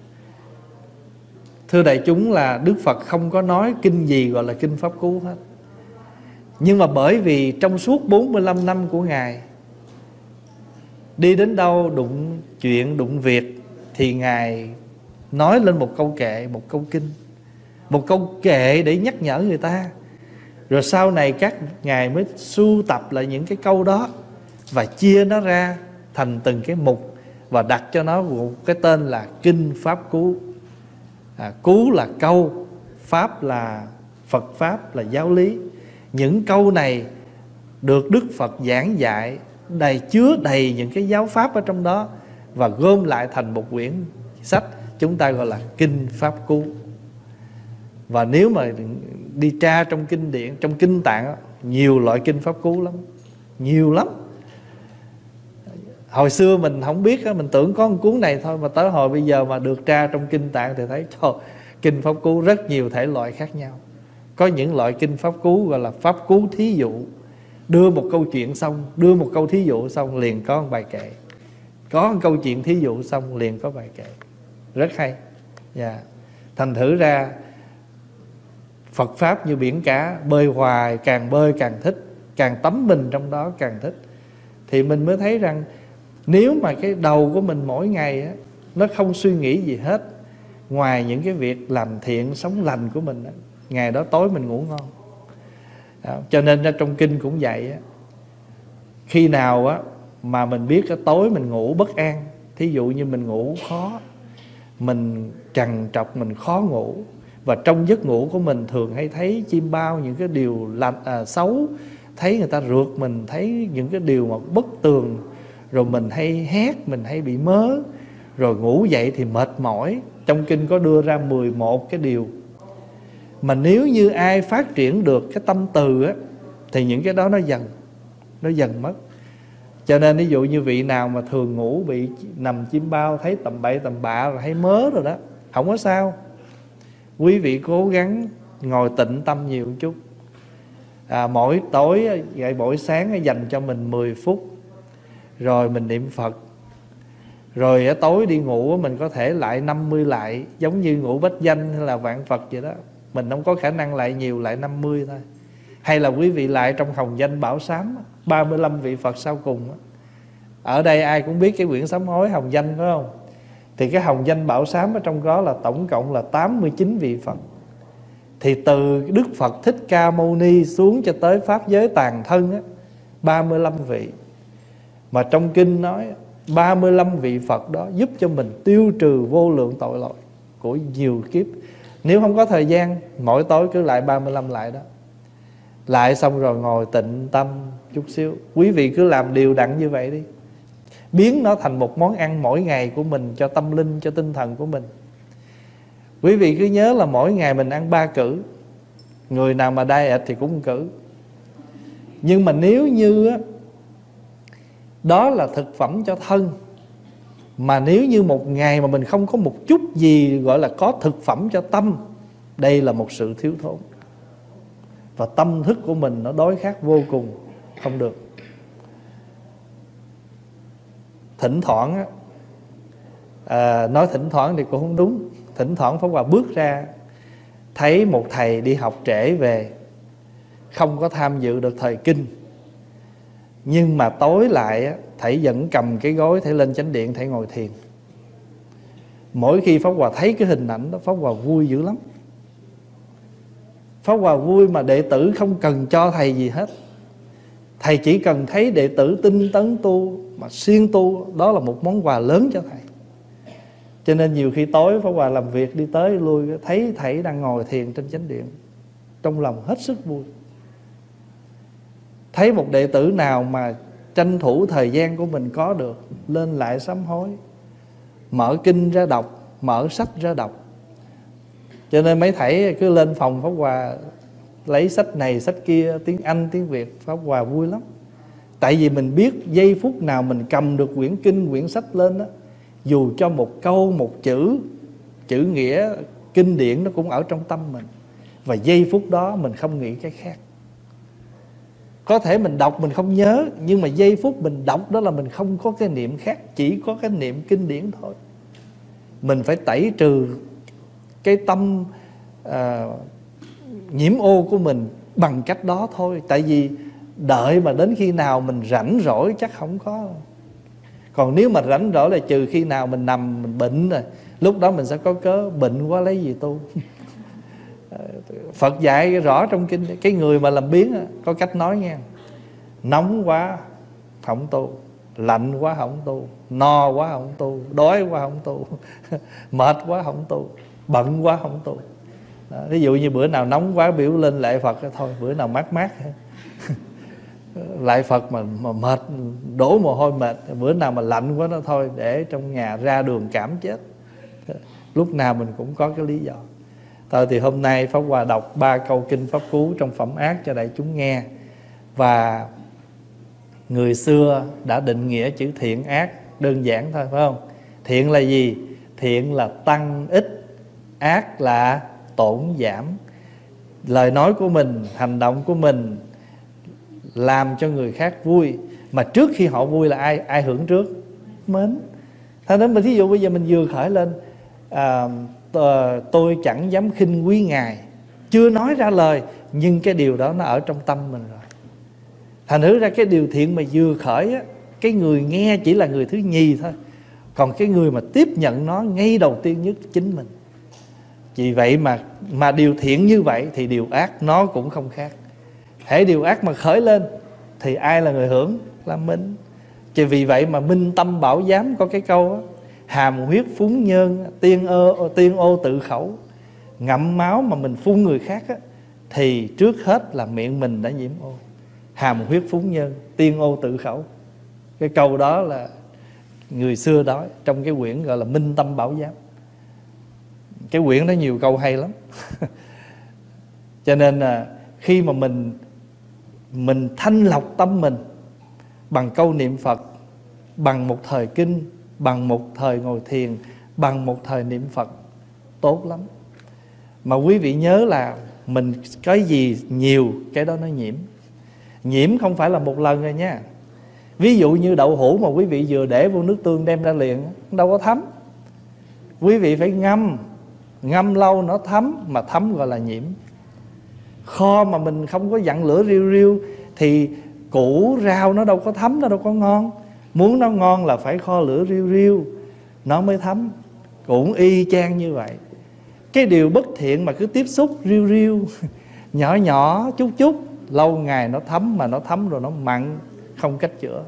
thưa đại chúng, là Đức Phật không có nói kinh gì gọi là kinh Pháp Cú hết. Nhưng mà bởi vì trong suốt 45 năm của Ngài, đi đến đâu đụng chuyện, đụng việc thì Ngài nói lên một câu kệ, một câu kinh, một câu kệ để nhắc nhở người ta. Rồi sau này các Ngài mới sưu tập lại những cái câu đó và chia nó ra thành từng cái mục và đặt cho nó một cái tên là Kinh Pháp Cú. Cú là câu, Pháp là Phật Pháp, là giáo lý. Những câu này được Đức Phật giảng dạy, chứa đầy những cái giáo pháp ở trong đó, và gom lại thành một quyển sách chúng ta gọi là Kinh Pháp Cú. Và nếu mà đi tra trong kinh điển, trong kinh tạng, nhiều loại kinh Pháp Cú lắm, nhiều lắm. Hồi xưa mình không biết, mình tưởng có một cuốn này thôi, mà tới hồi bây giờ mà được tra trong kinh tạng thì thấy trời, kinh Pháp Cú rất nhiều thể loại khác nhau. Có những loại kinh Pháp Cú gọi là Pháp Cú thí dụ, đưa một câu chuyện xong, đưa một câu thí dụ xong liền có một bài kệ, có một câu chuyện thí dụ xong liền có bài kệ, rất hay. Thành thử ra Phật Pháp như biển cả, bơi hoài, càng bơi càng thích, càng tắm mình trong đó càng thích. Thì mình mới thấy rằng nếu mà cái đầu của mình mỗi ngày á, nó không suy nghĩ gì hết ngoài những cái việc làm thiện, sống lành của mình á, ngày đó tối mình ngủ ngon. Cho nên ra trong kinh cũng vậy á, khi nào á mà mình biết cái tối mình ngủ bất an, thí dụ như mình ngủ khó, mình trằn trọc, mình khó ngủ, và trong giấc ngủ của mình thường hay thấy chim bao, những cái điều xấu, thấy người ta rượt mình, thấy những cái điều mà bất tường, rồi mình hay hét, mình hay bị mớ, rồi ngủ dậy thì mệt mỏi. Trong kinh có đưa ra 11 cái điều mà nếu như ai phát triển được cái tâm từ á, thì những cái đó nó dần mất. Cho nên ví dụ như vị nào mà thường ngủ bị nằm chim bao, thấy tầm bậy tầm bạ rồi thấy mớ rồi đó, không có sao. Quý vị cố gắng ngồi tịnh tâm nhiều một chút. Mỗi tối, mỗi sáng dành cho mình 10 phút, rồi mình niệm Phật. Rồi tối đi ngủ mình có thể lại 50 lại, giống như ngủ bách danh hay là vạn Phật vậy đó. Mình không có khả năng lại nhiều, lại 50 thôi. Hay là quý vị lại trong hồng danh bảo sám 35 vị Phật sau cùng. Ở đây ai cũng biết cái quyển sám hối hồng danh, phải không? Thì cái hồng danh bảo sám ở trong đó là tổng cộng là 89 vị Phật. Thì từ Đức Phật Thích Ca Mâu Ni xuống cho tới Pháp giới tàn thân á, 35 vị. Mà trong kinh nói 35 vị Phật đó giúp cho mình tiêu trừ vô lượng tội lỗi của nhiều kiếp. Nếu không có thời gian, mỗi tối cứ lại 35 lại đó. Lại xong rồi ngồi tịnh tâm chút xíu. Quý vị cứ làm đều đặn như vậy đi, biến nó thành một món ăn mỗi ngày của mình, cho tâm linh, cho tinh thần của mình. Quý vị cứ nhớ là mỗi ngày mình ăn 3 cữ. Người nào mà diet thì cũng 1 cữ. Nhưng mà nếu như á, đó là thực phẩm cho thân, mà nếu như một ngày mà mình không có một chút gì gọi là có thực phẩm cho tâm, đây là một sự thiếu thốn. Và tâm thức của mình nó đói khát vô cùng, không được. Thỉnh thoảng á, nói thỉnh thoảng thì cũng không đúng. Thỉnh thoảng Pháp Hòa bước ra, thấy một thầy đi học trễ về, không có tham dự được thời kinh, nhưng mà tối lại á, thầy vẫn cầm cái gối, thầy lên chánh điện, thầy ngồi thiền. Mỗi khi Pháp Hòa thấy cái hình ảnh đó, Pháp Hòa vui dữ lắm. Pháp Hòa vui mà đệ tử không cần cho thầy gì hết. Thầy chỉ cần thấy đệ tử tinh tấn tu, mà siêng tu, đó là một món quà lớn cho thầy. Cho nên nhiều khi tối Pháp Hòa làm việc đi tới lui, thấy thầy đang ngồi thiền trên chánh điện, trong lòng hết sức vui. Thấy một đệ tử nào mà tranh thủ thời gian của mình có được, lên lại sám hối, mở kinh ra đọc, mở sách ra đọc. Cho nên mấy thầy cứ lên phòng Pháp Hòa lấy sách này sách kia, tiếng Anh, tiếng Việt, Pháp Hòa vui lắm. Tại vì mình biết giây phút nào mình cầm được quyển kinh, quyển sách lên đó, dù cho một câu, một chữ nghĩa kinh điển nó cũng ở trong tâm mình. Và giây phút đó mình không nghĩ cái khác. Có thể mình đọc mình không nhớ, nhưng mà giây phút mình đọc đó là mình không có cái niệm khác, chỉ có cái niệm kinh điển thôi. Mình phải tẩy trừ cái tâm nhiễm ô của mình bằng cách đó thôi. Tại vì đợi mà đến khi nào mình rảnh rỗi chắc không có. Còn nếu mà rảnh rỗi là trừ khi nào mình nằm mình bệnh rồi, lúc đó mình sẽ có cớ bệnh quá lấy gì tu. Phật dạy rõ trong kinh, cái người mà làm biếng có cách nói nghe: nóng quá không tu, lạnh quá không tu, no quá không tu, đói quá không tu, mệt quá không tu, bận quá không tu. Đó, ví dụ như bữa nào nóng quá biểu lên lạy Phật thôi, bữa nào mát mát lạy Phật mà mệt, đổ mồ hôi mệt. Bữa nào mà lạnh quá nó thôi, để trong nhà ra đường cảm chết. Lúc nào mình cũng có cái lý do. Thôi thì hôm nay Pháp Hòa đọc 3 câu kinh Pháp Cú trong Phẩm Ác cho đại chúng nghe. Và người xưa đã định nghĩa chữ thiện ác đơn giản thôi, phải không? Thiện là gì? Thiện là tăng ích, ác là tổn giảm. Lời nói của mình, hành động của mình làm cho người khác vui, mà trước khi họ vui là ai hưởng trước? Mến. Thế nên mình thí dụ bây giờ mình vừa khởi lên tôi chẳng dám khinh quý ngài, chưa nói ra lời, nhưng cái điều đó nó ở trong tâm mình rồi. Thành thử ra cái điều thiện mà vừa khởi á, cái người nghe chỉ là người thứ nhì thôi, còn cái người mà tiếp nhận nó ngay đầu tiên nhất chính mình. Vì vậy mà điều thiện như vậy thì điều ác nó cũng không khác. Hễ điều ác mà khởi lên thì ai là người hưởng? Là mình. Chỉ vì vậy mà Minh Tâm Bảo Giám có cái câu đó: hàm huyết phúng nhơn, tiên ô tự khẩu. Ngậm máu mà mình phun người khác á, thì trước hết là miệng mình đã nhiễm ô. Hàm huyết phúng nhơn, tiên ô tự khẩu. Cái câu đó là người xưa nói trong cái quyển gọi là Minh Tâm Bảo Giám. Cái quyển đó nhiều câu hay lắm. Cho nên là khi mà mình thanh lọc tâm mình bằng câu niệm Phật, bằng một thời kinh, bằng một thời ngồi thiền, bằng một thời niệm Phật, tốt lắm. Mà quý vị nhớ là mình cái gì nhiều cái đó nó nhiễm. Nhiễm không phải là một lần rồi nha. Ví dụ như đậu hũ mà quý vị vừa để vô nước tương đem ra liền, đâu có thấm. Quý vị phải ngâm lâu nó thấm, mà thấm gọi là nhiễm. Kho mà mình không có dặn lửa riu riu thì củ rau nó đâu có thấm, nó đâu có ngon. Muốn nó ngon là phải kho lửa riu riu nó mới thấm. Cũng y chang như vậy. Cái điều bất thiện mà cứ tiếp xúc riu riu nhỏ nhỏ chút chút, lâu ngày nó thấm, mà nó thấm rồi nó mặn, không cách chữa.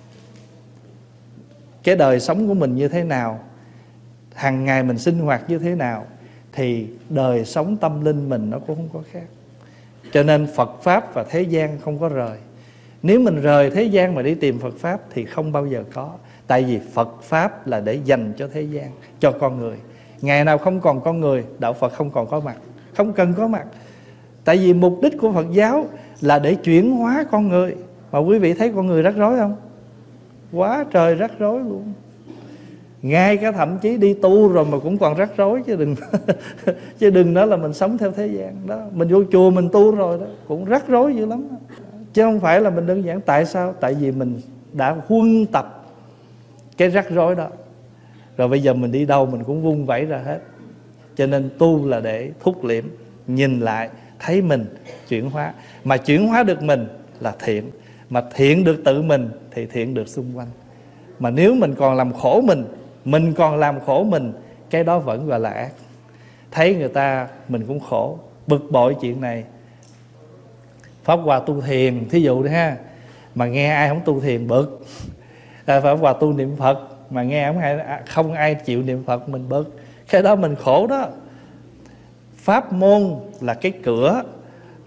Cái đời sống của mình như thế nào, hàng ngày mình sinh hoạt như thế nào, thì đời sống tâm linh mình nó cũng không có khác. Cho nên Phật Pháp và thế gian không có rời. Nếu mình rời thế gian mà đi tìm Phật Pháp thì không bao giờ có. Tại vì Phật Pháp là để dành cho thế gian, cho con người. Ngày nào không còn con người, đạo Phật không còn có mặt, không cần có mặt. Tại vì mục đích của Phật giáo là để chuyển hóa con người. Mà quý vị thấy con người rắc rối không? Quá trời rắc rối luôn. Ngay cả thậm chí đi tu rồi mà cũng còn rắc rối, chứ đừng nói là mình sống theo thế gian đó. Mình vô chùa mình tu rồi đó, cũng rắc rối dữ lắm đó. Chứ không phải là mình đơn giản. Tại sao? Tại vì mình đã huân tập cái rắc rối đó, rồi bây giờ mình đi đâu mình cũng vung vẩy ra hết. Cho nên tu là để thúc liễm, nhìn lại thấy mình chuyển hóa. Mà chuyển hóa được mình là thiện. Mà thiện được tự mình thì thiện được xung quanh. Mà nếu mình còn làm khổ mình còn làm khổ mình, cái đó vẫn gọi là ác. Thấy người ta mình cũng khổ, bực bội chuyện này. Pháp Hòa tu thiền thí dụ đi ha, mà nghe ai không tu thiền bực. Pháp Hòa tu niệm Phật mà nghe không ai chịu niệm Phật mình bực. Cái đó mình khổ đó. Pháp môn là cái cửa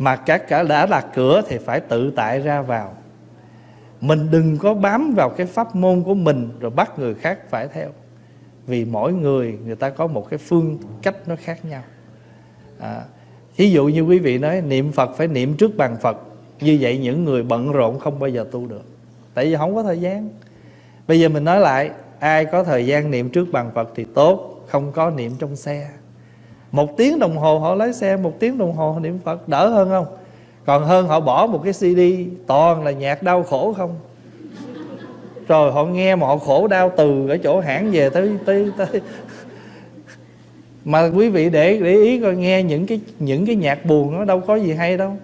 Mà cả đã đặt cửa thì phải tự tại ra vào. Mình đừng có bám vào cái pháp môn của mình rồi bắt người khác phải theo. Vì mỗi người ta có một cái phương cách nó khác nhau. Thí dụ như quý vị nói niệm Phật phải niệm trước bàn Phật, như vậy những người bận rộn không bao giờ tu được, tại vì không có thời gian. Bây giờ mình nói lại, ai có thời gian niệm trước bàn Phật thì tốt, không có niệm trong xe. 1 tiếng đồng hồ họ lái xe, 1 tiếng đồng hồ họ niệm Phật, đỡ hơn không? Còn hơn họ bỏ một cái CD toàn là nhạc đau khổ không. Rồi họ nghe mà họ khổ đau từ ở chỗ hãng về tới. Mà quý vị để ý coi, nghe những cái nhạc buồn nó đâu có gì hay đâu.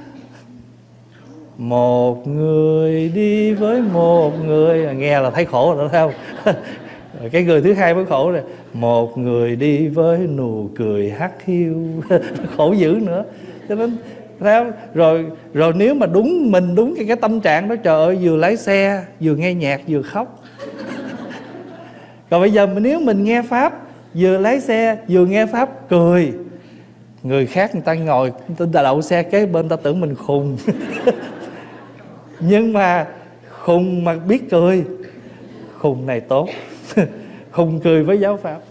Một người đi với một người, nghe là thấy khổ rồi, thấy không? Cái người thứ hai mới khổ rồi. Một người đi với nụ cười hắt hiu, khổ dữ nữa. Cho nên rồi nếu mà đúng cái tâm trạng đó, trời ơi, vừa lái xe vừa nghe nhạc vừa khóc. Còn bây giờ nếu mình nghe pháp, vừa lái xe vừa nghe pháp cười, người khác người ta ngồi, người ta đậu xe kế bên, ta tưởng mình khùng. Nhưng mà khùng mà biết cười, khùng này tốt. Khùng cười với giáo pháp.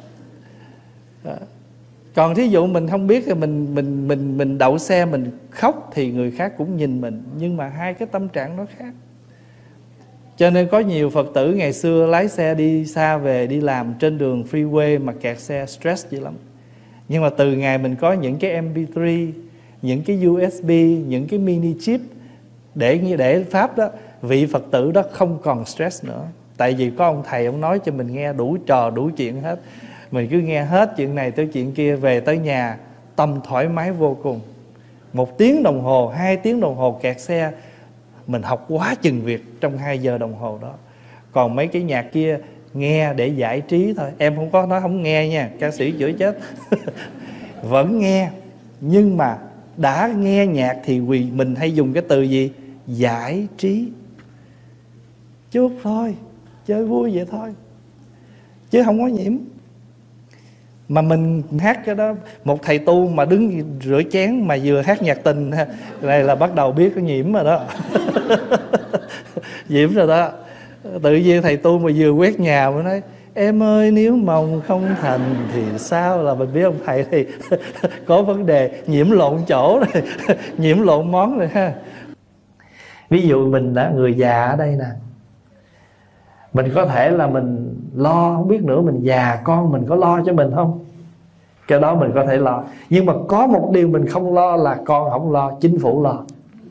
Còn thí dụ mình không biết, mình đậu xe mình khóc thì người khác cũng nhìn mình, nhưng mà hai cái tâm trạng nó khác. Cho nên có nhiều Phật tử ngày xưa lái xe đi xa về, đi làm trên đường freeway mà kẹt xe, stress dữ lắm. Nhưng mà từ ngày mình có những cái MP3, những cái USB, những cái mini chip để pháp đó, vị Phật tử đó không còn stress nữa. Tại vì có ông thầy, ông nói cho mình nghe đủ trò đủ chuyện hết. Mình cứ nghe hết chuyện này tới chuyện kia, về tới nhà tâm thoải mái vô cùng. 1 tiếng đồng hồ, 2 tiếng đồng hồ kẹt xe, mình học quá chừng việc trong 2 giờ đồng hồ đó. Còn mấy cái nhạc kia nghe để giải trí thôi. Em không có nói không nghe nha, ca sĩ chửi chết. Vẫn nghe, nhưng mà đã nghe nhạc thì mình hay dùng cái từ gì? Giải trí. Chút thôi, chơi vui vậy thôi, chứ không có nhiễm. Mà mình hát cái đó, một thầy tu mà đứng rửa chén mà vừa hát nhạc tình này là bắt đầu biết có nhiễm rồi đó. Nhiễm rồi đó. Tự nhiên thầy tu mà vừa quét nhà mới nói em ơi nếu mong không thành thì sao, là mình biết ông thầy thì có vấn đề, nhiễm lộn chỗ rồi, nhiễm lộn món rồi ha. Ví dụ mình đã người già ở đây nè, mình có thể là mình lo, không biết nữa mình già con mình có lo cho mình không, cái đó mình có thể lo. Nhưng mà có một điều mình không lo là con không lo, chính phủ lo.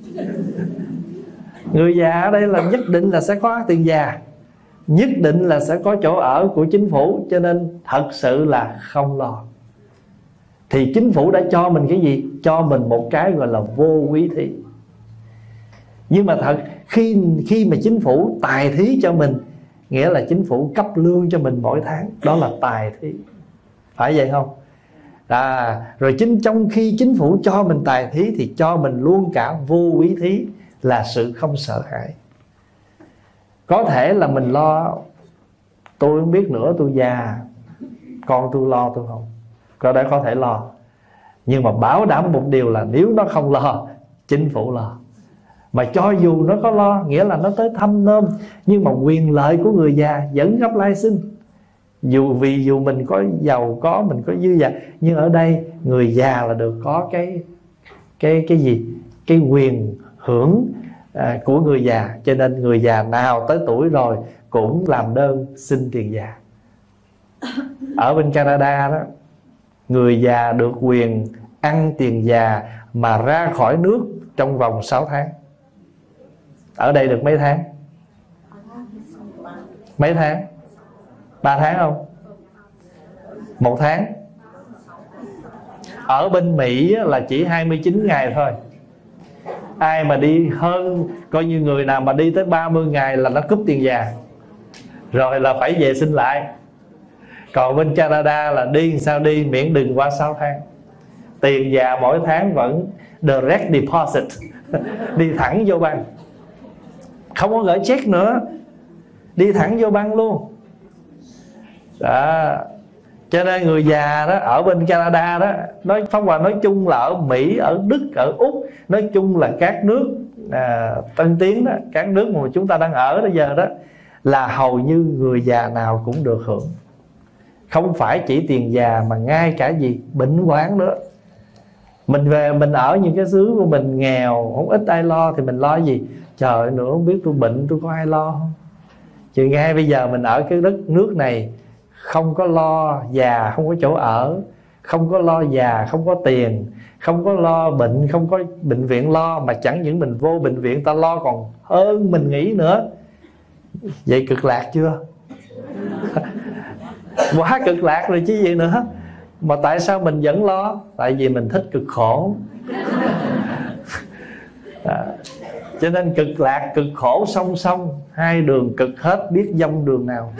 Người già ở đây là nhất định là sẽ có tiền già, nhất định là sẽ có chỗ ở của chính phủ, cho nên thật sự là không lo. Thì chính phủ đã cho mình cái gì? Cho mình một cái gọi là vô quý thí. Nhưng mà thật khi mà chính phủ tài thí cho mình, nghĩa là chính phủ cấp lương cho mình mỗi tháng, đó là tài thí. Phải vậy không? Rồi trong khi chính phủ cho mình tài thí thì cho mình luôn cả vô quý thí, là sự không sợ hãi. Có thể là mình lo, tôi không biết nữa, tôi già, con tôi lo tôi không, có thể lo. Nhưng mà bảo đảm một điều là nếu nó không lo, chính phủ lo. Mà cho dù nó có lo, nghĩa là nó tới thăm nom, nhưng mà quyền lợi của người già vẫn gấp lai sinh. Dù mình có giàu có, mình có dư dả, nhưng ở đây người già là được có cái gì? Cái quyền hưởng của người già. Cho nên người già nào tới tuổi rồi cũng làm đơn xin tiền già. Ở bên Canada đó, người già được quyền ăn tiền già mà ra khỏi nước trong vòng 6 tháng. Ở đây được mấy tháng? Mấy tháng? 3 tháng không? 1 tháng. Ở bên Mỹ là chỉ 29 ngày thôi. Ai mà đi hơn, coi như người nào mà đi tới 30 ngày là nó cúp tiền già, rồi là phải về xin lại. Còn bên Canada là đi sao đi, miễn đừng qua 6 tháng. Tiền già mỗi tháng vẫn direct deposit, đi thẳng vô băng, không có gửi check nữa, đi thẳng vô băng luôn đó. Cho nên người già đó ở bên Canada đó, Pháp Hòa nói chung là ở Mỹ, ở Đức, ở Úc, nói chung là các nước tân tiến đó, các nước mà chúng ta đang ở bây giờ đó, là hầu như người già nào cũng được hưởng. Không phải chỉ tiền già mà ngay cả gì bệnh hoạn nữa. Mình về mình ở những cái xứ của mình nghèo, không ít ai lo, thì mình lo gì? Trời ơi, nữa không biết tôi bệnh tôi có ai lo không? Chứ ngay bây giờ mình ở cái đất nước này, không có lo già không có chỗ ở, không có lo già không có tiền, không có lo bệnh, không có bệnh viện lo, mà chẳng những mình vô bệnh viện ta lo còn hơn mình nghĩ nữa. Vậy cực lạc chưa? Quá cực lạc rồi chứ gì nữa. Mà tại sao mình vẫn lo? Tại vì mình thích cực khổ. Cho nên cực lạc cực khổ song song, hai đường cực hết, biết dông đường nào.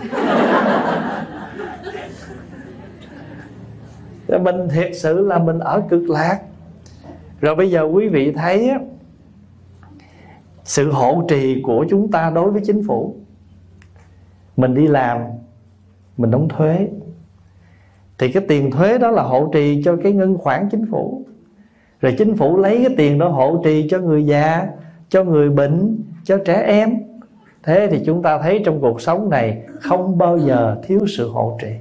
Mình thiệt sự là mình ở cực lạc. Rồi bây giờ quý vị thấy á, sự hộ trì của chúng ta đối với chính phủ. Mình đi làm, mình đóng thuế, thì cái tiền thuế đó là hộ trì cho cái ngân khoản chính phủ. Rồi chính phủ lấy cái tiền đó hộ trì cho người già, cho người bệnh, cho trẻ em. Thế thì chúng ta thấy trong cuộc sống này không bao giờ thiếu sự hộ trì.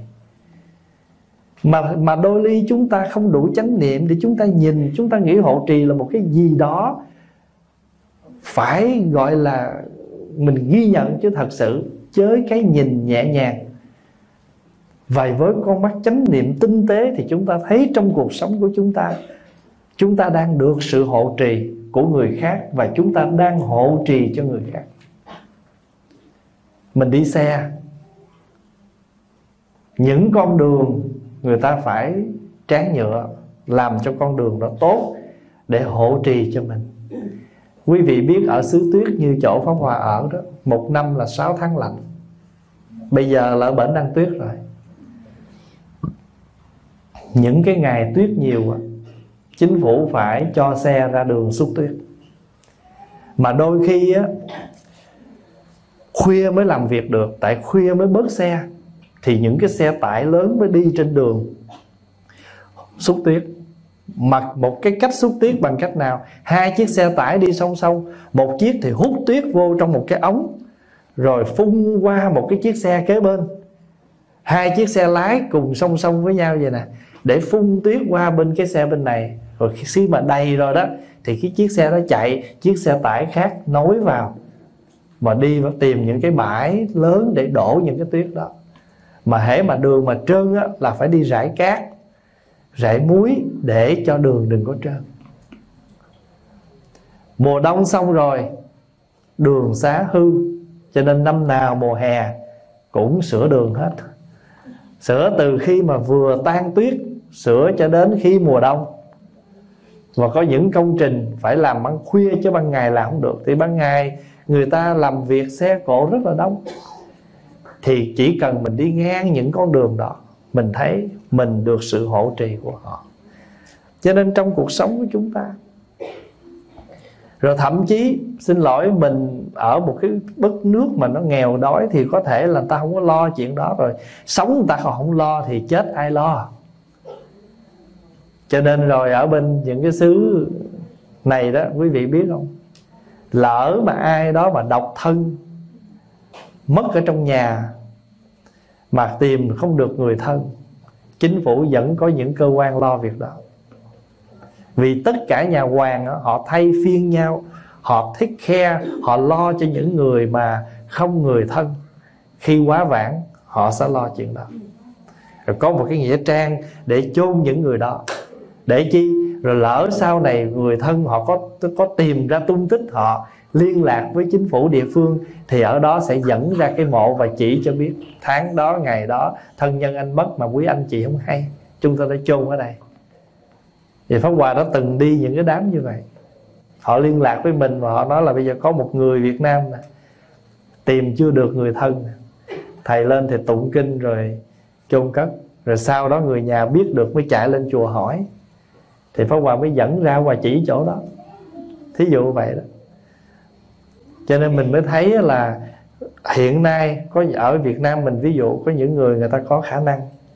Mà đôi ly chúng ta không đủ chánh niệm để chúng ta nhìn, chúng ta nghĩ hộ trì là một cái gì đó phải gọi là mình ghi nhận, chứ thật sự với cái nhìn nhẹ nhàng và với con mắt chánh niệm tinh tế thì chúng ta thấy trong cuộc sống của chúng ta đang được sự hộ trì của người khác, và chúng ta đang hộ trì cho người khác. Mình đi xe, những con đường người ta phải tráng nhựa, làm cho con đường đó tốt để hộ trì cho mình. Quý vị biết ở xứ tuyết như chỗ Pháp Hòa ở đó, một năm là 6 tháng lạnh. Bây giờ là ở bển đang tuyết rồi. Những cái ngày tuyết nhiều, chính phủ phải cho xe ra đường xúc tuyết. Mà đôi khi á, khuya mới làm việc được, tại khuya mới bớt xe, thì những cái xe tải lớn mới đi trên đường xúc tuyết. Mà một cái cách xúc tuyết bằng cách nào? 2 chiếc xe tải đi song song, một chiếc thì hút tuyết vô trong một cái ống, rồi phun qua một cái chiếc xe kế bên. 2 chiếc xe lái cùng song song với nhau vậy nè, để phun tuyết qua bên cái xe bên này. Rồi khi mà đầy rồi đó thì cái chiếc xe đó chạy, chiếc xe tải khác nối vào, mà đi và tìm những cái bãi lớn để đổ những cái tuyết đó. Mà hễ mà đường mà trơn á, là phải đi rải cát, rải muối để cho đường đừng có trơn. Mùa đông xong rồi, đường xá hư, cho nên năm nào mùa hè cũng sửa đường hết. Sửa từ khi mà vừa tan tuyết, sửa cho đến khi mùa đông. Và có những công trình phải làm ban khuya chứ ban ngày làm không được. Thì ban ngày người ta làm việc xe cộ rất là đông, thì chỉ cần mình đi ngang những con đường đó, mình thấy mình được sự hộ trì của họ. Cho nên trong cuộc sống của chúng ta, rồi thậm chí xin lỗi, mình ở một cái đất nước mà nó nghèo đói thì có thể là ta không có lo chuyện đó, rồi sống người ta còn không lo thì chết ai lo. Cho nên rồi ở bên những cái xứ này đó, quý vị biết không, lỡ mà ai đó mà độc thân mất ở trong nhà mà tìm không được người thân, chính phủ vẫn có những cơ quan lo việc đó. Vì tất cả nhà hoàng đó, họ thay phiên nhau, họ take care, họ lo cho những người mà không người thân. Khi quá vãng họ sẽ lo chuyện đó. Rồi có một cái nghĩa trang để chôn những người đó. Để chi? Rồi lỡ sau này người thân họ có tìm ra tung tích, họ liên lạc với chính phủ địa phương, thì ở đó sẽ dẫn ra cái mộ và chỉ cho biết tháng đó, ngày đó thân nhân anh mất mà quý anh chị không hay, chúng ta đã chôn ở đây. Thì Pháp Hòa đã từng đi những cái đám như vậy. Họ liên lạc với mình và họ nói là bây giờ có một người Việt Nam nè, tìm chưa được người thân, thầy lên thì tụng kinh rồi chôn cất. Rồi sau đó người nhà biết được mới chạy lên chùa hỏi, thì Pháp Hòa mới dẫn ra và chỉ chỗ đó. Thí dụ vậy đó. Cho nên mình mới thấy là hiện nay có ở Việt Nam mình, ví dụ có những người ta có khả năng,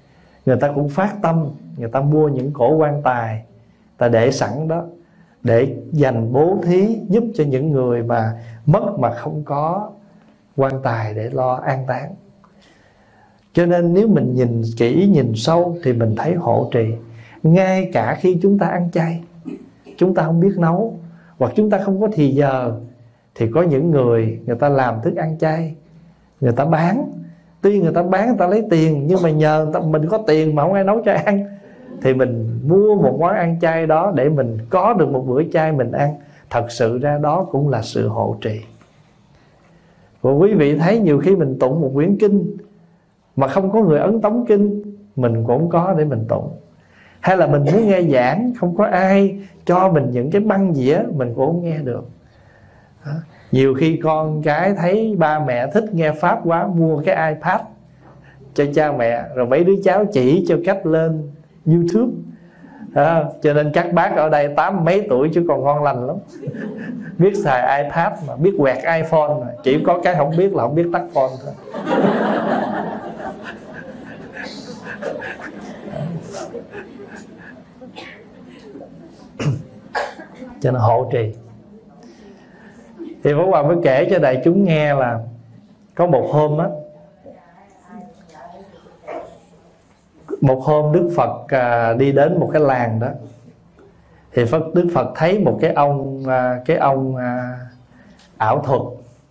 người ta cũng phát tâm, người ta mua những cổ quan tài, ta để sẵn đó để dành bố thí giúp cho những người mà mất mà không có quan tài để lo an táng. Cho nên nếu mình nhìn kỹ, nhìn sâu thì mình thấy hộ trì. Ngay cả khi chúng ta ăn chay, chúng ta không biết nấu, hoặc chúng ta không có thì giờ, thì có những người ta làm thức ăn chay, người ta bán. Tuy người ta bán, người ta lấy tiền, nhưng mà nhờ mình có tiền mà không ai nấu cho ăn, thì mình mua một món ăn chay đó để mình có được một bữa chay mình ăn. Thật sự ra đó cũng là sự hộ trì. Và quý vị thấy nhiều khi mình tụng một quyển kinh mà không có người ấn tống kinh, mình cũng có để mình tụng. Hay là mình muốn nghe giảng, không có ai cho mình những cái băng dĩa, mình cũng không nghe được. Nhiều khi con cái thấy ba mẹ thích nghe Pháp quá, mua cái iPad cho cha mẹ, rồi mấy đứa cháu chỉ cho cách lên YouTube. Cho nên các bác ở đây 80 mấy tuổi chứ còn ngon lành lắm. Biết xài iPad mà, biết quẹt iPhone mà. Chỉ có cái không biết là không biết tắt phone thôi. Cho nên hộ trì. Thì Pháp Hòa mới kể cho đại chúng nghe là có một hôm á, một hôm Đức Phật đi đến một cái làng đó, thì Đức Phật thấy một cái ông ảo thuật.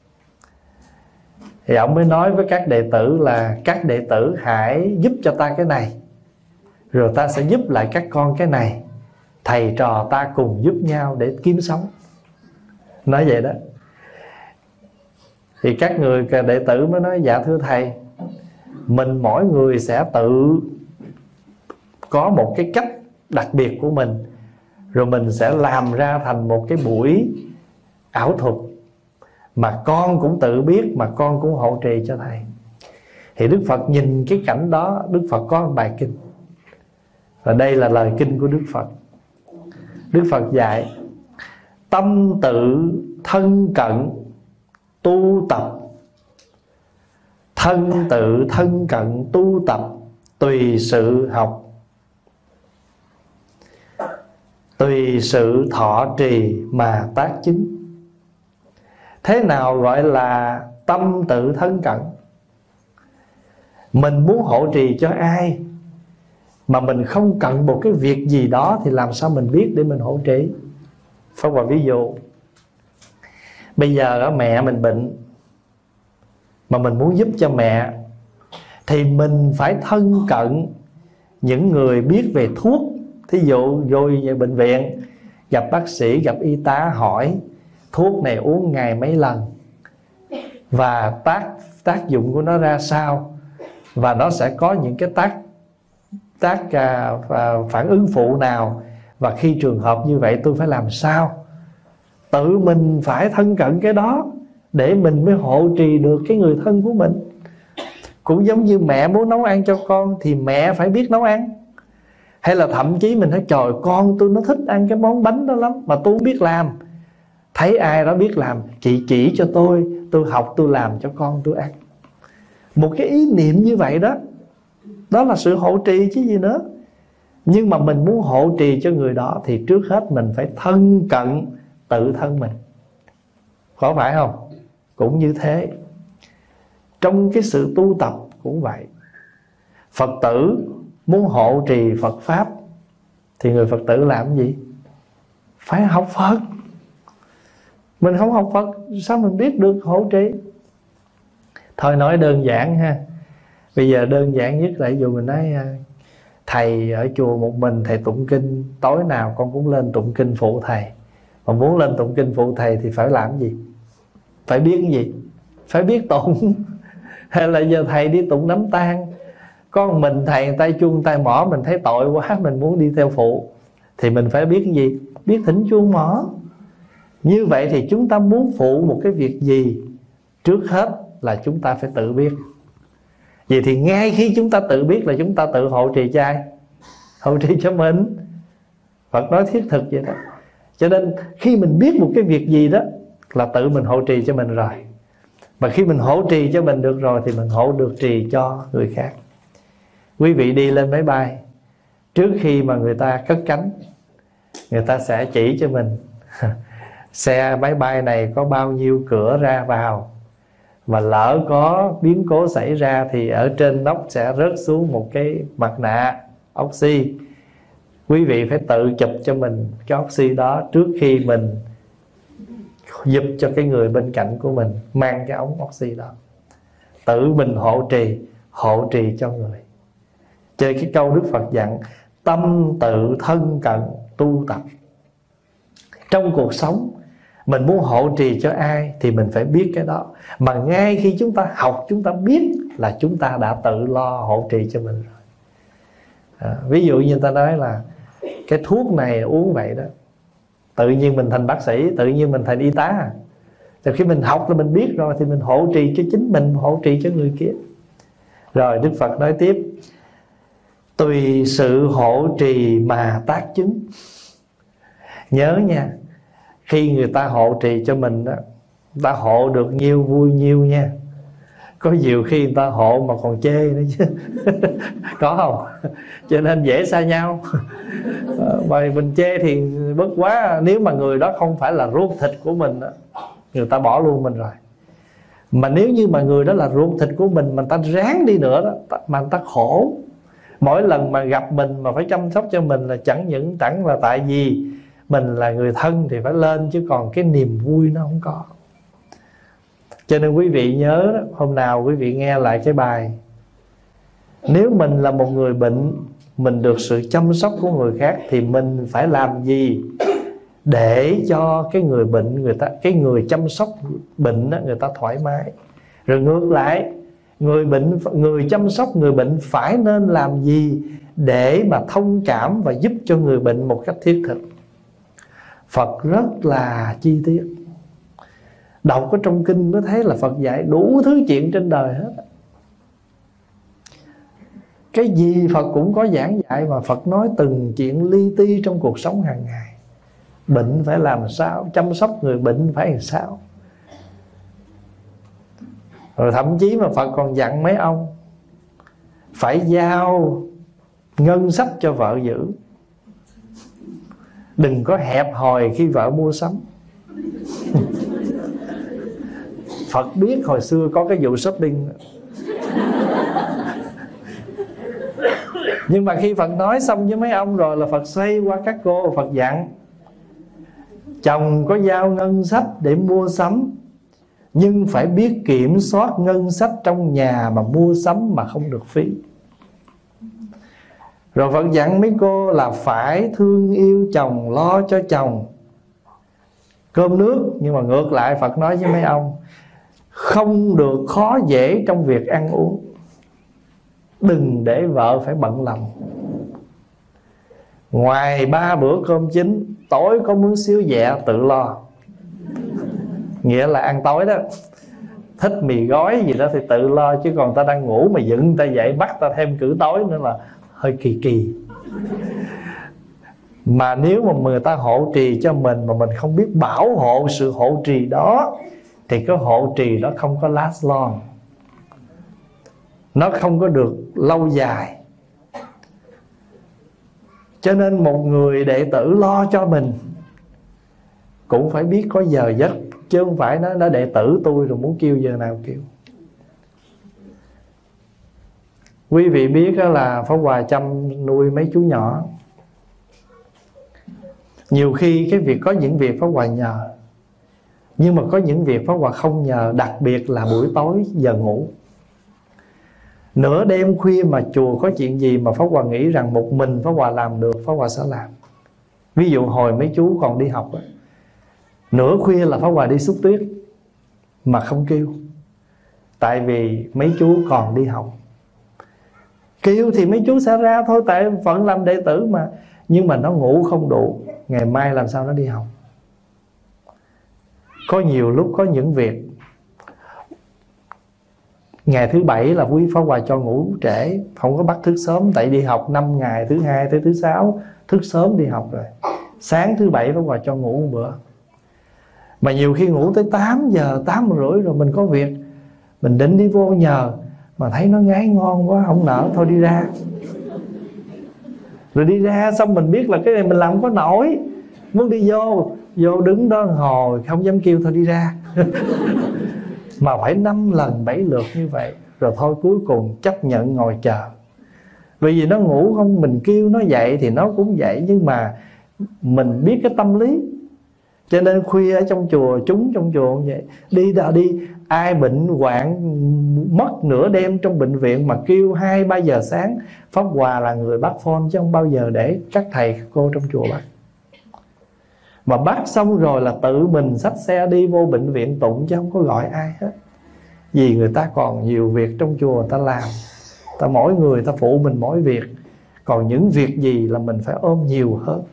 Thì ông mới nói với các đệ tử là: các đệ tử hãy giúp cho ta cái này, rồi ta sẽ giúp lại các con cái này. Thầy trò ta cùng giúp nhau để kiếm sống. Nói vậy đó. Thì các người đệ tử mới nói: dạ thưa thầy, mình mỗi người sẽ tự có một cái cách đặc biệt của mình, rồi mình sẽ làm ra thành một cái buổi ảo thuật mà con cũng tự biết, mà con cũng hộ trì cho thầy. Thì Đức Phật nhìn cái cảnh đó, Đức Phật có một bài kinh, và đây là lời kinh của Đức Phật. Đức Phật dạy: tâm tự thân cận tu tập, thân tự thân cận tu tập, tùy sự học, tùy sự thọ trì mà tác chứng. Thế nào gọi là tâm tự thân cận? Mình muốn hộ trì cho ai mà mình không cận một cái việc gì đó thì làm sao mình biết để mình hộ trì? Pháp Hòa ví dụ, bây giờ mẹ mình bệnh mà mình muốn giúp cho mẹ, thì mình phải thân cận những người biết về thuốc. Thí dụ vô về bệnh viện, gặp bác sĩ, gặp y tá, hỏi thuốc này uống ngày mấy lần, và tác dụng của nó ra sao, và nó sẽ có những cái phản ứng phụ nào, và khi trường hợp như vậy tôi phải làm sao. Tự mình phải thân cận cái đó để mình mới hộ trì được cái người thân của mình. Cũng giống như mẹ muốn nấu ăn cho con thì mẹ phải biết nấu ăn. Hay là thậm chí mình nói: trời, con tôi nó thích ăn cái món bánh đó lắm mà tôi không biết làm. Thấy ai đó biết làm, chị chỉ cho tôi học, tôi làm cho con tôi ăn. Một cái ý niệm như vậy đó, đó là sự hộ trì chứ gì nữa. Nhưng mà mình muốn hộ trì cho người đó thì trước hết mình phải thân cận tự thân mình, có phải không? Cũng như thế, trong cái sự tu tập cũng vậy. Phật tử muốn hộ trì Phật Pháp thì người Phật tử làm gì? Phải học Phật. Mình không học Phật sao mình biết được hộ trì? Thôi nói đơn giản ha. Bây giờ đơn giản nhất là ví dụ mình nói: thầy ở chùa một mình, thầy tụng kinh, tối nào con cũng lên tụng kinh phụ thầy. Mà muốn lên tụng kinh phụ thầy thì phải làm gì? Phải biết cái gì? Phải biết tụng. Hay là giờ thầy đi tụng đám tang, có mình thầy tay chuông tay mõ, mình thấy tội quá, mình muốn đi theo phụ, thì mình phải biết cái gì? Biết thỉnh chuông mõ. Như vậy thì chúng ta muốn phụ một cái việc gì, trước hết là chúng ta phải tự biết. Vậy thì ngay khi chúng ta tự biết là chúng ta tự hộ trì cho ai? Hộ trì cho mình. Phật nói thiết thực vậy đó. Cho nên khi mình biết một cái việc gì đó là tự mình hộ trì cho mình rồi. Mà khi mình hộ trì cho mình được rồi thì mình hộ được trì cho người khác. Quý vị đi lên máy bay, trước khi mà người ta cất cánh, người ta sẽ chỉ cho mình xe máy bay này có bao nhiêu cửa ra vào, và lỡ có biến cố xảy ra thì ở trên nóc sẽ rớt xuống một cái mặt nạ oxy. Quý vị phải tự chụp cho mình cái oxy đó trước khi mình giúp cho cái người bên cạnh của mình mang cái ống oxy đó. Tự mình hộ trì cho người. Chơi cái câu Đức Phật dặn tâm tự thân cận tu tập. Trong cuộc sống mình muốn hộ trì cho ai thì mình phải biết cái đó. Mà ngay khi chúng ta học, chúng ta biết là chúng ta đã tự lo hộ trì cho mình rồi. Ví dụ như người ta nói là cái thuốc này uống vậy đó, tự nhiên mình thành bác sĩ, tự nhiên mình thành y tá. Thì khi mình học là mình biết rồi, thì mình hộ trì cho chính mình, hộ trì cho người kia. Rồi Đức Phật nói tiếp: tùy sự hộ trì mà tác chứng. Nhớ nha, khi người ta hộ trì cho mình đó, người ta hộ được nhiêu vui nhiêu nha. Có nhiều khi người ta hộ mà còn chê nữa chứ có không? Cho nên dễ xa nhau. Mà mình chê thì bất quá. Nếu mà người đó không phải là ruột thịt của mình đó, người ta bỏ luôn mình rồi. Mà nếu như mà người đó là ruột thịt của mình, mà người ta ráng đi nữa đó, mà người ta khổ, mỗi lần mà gặp mình mà phải chăm sóc cho mình là chẳng là tại vì mình là người thân thì phải lên, chứ còn cái niềm vui nó không có. Cho nên quý vị nhớ đó, hôm nào quý vị nghe lại cái bài: nếu mình là một người bệnh, mình được sự chăm sóc của người khác, thì mình phải làm gì để cho cái người bệnh, cái người chăm sóc bệnh đó, người ta thoải mái. Rồi ngược lại, người chăm sóc người bệnh phải nên làm gì để mà thông cảm và giúp cho người bệnh một cách thiết thực. Phật rất là chi tiết. Đọc ở trong kinh mới thấy là Phật dạy đủ thứ chuyện trên đời hết. Cái gì Phật cũng có giảng dạy, mà Phật nói từng chuyện li ti trong cuộc sống hàng ngày. Bệnh phải làm sao, chăm sóc người bệnh phải làm sao. Rồi thậm chí mà Phật còn dặn mấy ông phải giao ngân sách cho vợ giữ. Đừng có hẹp hòi khi vợ mua sắm. Phật biết hồi xưa có cái vụ shopping. Nhưng mà khi Phật nói xong với mấy ông rồi là Phật xoay qua các cô. Phật dặn: chồng có giao ngân sách để mua sắm, nhưng phải biết kiểm soát ngân sách trong nhà mà mua sắm mà không được phí. Rồi Phật dặn mấy cô là phải thương yêu chồng, lo cho chồng cơm nước. Nhưng mà ngược lại Phật nói với mấy ông không được khó dễ trong việc ăn uống. Đừng để vợ phải bận lòng. Ngoài 3 bữa cơm chính, tối có muốn xíu dẹ tự lo. Nghĩa là ăn tối đó, thích mì gói gì đó thì tự lo. Chứ còn ta đang ngủ mà dựng ta dậy bắt ta thêm cử tối nữa là hơi kỳ kỳ. Mà nếu mà người ta hộ trì cho mình mà mình không biết bảo hộ sự hộ trì đó, thì cái hộ trì đó không có last long, nó không có được lâu dài. Cho nên một người đệ tử lo cho mình cũng phải biết có giờ giấc, chứ không phải nó đệ tử tôi rồi muốn kêu giờ nào kêu. Quý vị biết là Pháp Hòa chăm nuôi mấy chú nhỏ. Nhiều khi cái việc có những việc Pháp Hòa nhờ, nhưng mà có những việc Pháp Hòa không nhờ. Đặc biệt là buổi tối giờ ngủ, nửa đêm khuya mà chùa có chuyện gì mà Pháp Hòa nghĩ rằng một mình Pháp Hòa làm được, Pháp Hòa sẽ làm. Ví dụ hồi mấy chú còn đi học, nửa khuya là Pháp Hòa đi xúc tuyết mà không kêu. Tại vì mấy chú còn đi học. Kêu thì mấy chú sẽ ra thôi, tại phận làm đệ tử mà. Nhưng mà nó ngủ không đủ, ngày mai làm sao nó đi học. Có nhiều lúc có những việc ngày thứ bảy là quý Pháp Hòa cho ngủ trễ, không có bắt thức sớm. Tại đi học 5 ngày, thứ hai tới thứ sáu thức sớm đi học rồi. Sáng thứ bảy Pháp Hòa cho ngủ một bữa. Mà nhiều khi ngủ tới 8 giờ, 8 rưỡi rồi mình có việc, mình định đi vô nhờ, mà thấy nó ngái ngon quá, không nỡ, thôi đi ra. Rồi đi ra xong mình biết là cái này mình làm không có nổi, muốn đi vô đứng đó hồi không dám kêu, thôi đi ra. Mà phải 5 lần 7 lượt như vậy. Rồi thôi cuối cùng chấp nhận ngồi chờ. Bởi vì nó ngủ không, mình kêu nó dậy thì nó cũng dậy, nhưng mà mình biết cái tâm lý. Cho nên khuya ở trong chùa, chúng trong chùa cũng vậy. Đi đâu đi, ai bệnh hoạn mất nửa đêm trong bệnh viện mà kêu 2-3 giờ sáng, Pháp Hòa là người bắt phone, chứ không bao giờ để các thầy các cô trong chùa bắt. Mà bắt xong rồi là tự mình xách xe đi vô bệnh viện tụng, chứ không có gọi ai hết. Vì người ta còn nhiều việc trong chùa người ta làm, mỗi người ta phụ mình mỗi việc. Còn những việc gì là mình phải ôm nhiều hơn.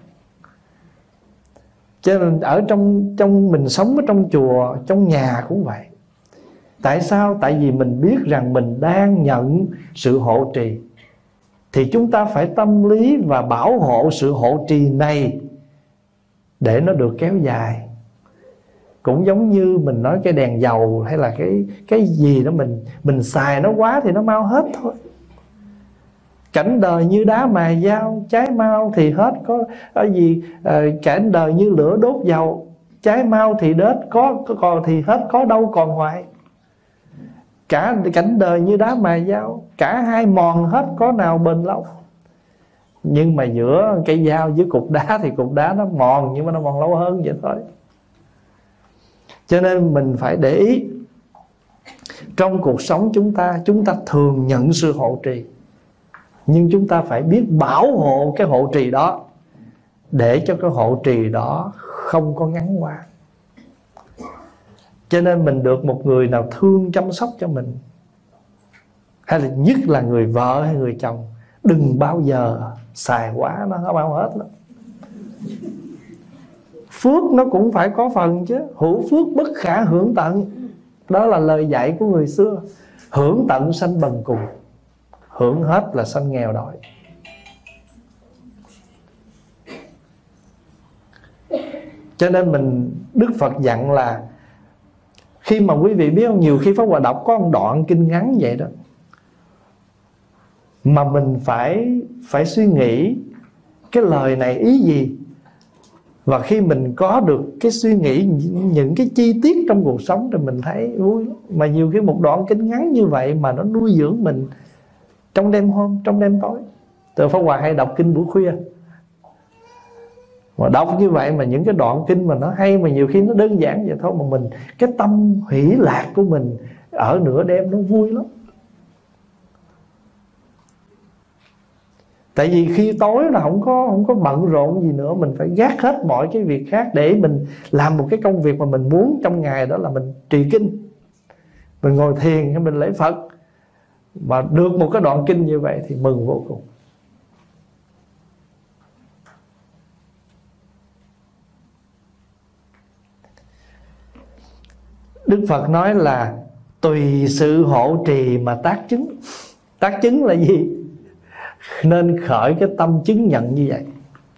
Cho nên ở trong mình sống ở trong chùa, trong nhà cũng vậy. Tại sao? Tại vì mình biết rằng mình đang nhận sự hộ trì, thì chúng ta phải tâm lý và bảo hộ sự hộ trì này để nó được kéo dài. Cũng giống như mình nói cái đèn dầu hay là cái gì đó mình xài nó quá thì nó mau hết thôi. Cảnh đời như đá mài dao, cháy mau thì hết. Có gì cảnh đời như lửa đốt dầu, cháy mau thì đết, còn thì hết, có đâu còn hoài. Cả cảnh đời như đá mài dao, cả hai mòn hết, có nào bền lâu. Nhưng mà giữa cây dao với cục đá thì cục đá nó mòn, nhưng mà nó mòn lâu hơn vậy thôi. Cho nên mình phải để ý. Trong cuộc sống chúng ta thường nhận sự hộ trì, nhưng chúng ta phải biết bảo hộ cái hộ trì đó, để cho cái hộ trì đó không có ngắn qua. Cho nên mình được một người nào thương chăm sóc cho mình, hay là nhất là người vợ hay người chồng, đừng bao giờ xài quá, nó không bao hết lắm. Phước nó cũng phải có phần chứ. Hữu phước bất khả hưởng tận. Đó là lời dạy của người xưa. Hưởng tận sanh bần cùng, hưởng hết là sanh nghèo đói. Cho nên Đức Phật dặn là, khi mà quý vị biết không, nhiều khi Pháp Hòa đọc có một đoạn kinh ngắn vậy đó, mà mình phải suy nghĩ cái lời này ý gì. Và khi mình có được cái suy nghĩ những cái chi tiết trong cuộc sống thì mình thấy vui lắm. Mà nhiều khi một đoạn kinh ngắn như vậy mà nó nuôi dưỡng mình trong đêm hôm, trong đêm tối. Từ Pháp Hòa hay đọc kinh buổi khuya, mà đọc như vậy mà những cái đoạn kinh mà nó hay, mà nhiều khi nó đơn giản vậy thôi, mà cái tâm hỷ lạc của mình ở nửa đêm nó vui lắm. Tại vì khi tối là không có bận rộn gì nữa, mình phải gác hết mọi cái việc khác để mình làm một cái công việc mà mình muốn trong ngày, đó là mình trì kinh, mình ngồi thiền hay mình lễ Phật. Mà được một cái đoạn kinh như vậy thì mừng vô cùng. Đức Phật nói là tùy sự hộ trì mà tác chứng. Tác chứng là gì? Nên khởi cái tâm chứng nhận như vậy.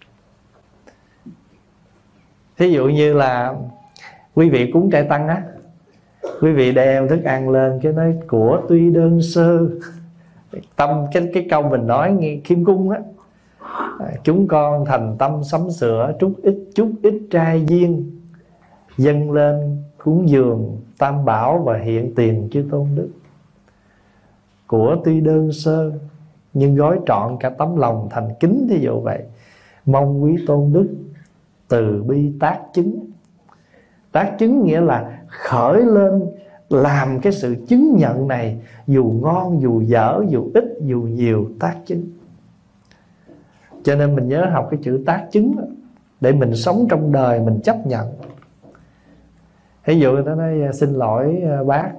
Thí dụ như là quý vị cúng trai tăng á, quý vị đem thức ăn lên, cái nói của tuy đơn sơ. Tâm cái câu mình nói nghe khiêm cung á, chúng con thành tâm sắm sửa chút ít trai duyên, dâng lên cúng dường Tam Bảo và hiện tiền chư tôn đức. Của tuy đơn sơ nhưng gói trọn cả tấm lòng thành kính, thí dụ vậy. Mong quý tôn đức từ bi tác chứng. Tác chứng nghĩa là khởi lên làm cái sự chứng nhận này, dù ngon, dù dở, dù ít, dù nhiều, tác chứng. Cho nên mình nhớ học cái chữ tác chứng đó, để mình sống trong đời mình chấp nhận. Ví dụ người ta nói xin lỗi bác,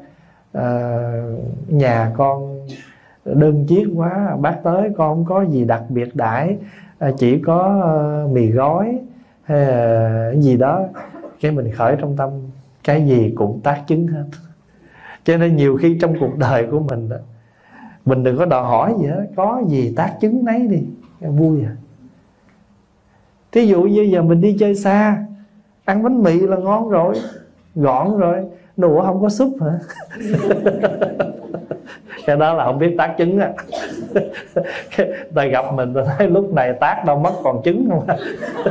nhà con đơn chiếc quá, bác tới con không có gì đặc biệt đãi, chỉ có mì gói hay là gì đó. Cái mình khởi trong tâm cái gì cũng tác chứng hết. Cho nên nhiều khi trong cuộc đời của mình đó, mình đừng có đòi hỏi gì hết, có gì tác chứng nấy đi, vui à. Thí dụ như giờ mình đi chơi xa, ăn bánh mì là ngon rồi, gọn rồi, đồ không có súp hả? Cái đó là không biết tác chứng á. Ta gặp mình ta thấy lúc này tác đâu mất còn chứng không á.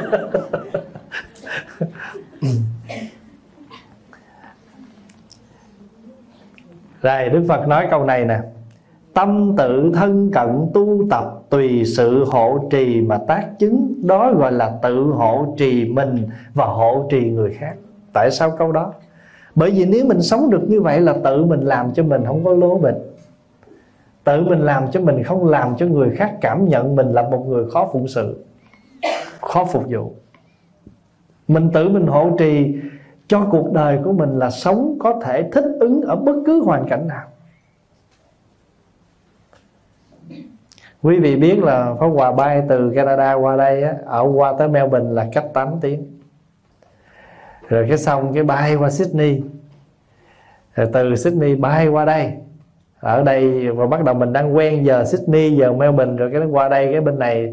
Rồi Đức Phật nói câu này nè: tâm tự thân cận tu tập, tùy sự hộ trì mà tác chứng. Đó gọi là tự hộ trì mình và hộ trì người khác. Tại sao câu đó? Bởi vì nếu mình sống được như vậy là tự mình làm cho mình không có lố bịch, tự mình làm cho mình không làm cho người khác cảm nhận mình là một người khó phụng sự, khó phục vụ. Mình tự mình hộ trì cho cuộc đời của mình là sống có thể thích ứng ở bất cứ hoàn cảnh nào. Quý vị biết là Pháp Hòa bay từ Canada qua đây á, ở qua tới Melbourne là cách 8 tiếng. Rồi cái xong cái bay qua Sydney, rồi từ Sydney bay qua đây. Ở đây và bắt đầu mình đang quen giờ Sydney, giờ Melbourne, rồi cái qua đây cái bên này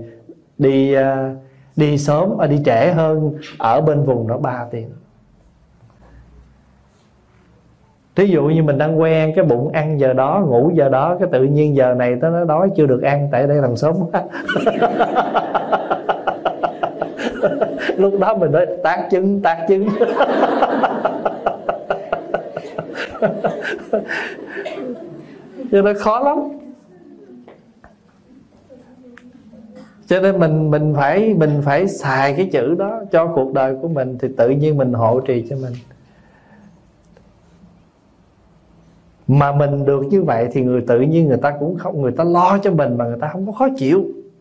đi sớm, đi trễ hơn ở bên vùng đó 3 tiếng. Thí dụ như mình đang quen cái bụng ăn giờ đó, ngủ giờ đó, cái tự nhiên giờ này nó đói chưa được ăn, tại đây làm sớm quá. Lúc đó mình nói tác chứng. Cho nên khó lắm. Cho nên mình phải xài cái chữ đó cho cuộc đời của mình, thì tự nhiên mình hộ trì cho mình. Mà mình được như vậy thì tự nhiên người ta cũng không, người ta lo cho mình mà người ta không có khó chịu.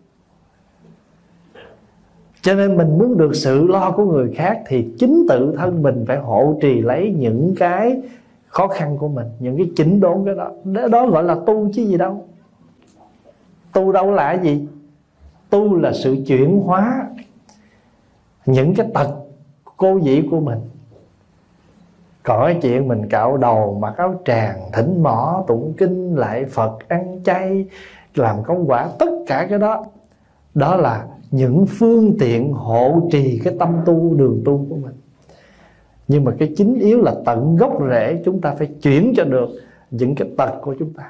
Cho nên mình muốn được sự lo của người khác thì chính tự thân mình phải hộ trì lấy những cái khó khăn của mình, những cái chỉnh đốn cái đó. Đó gọi là tu chứ gì đâu. Tu đâu là cái gì? Tu là sự chuyển hóa những cái tật cô dĩ của mình. Còn cái chuyện mình cạo đầu, mặc áo tràng, thỉnh mỏ, tụng kinh, lại Phật, ăn chay, làm công quả, tất cả cái đó, đó là những phương tiện hộ trì cái tâm tu, đường tu của mình. Nhưng mà cái chính yếu là tận gốc rễ chúng ta phải chuyển cho được những cái tật của chúng ta,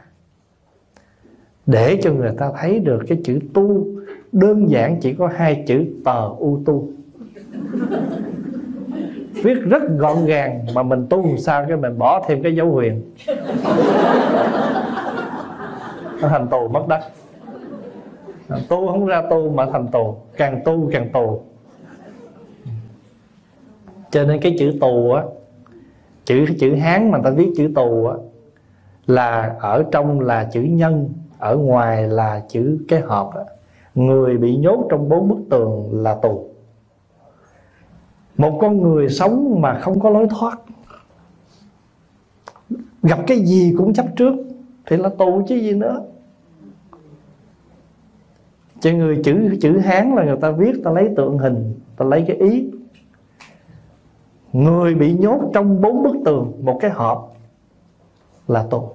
để cho người ta thấy được cái chữ tu đơn giản chỉ có 2 chữ tờ u tu. Viết rất gọn gàng, mà mình tu làm sao cái mình bỏ thêm cái dấu huyền, nó thành tù mất đất. Tu không ra tu mà thành tù, càng tu càng tù. Cho nên cái chữ tù á, chữ Hán mà ta viết chữ tù á, là ở trong là chữ nhân, ở ngoài là chữ cái hộp đó. Người bị nhốt trong 4 bức tường là tù. Một con người sống mà không có lối thoát, gặp cái gì cũng chấp trước thì là tù chứ gì nữa. Cho người chữ Hán là người ta viết, ta lấy tượng hình, ta lấy cái ý. Người bị nhốt trong 4 bức tường, một cái hộp là tù.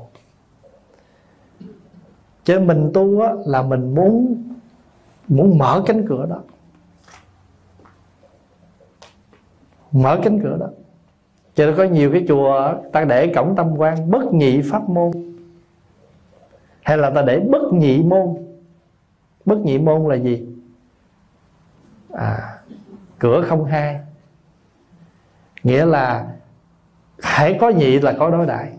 Cho nên mình tu á, là mình muốn mở cánh cửa đó, mở cánh cửa đó. Cho nên có nhiều cái chùa ta để cổng tam quan bất nhị pháp môn, hay là ta để bất nhị môn. Bất nhị môn là gì? Cửa không hai. Nghĩa là hãy có nhị là có đối đại,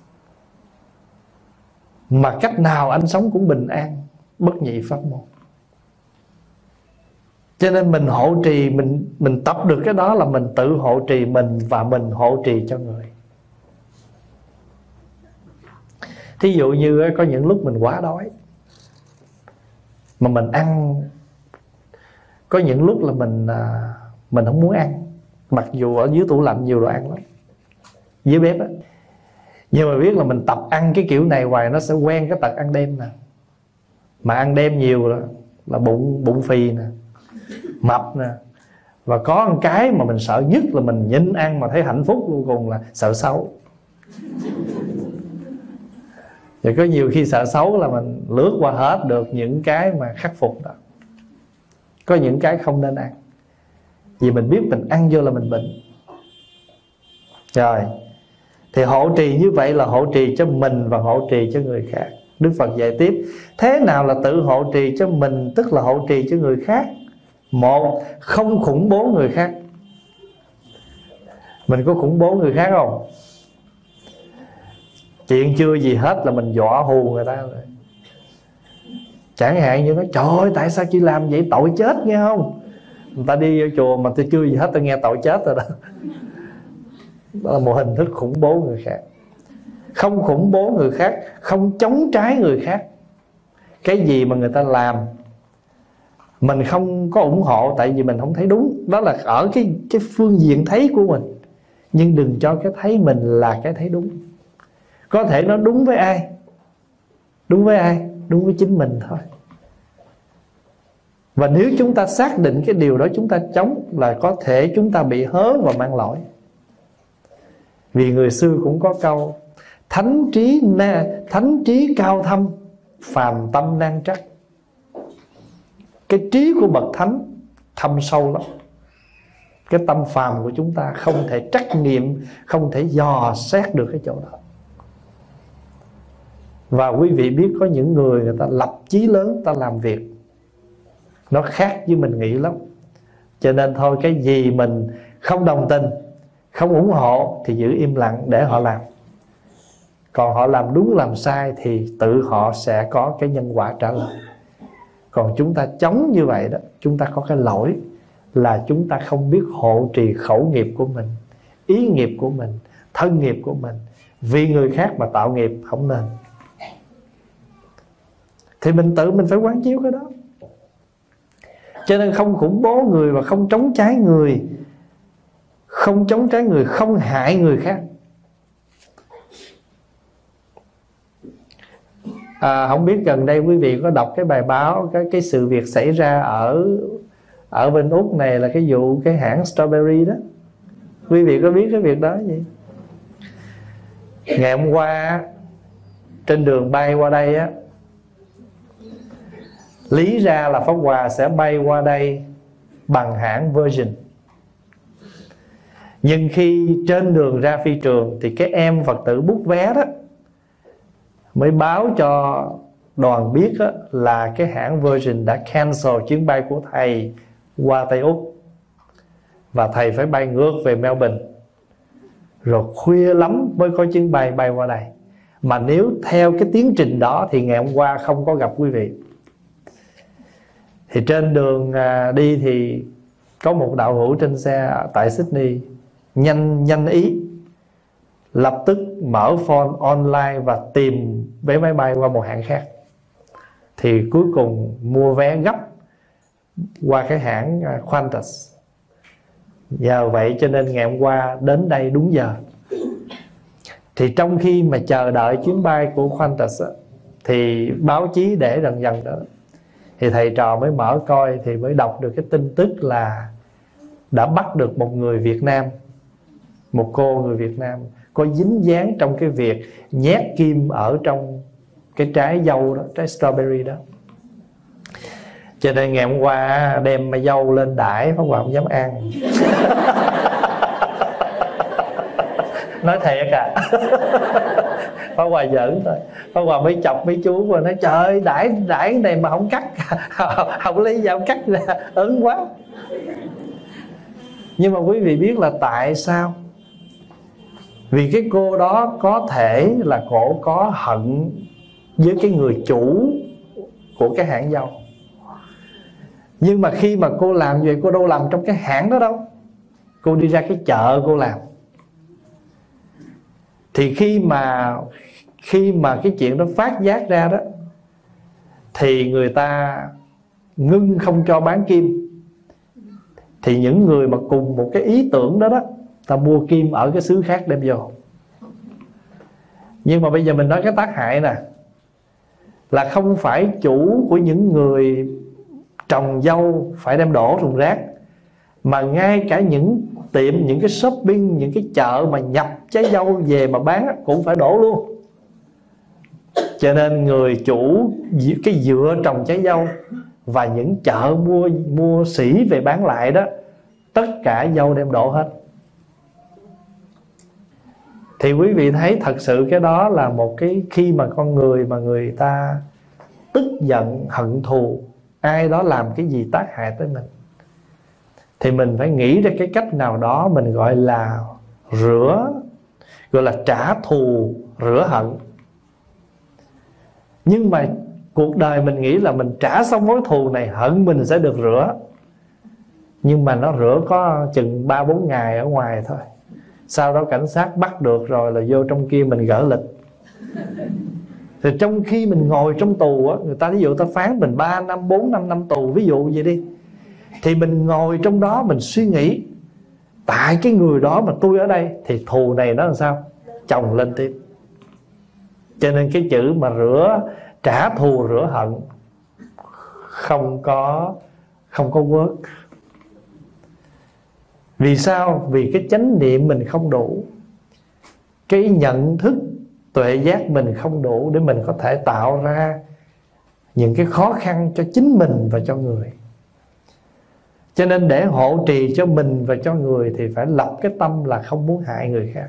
mà cách nào anh sống cũng bình an. Bất nhị pháp môn. Cho nên mình hộ trì, mình tập được cái đó là mình tự hộ trì mình và mình hộ trì cho người. Thí dụ như có những lúc mình quá đói mà mình ăn, có những lúc là mình không muốn ăn, mặc dù ở dưới tủ lạnh nhiều đồ ăn lắm, dưới bếp á, nhưng mà biết là mình tập ăn cái kiểu này hoài nó sẽ quen cái tật ăn đêm nè. Mà ăn đêm nhiều là bụng phì nè, mập nè. Và có một cái mà mình sợ nhất là mình nhịn ăn mà thấy hạnh phúc vô cùng là sợ xấu. Và có nhiều khi sợ xấu là mình lướt qua hết được những cái mà khắc phục đó. Có những cái không nên ăn, vì mình biết mình ăn vô là mình bệnh. Rồi thì hộ trì như vậy là hộ trì cho mình và hộ trì cho người khác. Đức Phật dạy tiếp, thế nào là tự hộ trì cho mình, tức là hộ trì cho người khác? Một, không khủng bố người khác. Mình có khủng bố người khác không? Chuyện chưa gì hết là mình dọa hù người ta rồi. Chẳng hạn như nói, trời ơi tại sao chị làm vậy, tội chết nghe không? Người ta đi vô chùa mà tôi chưa gì hết, tôi nghe tội chết rồi đó. Đó là một hình thức khủng bố người khác. Không khủng bố người khác, không chống trái người khác. Cái gì mà người ta làm mình không có ủng hộ tại vì mình không thấy đúng. Đó là ở cái phương diện thấy của mình. Nhưng đừng cho cái thấy mình là cái thấy đúng. Có thể nó đúng với ai? Đúng với ai? Đúng với chính mình thôi. Và nếu chúng ta xác định cái điều đó chúng ta chống, là có thể chúng ta bị hớ và mang lỗi. Vì người xưa cũng có câu, thánh trí cao thâm, phàm tâm nan trắc. Cái trí của bậc thánh thâm sâu lắm. Cái tâm phàm của chúng ta không thể trắc nghiệm, không thể dò xét được cái chỗ đó. Và quý vị biết có những người ta lập chí lớn, ta làm việc nó khác với mình nghĩ lắm. Cho nên thôi, cái gì mình không đồng tình, không ủng hộ thì giữ im lặng để họ làm. Còn họ làm đúng làm sai thì tự họ sẽ có cái nhân quả trả lời. Còn chúng ta chống như vậy đó, chúng ta có cái lỗi là chúng ta không biết hộ trì khẩu nghiệp của mình, ý nghiệp của mình, thân nghiệp của mình. Vì người khác mà tạo nghiệp không nên. Thì mình tự mình phải quán chiếu cái đó. Cho nên không khủng bố người và không chống trái người. Không chống trái người, không hại người khác. Không biết gần đây quý vị có đọc cái bài báo cái sự việc xảy ra ở bên Úc này, là cái vụ cái hãng Strawberry đó. Quý vị có biết cái việc đó gì? Ngày hôm qua trên đường bay qua đây á, lý ra là Pháp Hòa sẽ bay qua đây bằng hãng Virgin. Nhưng khi trên đường ra phi trường thì cái em Phật tử bút vé đó mới báo cho đoàn biết đó, là cái hãng Virgin đã cancel chuyến bay của thầy qua Tây Úc, và thầy phải bay ngược về Melbourne. Rồi khuya lắm mới có chuyến bay bay qua đây. Mà nếu theo cái tiến trình đó thì ngày hôm qua không có gặp quý vị. Thì trên đường đi thì có một đạo hữu trên xe tại Sydney nhanh ý, lập tức mở phone online và tìm vé máy bay qua một hãng khác. Thì cuối cùng mua vé gấp qua cái hãng Qantas. Nhờ vậy cho nên ngày hôm qua đến đây đúng giờ. Thì trong khi mà chờ đợi chuyến bay của Qantas thì báo chí để dần đó, thì thầy trò mới mở coi thì mới đọc được cái tin tức là đã bắt được một người Việt Nam, một cô người Việt Nam có dính dáng trong cái việc nhét kim ở trong cái trái dâu đó, trái strawberry đó. Cho nên ngày hôm qua đem mà dâu lên đãi, Pháp Hòa không dám ăn. Nói thiệt à. Pháp Hòa giỡn thôi. Pháp Hòa mới chọc mấy chú và nói trời ơi, đãi cái này mà không cắt, không lấy dao cắt ra, ớn quá. Nhưng mà quý vị biết là tại sao? Vì cái cô đó có thể là cổ có hận với cái người chủ của cái hãng dâu. Nhưng mà khi mà cô làm vậy, cô đâu làm trong cái hãng đó đâu. Cô đi ra cái chợ cô làm. Thì khi mà cái chuyện đó phát giác ra đó, thì người ta ngưng không cho bán kim. Thì những người mà cùng một cái ý tưởng đó ta mua kim ở cái xứ khác đem vô. Nhưng mà bây giờ mình nói cái tác hại nè, là không phải chủ của những người trồng dâu phải đem đổ thùng rác, mà ngay cả những tiệm, những cái shopping, những cái chợ mà nhập trái dâu về mà bán cũng phải đổ luôn. Cho nên người chủ cái dựa trồng trái dâu và những chợ mua sỉ về bán lại đó, tất cả dâu đem đổ hết. Thì quý vị thấy thật sự cái đó là một cái, khi mà con người mà người ta tức giận, hận thù ai đó làm cái gì tác hại tới mình, thì mình phải nghĩ ra cái cách nào đó mình gọi là gọi là trả thù, rửa hận. Nhưng mà cuộc đời mình nghĩ là mình trả xong mối thù này, hận mình sẽ được rửa. Nhưng mà nó rửa có chừng 3-4 ngày ở ngoài thôi. Sau đó cảnh sát bắt được rồi là vô trong kia mình gỡ lịch. Thì trong khi mình ngồi trong tù á, người ta ví dụ ta phán mình 3 năm, 4 năm năm tù, ví dụ vậy đi, thì mình ngồi trong đó mình suy nghĩ, tại cái người đó mà tôi ở đây, thì thù này nó làm sao chồng lên tiếp. Cho nên cái chữ mà trả thù rửa hận không có work. Vì sao? Vì cái chánh niệm mình không đủ, cái nhận thức tuệ giác mình không đủ để mình có thể tạo ra những cái khó khăn cho chính mình và cho người. Cho nên để hộ trì cho mình và cho người thì phải lập cái tâm là không muốn hại người khác.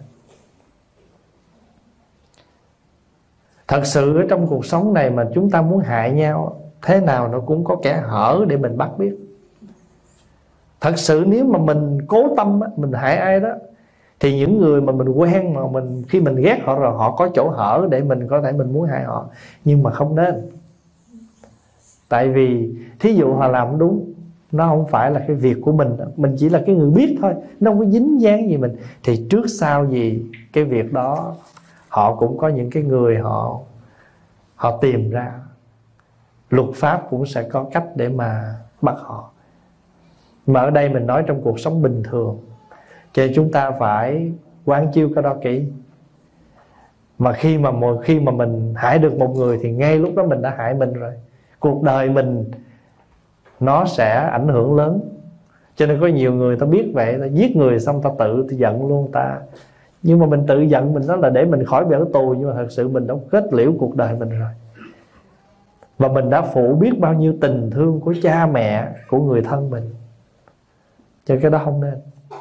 Thật sự ở trong cuộc sống này mà chúng ta muốn hại nhau, thế nào nó cũng có kẻ hở để mình bắt biết. Thật sự nếu mà mình cố tâm mình hại ai đó, thì những người mà mình quen, mà khi mình ghét họ rồi, họ có chỗ hở để mình có thể mình muốn hại họ. Nhưng mà không nên. Tại vì thí dụ họ làm đúng, nó không phải là cái việc của mình, mình chỉ là cái người biết thôi, nó không có dính dáng gì mình. Thì trước sau gì cái việc đó họ cũng có những cái người họ tìm ra. Luật pháp cũng sẽ có cách để mà bắt họ. Mà ở đây mình nói trong cuộc sống bình thường, cho nên chúng ta phải quán chiếu cái đó kỹ. Mà khi mà mình hại được một người thì ngay lúc đó mình đã hại mình rồi. Cuộc đời mình nó sẽ ảnh hưởng lớn. Cho nên có nhiều người ta biết vậy, ta giết người xong ta tự giận luôn ta. Nhưng mà mình tự giận mình nói là để mình khỏi bị ở tù, nhưng mà thật sự mình đã kết liễu cuộc đời mình rồi. Và mình đã phụ biết bao nhiêu tình thương của cha mẹ, của người thân mình. Cho cái đó không nên.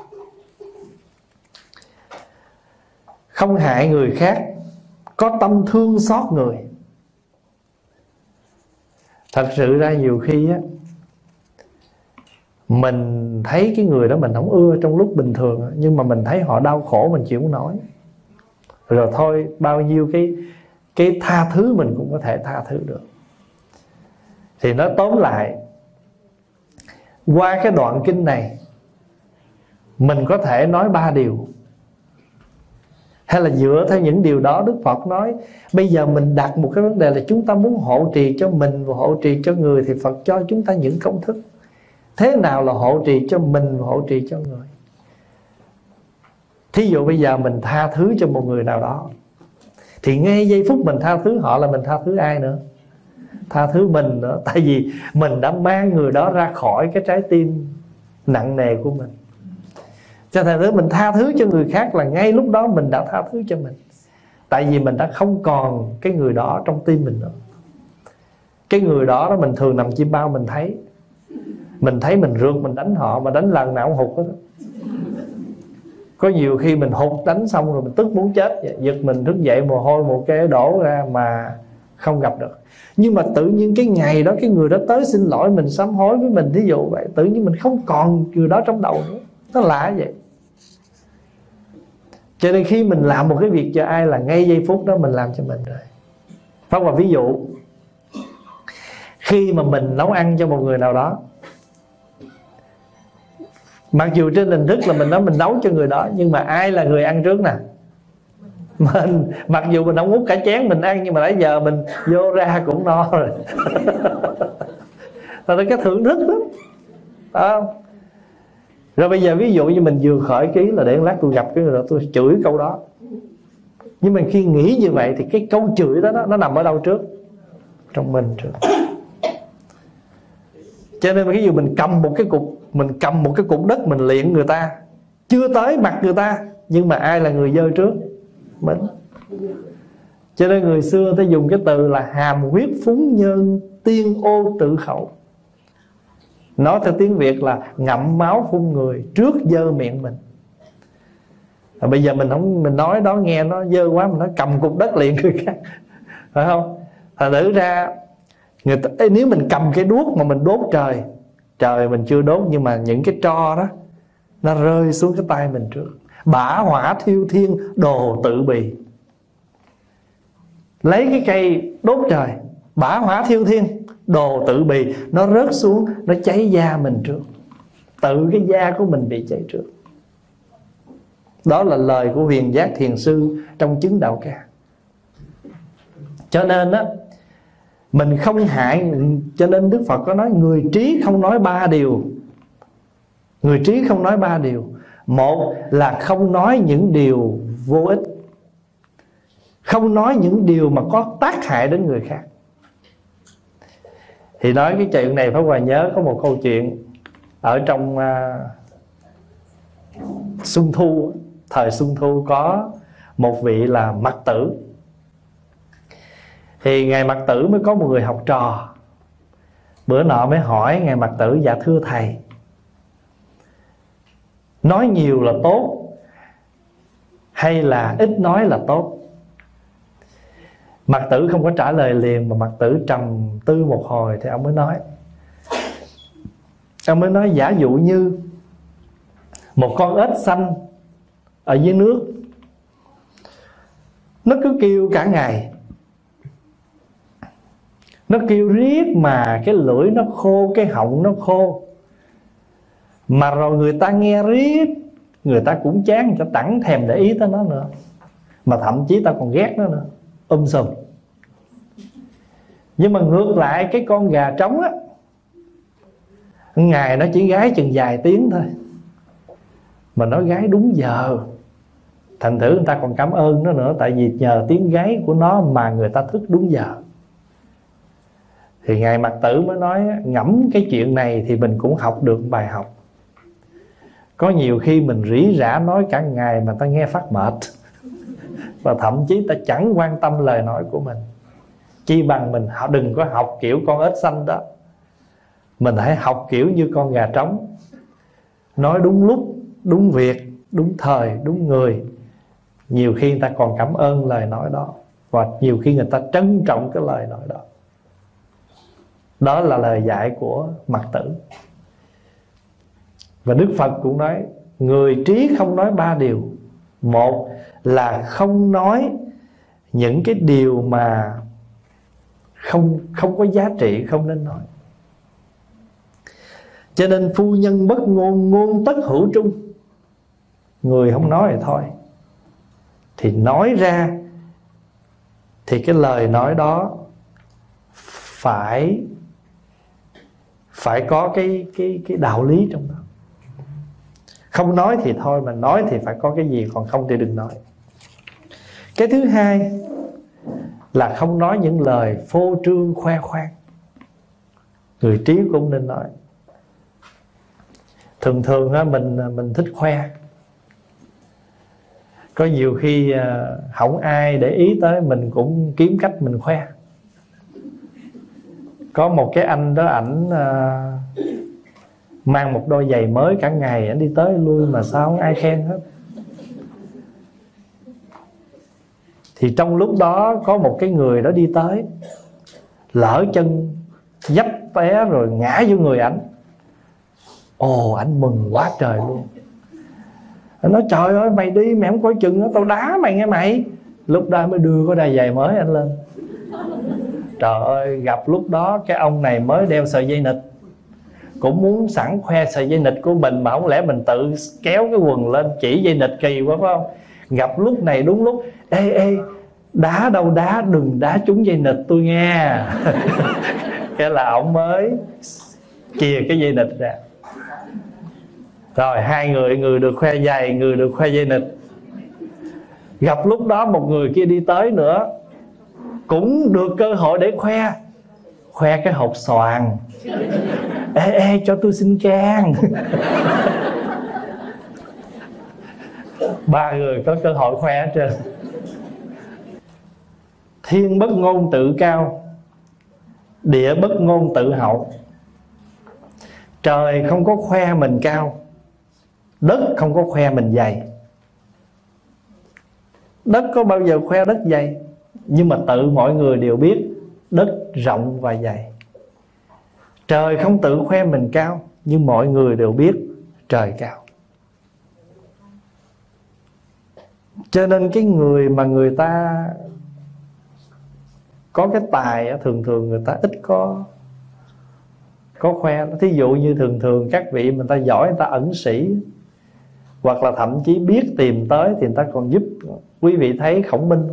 Không hại người khác, có tâm thương xót người. Thật sự ra nhiều khi á, mình thấy cái người đó mình không ưa trong lúc bình thường, nhưng mà mình thấy họ đau khổ mình chịu không nổi. Rồi thôi, bao nhiêu cái tha thứ mình cũng có thể tha thứ được. Thì nói tóm lại, qua cái đoạn kinh này mình có thể nói 3 điều. Hay là dựa theo những điều đó Đức Phật nói, bây giờ mình đặt một cái vấn đề là chúng ta muốn hộ trì cho mình và hộ trì cho người, thì Phật cho chúng ta những công thức. Thế nào là hộ trì cho mình và hộ trì cho người? Thí dụ bây giờ mình tha thứ cho một người nào đó, thì ngay giây phút mình tha thứ họ là mình tha thứ ai nữa? Tha thứ mình nữa. Tại vì mình đã mang người đó ra khỏi cái trái tim nặng nề của mình. Cho thành ra mình tha thứ cho người khác là ngay lúc đó mình đã tha thứ cho mình. Tại vì mình đã không còn cái người đó trong tim mình nữa. Cái người đó mình thường nằm chim bao mình thấy. Mình thấy mình rượt mình đánh họ, mà đánh lần nào cũng hụt hết. Có nhiều khi mình hụt đánh xong rồi mình tức muốn chết, giật mình thức dậy mồ hôi một cái đổ ra mà không gặp được. Nhưng mà tự nhiên cái ngày đó cái người đó tới xin lỗi mình, sám hối với mình, thí dụ vậy, tự nhiên mình không còn người đó trong đầu nữa. Nó lạ vậy. Cho nên khi mình làm một cái việc cho ai là ngay giây phút đó mình làm cho mình rồi. Pháp Hòa ví dụ, khi mà mình nấu ăn cho một người nào đó, mặc dù trên hình thức là mình nói mình nấu cho người đó, nhưng mà ai là người ăn trước nè? Mình. Mặc dù mình không uống cả chén mình ăn, nhưng mà nãy giờ mình vô ra cũng no rồi. Đó là cái thưởng thức đó. Không? Rồi bây giờ ví dụ như mình vừa khởi ký là để lát tôi gặp cái người đó tôi chửi câu đó. Nhưng mà khi nghĩ như vậy thì cái câu chửi đó nó nằm ở đâu trước? Trong mình trước. Cho nên ví dụ mình cầm một cái cục đất mình liệng người ta, chưa tới mặt người ta, nhưng mà ai là người dơ trước? Mình. Cho nên người xưa ta dùng cái từ là hàm huyết phúng nhân tiên ô tự khẩu. Nói theo tiếng Việt là ngậm máu phun người trước dơ miệng mình. Bây giờ mình nói đó nghe nó dơ quá, mình nói cầm cục đất liền người khác, phải không? Thành thử ra người ta, nếu mình cầm cái đuốc mà mình đốt trời mình chưa đốt, nhưng mà những cái tro đó nó rơi xuống cái tay mình trước. Bả hỏa thiêu thiên đồ tự bì. Lấy cái cây đốt trời, bả hỏa thiêu thiên đồ tự bì, nó rớt xuống, nó cháy da mình trước. Tự cái da của mình bị cháy trước. Đó là lời của Huyền Giác Thiền Sư trong Chứng Đạo Ca. Cho nên á, mình không hại. Cho nên Đức Phật có nói người trí không nói ba điều. Người trí không nói ba điều. Một là không nói những điều vô ích, không nói những điều mà có tác hại đến người khác. Thì nói cái chuyện này Pháp Hòa nhớ có một câu chuyện ở trong Xuân Thu. Thời Xuân Thu có một vị là Mặc Tử. Thì Ngài Mặc Tử mới có một người học trò. Bữa nọ mới hỏi Ngài Mặc Tử: dạ thưa thầy, nói nhiều là tốt hay là ít nói là tốt? Mặc Tử không có trả lời liền, mà Mặc Tử trầm tư một hồi thì ông mới nói. Ông mới nói: giả dụ như một con ếch xanh ở dưới nước, nó cứ kêu cả ngày, nó kêu riết mà cái lưỡi nó khô, cái họng nó khô, mà rồi người ta nghe riết, người ta cũng chán, người ta chẳng thèm để ý tới nó nữa, mà thậm chí ta còn ghét nó nữa, sùm. Nhưng mà ngược lại cái con gà trống á, ngày nó chỉ gáy chừng vài tiếng thôi, mà nó gáy đúng giờ. Thành thử người ta còn cảm ơn nó nữa, tại vì nhờ tiếng gáy của nó mà người ta thức đúng giờ. Thì Ngài Mặc Tử mới nói: ngẫm cái chuyện này thì mình cũng học được bài học. Có nhiều khi mình rỉ rả nói cả ngày mà ta nghe phát mệt, và thậm chí ta chẳng quan tâm lời nói của mình. Chi bằng mình đừng có học kiểu con ếch xanh đó, mình hãy học kiểu như con gà trống, nói đúng lúc, đúng việc, đúng thời, đúng người. Nhiều khi người ta còn cảm ơn lời nói đó, và nhiều khi người ta trân trọng cái lời nói đó. Đó là lời dạy của Mặc Tử. Và Đức Phật cũng nói người trí không nói ba điều. Một là không nói những cái điều mà không có giá trị, không nên nói. Cho nên phu nhân bất ngôn, ngôn tất hữu trung. Người không nói thì thôi, thì nói ra thì cái lời nói đó phải có cái đạo lý trong đó. Không nói thì thôi, mà nói thì phải có cái gì, còn không thì đừng nói. Cái thứ hai là không nói những lời phô trương khoe khoang. Người trí cũng nên nói. Thường á, mình thích khoe. Có nhiều khi không ai để ý tới, mình cũng kiếm cách mình khoe. Có một cái anh đó, ảnh mang một đôi giày mới cả ngày, ảnh đi tới lui mà sao không ai khen hết. Thì trong lúc đó có một cái người đó đi tới, lỡ chân dấp té rồi ngã vô người ảnh. Ồ, ảnh mừng quá trời luôn. Anh nói: trời ơi, mày đi mày không coi chừng đó, tao đá mày nghe mày. Lúc đó mới đưa cái đôi giày mới anh lên. Trời ơi, gặp lúc đó cái ông này mới đeo sợi dây nịt, cũng muốn sẵn khoe sợi dây nịt của mình, mà không lẽ mình tự kéo cái quần lên chỉ dây nịt kỳ quá, phải không? Gặp lúc này đúng lúc: ê, đá đâu đá, đừng đá trúng dây nịt tôi nghe. Cái là ổng mới chìa cái dây nịt ra. Rồi hai người được khoe giày, người được khoe dây nịt. Gặp lúc đó một người kia đi tới nữa, cũng được cơ hội để khoe cái hột xoàn. Ê, cho tôi xin can. Ba người có cơ hội khoe hết trơn. Thiên bất ngôn tự cao, địa bất ngôn tự hậu. Trời không có khoe mình cao, đất không có khoe mình dày. Đất có bao giờ khoe đất dày, nhưng mà tự mọi người đều biết đất rộng và dày. Trời không tự khoe mình cao, nhưng mọi người đều biết trời cao. Cho nên cái người mà người ta có cái tài, thường thường người ta ít có khoe. Thí dụ như thường thường các vị mình ta giỏi, người ta ẩn sĩ, hoặc là thậm chí biết tìm tới thì người ta còn giúp. Quý vị thấy Khổng Minh,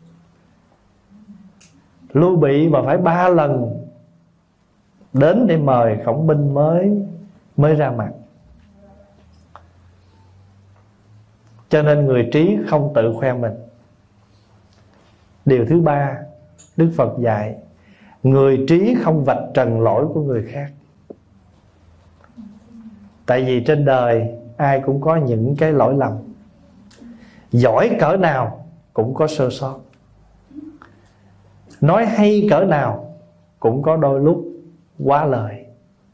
Lưu Bị mà phải 3 lần đến để mời Khổng Minh mới ra mặt. Cho nên người trí không tự khoe mình. Điều thứ 3 Đức Phật dạy, người trí không vạch trần lỗi của người khác. Tại vì trên đời ai cũng có những cái lỗi lầm, giỏi cỡ nào cũng có sơ sót, nói hay cỡ nào cũng có đôi lúc quá lời.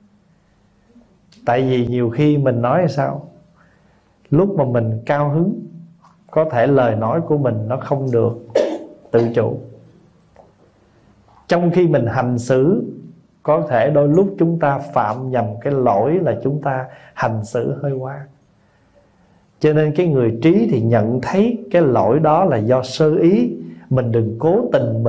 Tại vì nhiều khi mình nói sao, lúc mà mình cao hứng, có thể lời nói của mình nó không được tự chủ. Trong khi mình hành xử, có thể đôi lúc chúng ta phạm nhầm cái lỗi là chúng ta hành xử hơi quá. Cho nên cái người trí thì nhận thấy cái lỗi đó là do sơ ý. Mình đừng cố tình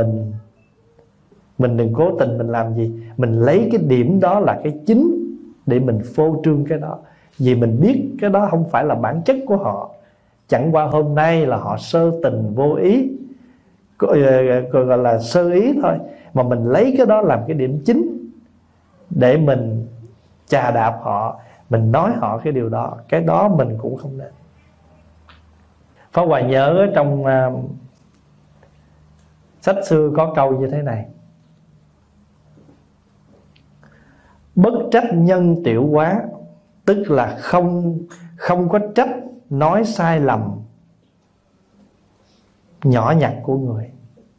mình làm gì, mình lấy cái điểm đó là cái chính để mình phô trương cái đó. Vì mình biết cái đó không phải là bản chất của họ, chẳng qua hôm nay là họ sơ tình vô ý, gọi là sơ ý thôi. Mà mình lấy cái đó làm cái điểm chính để mình chà đạp họ, mình nói họ cái điều đó. Cái đó mình cũng không nên. Pháp Hòa nhớ ở trong sách xưa có câu như thế này: bất trách nhân tiểu quá, tức là không có trách nói sai lầm nhỏ nhặt của người.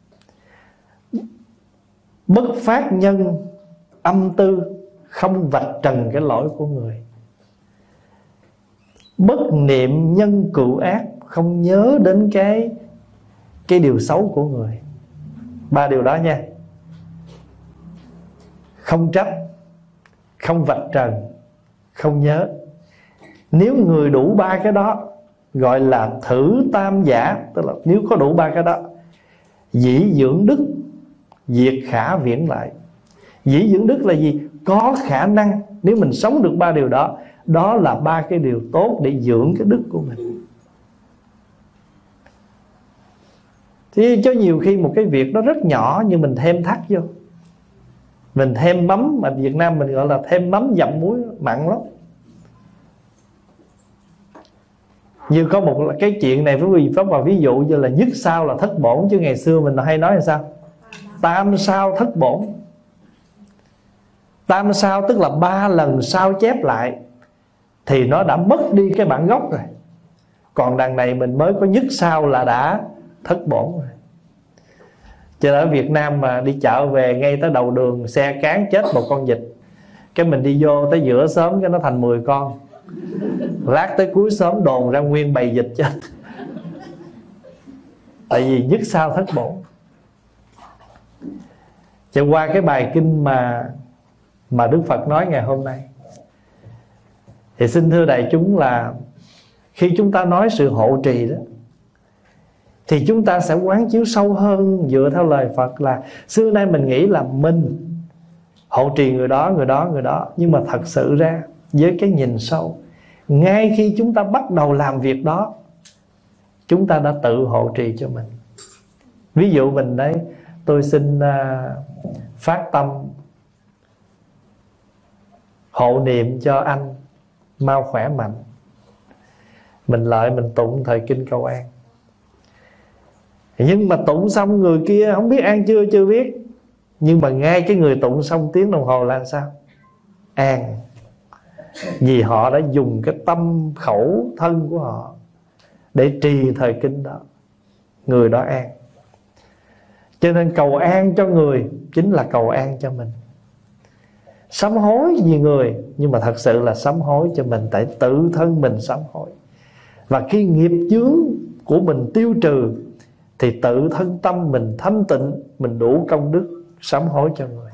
Bất phát nhân âm tư, không vạch trần cái lỗi của người. Bất niệm nhân cựu ác, không nhớ đến cái điều xấu của người. 3 điều đó nha: không trách, không vạch trần, không nhớ. Nếu người đủ 3 cái đó, gọi là thử tam giả. Tức là nếu có đủ 3 cái đó, dĩ dưỡng đức, diệt khả viễn lại. Dĩ dưỡng đức là gì? Có khả năng. Nếu mình sống được 3 điều đó, đó là 3 cái điều tốt để dưỡng cái đức của mình. Thì cho nhiều khi một cái việc đó rất nhỏ, nhưng mình thêm thắt vô, mình thêm mắm, mà Việt Nam mình gọi là thêm mắm dặm muối, mặn lắm. Như có một cái chuyện này với quý vị Pháp Hòa ví dụ như là nhất sao là thất bổn. Chứ ngày xưa mình hay nói là sao? Tam sao thất bổn. Tam sao tức là 3 lần sao chép lại thì nó đã mất đi cái bản gốc rồi. Còn đằng này mình mới có nhất sao là đã thất bổn rồi. Cho nên ở Việt Nam mà đi chợ về, ngay tới đầu đường xe cán chết một con vịt, cái mình đi vô tới giữa xóm cái nó thành 10 con. Lát tới cuối xóm đồn ra nguyên bầy vịt chết. Tại vì nhất sao thất bổn. Cho qua cái bài kinh mà Đức Phật nói ngày hôm nay, thì xin thưa đại chúng là khi chúng ta nói sự hộ trì đó, thì chúng ta sẽ quán chiếu sâu hơn dựa theo lời Phật là xưa nay mình nghĩ là mình hộ trì người đó. Nhưng mà thật sự ra với cái nhìn sâu, ngay khi chúng ta bắt đầu làm việc đó, chúng ta đã tự hộ trì cho mình. Ví dụ mình đấy, tôi xin phát tâm hộ niệm cho anh mau khỏe mạnh. Mình lại mình tụng thời kinh cầu an. Nhưng mà tụng xong người kia không biết an chưa biết. Nhưng mà ngay cái người tụng xong tiếng đồng hồ là sao? An. Vì họ đã dùng cái tâm khẩu thân của họ để trì thời kinh đó, người đó an. Cho nên cầu an cho người chính là cầu an cho mình. Sám hối vì người, nhưng mà thật sự là sám hối cho mình. Tại tự thân mình sám hối. Và khi nghiệp chướng của mình tiêu trừ thì tự thân tâm mình thanh tịnh, mình đủ công đức sám hối cho người.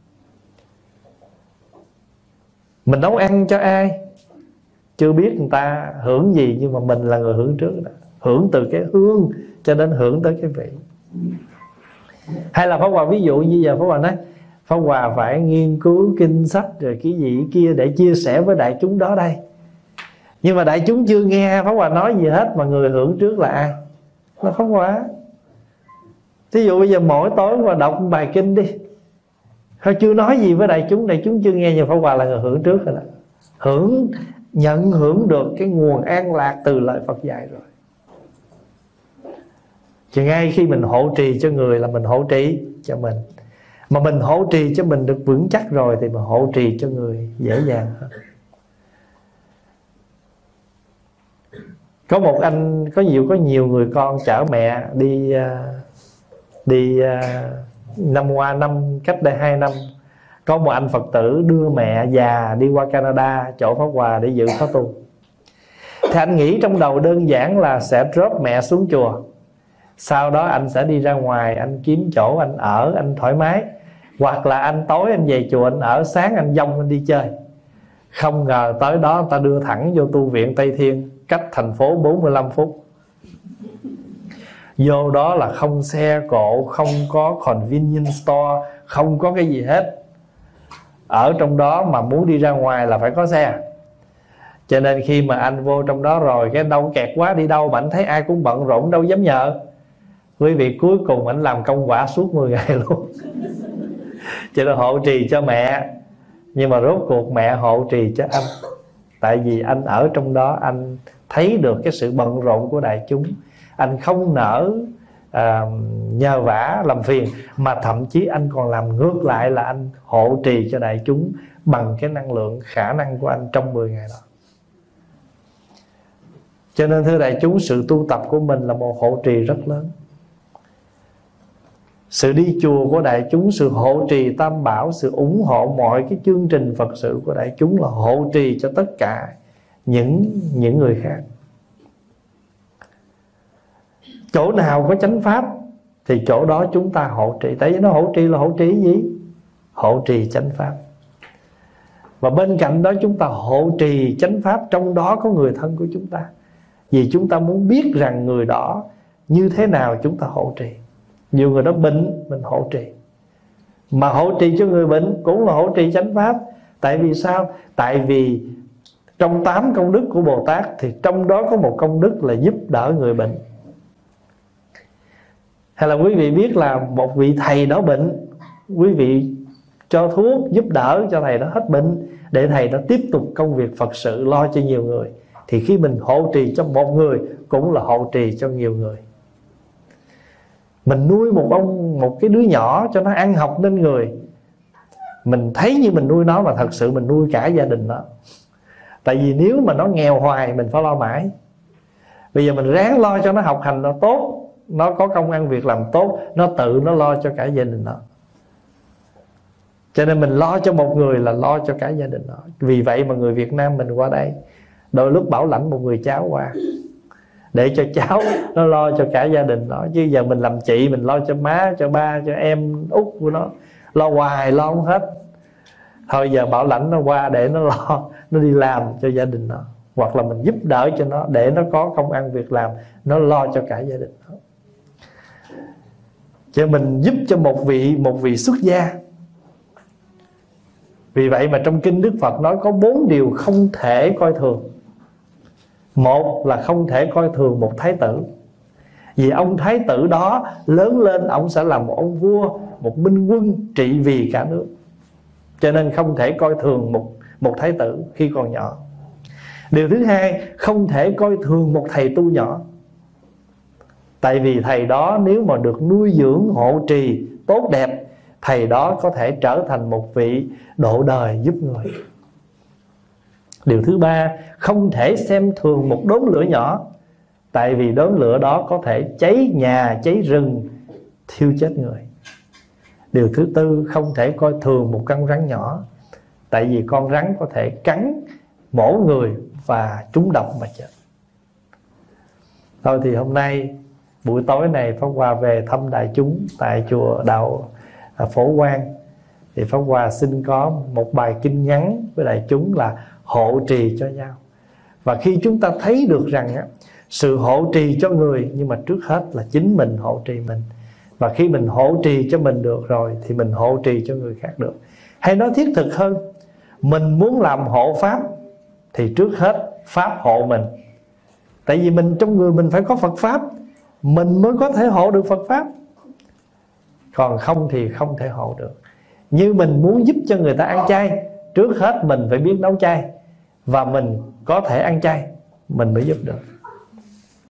Mình nấu ăn cho ai chưa biết người ta hưởng gì, nhưng mà mình là người hưởng trước đó. Hưởng từ cái hương cho đến hưởng tới cái vị. Hay là Pháp Hòa ví dụ như giờ Pháp Hòa nói Pháp Hòa phải nghiên cứu kinh sách rồi cái gì kia để chia sẻ với đại chúng đó đây. Nhưng mà đại chúng chưa nghe Pháp Hòa nói gì hết, mà người hưởng trước là ai? Là Pháp Hòa. Thí dụ bây giờ mỗi tối Hòa đọc bài kinh đi, thôi chưa nói gì với đại chúng chưa nghe, nhưng Pháp Hòa là người hưởng trước rồi đó. Nhận hưởng được cái nguồn an lạc từ lời Phật dạy rồi. Chứ ngay khi mình hộ trì cho người là mình hộ trì cho mình. Mà mình hộ trì cho mình được vững chắc rồi thì mình hộ trì cho người dễ dàng hơn. Có một anh có nhiều người con chở mẹ đi năm qua cách đây 2 năm, có một anh Phật tử đưa mẹ già đi qua Canada chỗ Pháp Hòa để dự khóa tu. Thì anh nghĩ trong đầu đơn giản là sẽ drop mẹ xuống chùa, sau đó anh sẽ đi ra ngoài, anh kiếm chỗ anh ở, anh thoải mái. Hoặc là anh tối anh về chùa anh ở, sáng anh dông anh đi chơi. Không ngờ tới đó người ta đưa thẳng vô tu viện Tây Thiên, cách thành phố 45 phút. Vô đó là không xe cộ, không có convenience store, không có cái gì hết. Ở trong đó mà muốn đi ra ngoài là phải có xe. Cho nên khi mà anh vô trong đó rồi, cái đâu kẹt quá đi đâu mà anh thấy ai cũng bận rộn, đâu dám nhờ. Quý vị, cuối cùng anh làm công quả suốt 10 ngày luôn. Cho nên hộ trì cho mẹ, nhưng mà rốt cuộc mẹ hộ trì cho anh. Tại vì anh ở trong đó, anh thấy được cái sự bận rộn của đại chúng. Anh không nỡ nhờ vả làm phiền, mà thậm chí anh còn làm ngược lại là anh hộ trì cho đại chúng bằng cái năng lượng, khả năng của anh trong 10 ngày đó. Cho nên thưa đại chúng, sự tu tập của mình là một hộ trì rất lớn. Sự đi chùa của đại chúng, sự hộ trì tam bảo, sự ủng hộ mọi cái chương trình Phật sự của đại chúng là hộ trì cho tất cả những người khác. Chỗ nào có chánh pháp thì chỗ đó chúng ta hộ trì. Tại vì nó hộ trì là hộ trì gì? Hộ trì chánh pháp. Và bên cạnh đó chúng ta hộ trì chánh pháp, trong đó có người thân của chúng ta. Vì chúng ta muốn biết rằng người đó như thế nào chúng ta hộ trì. Nhiều người đó bệnh, mình hộ trì. Mà hộ trì cho người bệnh cũng là hộ trì chánh pháp. Tại vì sao? Tại vì trong 8 công đức của Bồ Tát thì trong đó có một công đức là giúp đỡ người bệnh. Hay là quý vị biết là một vị thầy đó bệnh, quý vị cho thuốc giúp đỡ cho thầy đó hết bệnh, để thầy đó tiếp tục công việc Phật sự lo cho nhiều người. Thì khi mình hộ trì cho một người cũng là hộ trì cho nhiều người. Mình nuôi một cái đứa nhỏ cho nó ăn học nên người, mình thấy như mình nuôi nó, mà thật sự mình nuôi cả gia đình nó. Tại vì nếu mà nó nghèo hoài mình phải lo mãi. Bây giờ mình ráng lo cho nó học hành nó tốt, nó có công ăn việc làm tốt, nó tự nó lo cho cả gia đình nó. Cho nên mình lo cho một người là lo cho cả gia đình nó. Vì vậy mà người Việt Nam mình qua đây đôi lúc bảo lãnh một người cháu qua, để cho cháu nó lo cho cả gia đình nó. Chứ giờ mình làm chị, mình lo cho má, cho ba, cho em út của nó, lo hoài lo không hết. Thôi giờ bảo lãnh nó qua để nó lo, nó đi làm cho gia đình nó. Hoặc là mình giúp đỡ cho nó để nó có công ăn việc làm, nó lo cho cả gia đình nó. Chứ mình giúp cho một vị xuất gia. Vì vậy mà trong kinh Đức Phật nói có 4 điều không thể coi thường. Một là không thể coi thường một thái tử. Vì ông thái tử đó lớn lên ông sẽ là một ông vua, một minh quân trị vì cả nước. Cho nên không thể coi thường một thái tử khi còn nhỏ. Điều thứ hai, không thể coi thường một thầy tu nhỏ. Tại vì thầy đó nếu mà được nuôi dưỡng hộ trì tốt đẹp, thầy đó có thể trở thành một vị độ đời giúp người. Điều thứ ba, không thể xem thường một đốm lửa nhỏ. Tại vì đốm lửa đó có thể cháy nhà, cháy rừng, thiêu chết người. Điều thứ tư, không thể coi thường một con rắn nhỏ. Tại vì con rắn có thể cắn mổ người và trúng độc mà chết. Thôi thì hôm nay buổi tối này Pháp Hòa về thăm đại chúng tại chùa Đạo Phổ Quang, thì Pháp Hòa xin có một bài kinh ngắn với đại chúng là hộ trì cho nhau. Và khi chúng ta thấy được rằng sự hộ trì cho người, nhưng mà trước hết là chính mình hộ trì mình. Và khi mình hộ trì cho mình được rồi thì mình hộ trì cho người khác được. Hay nói thiết thực hơn, mình muốn làm hộ Pháp thì trước hết Pháp hộ mình. Tại vì mình trong người mình phải có Phật Pháp, mình mới có thể hộ được Phật Pháp. Còn không thì không thể hộ được. Như mình muốn giúp cho người ta ăn chay, trước hết mình phải biết nấu chay, và mình có thể ăn chay mình mới giúp được.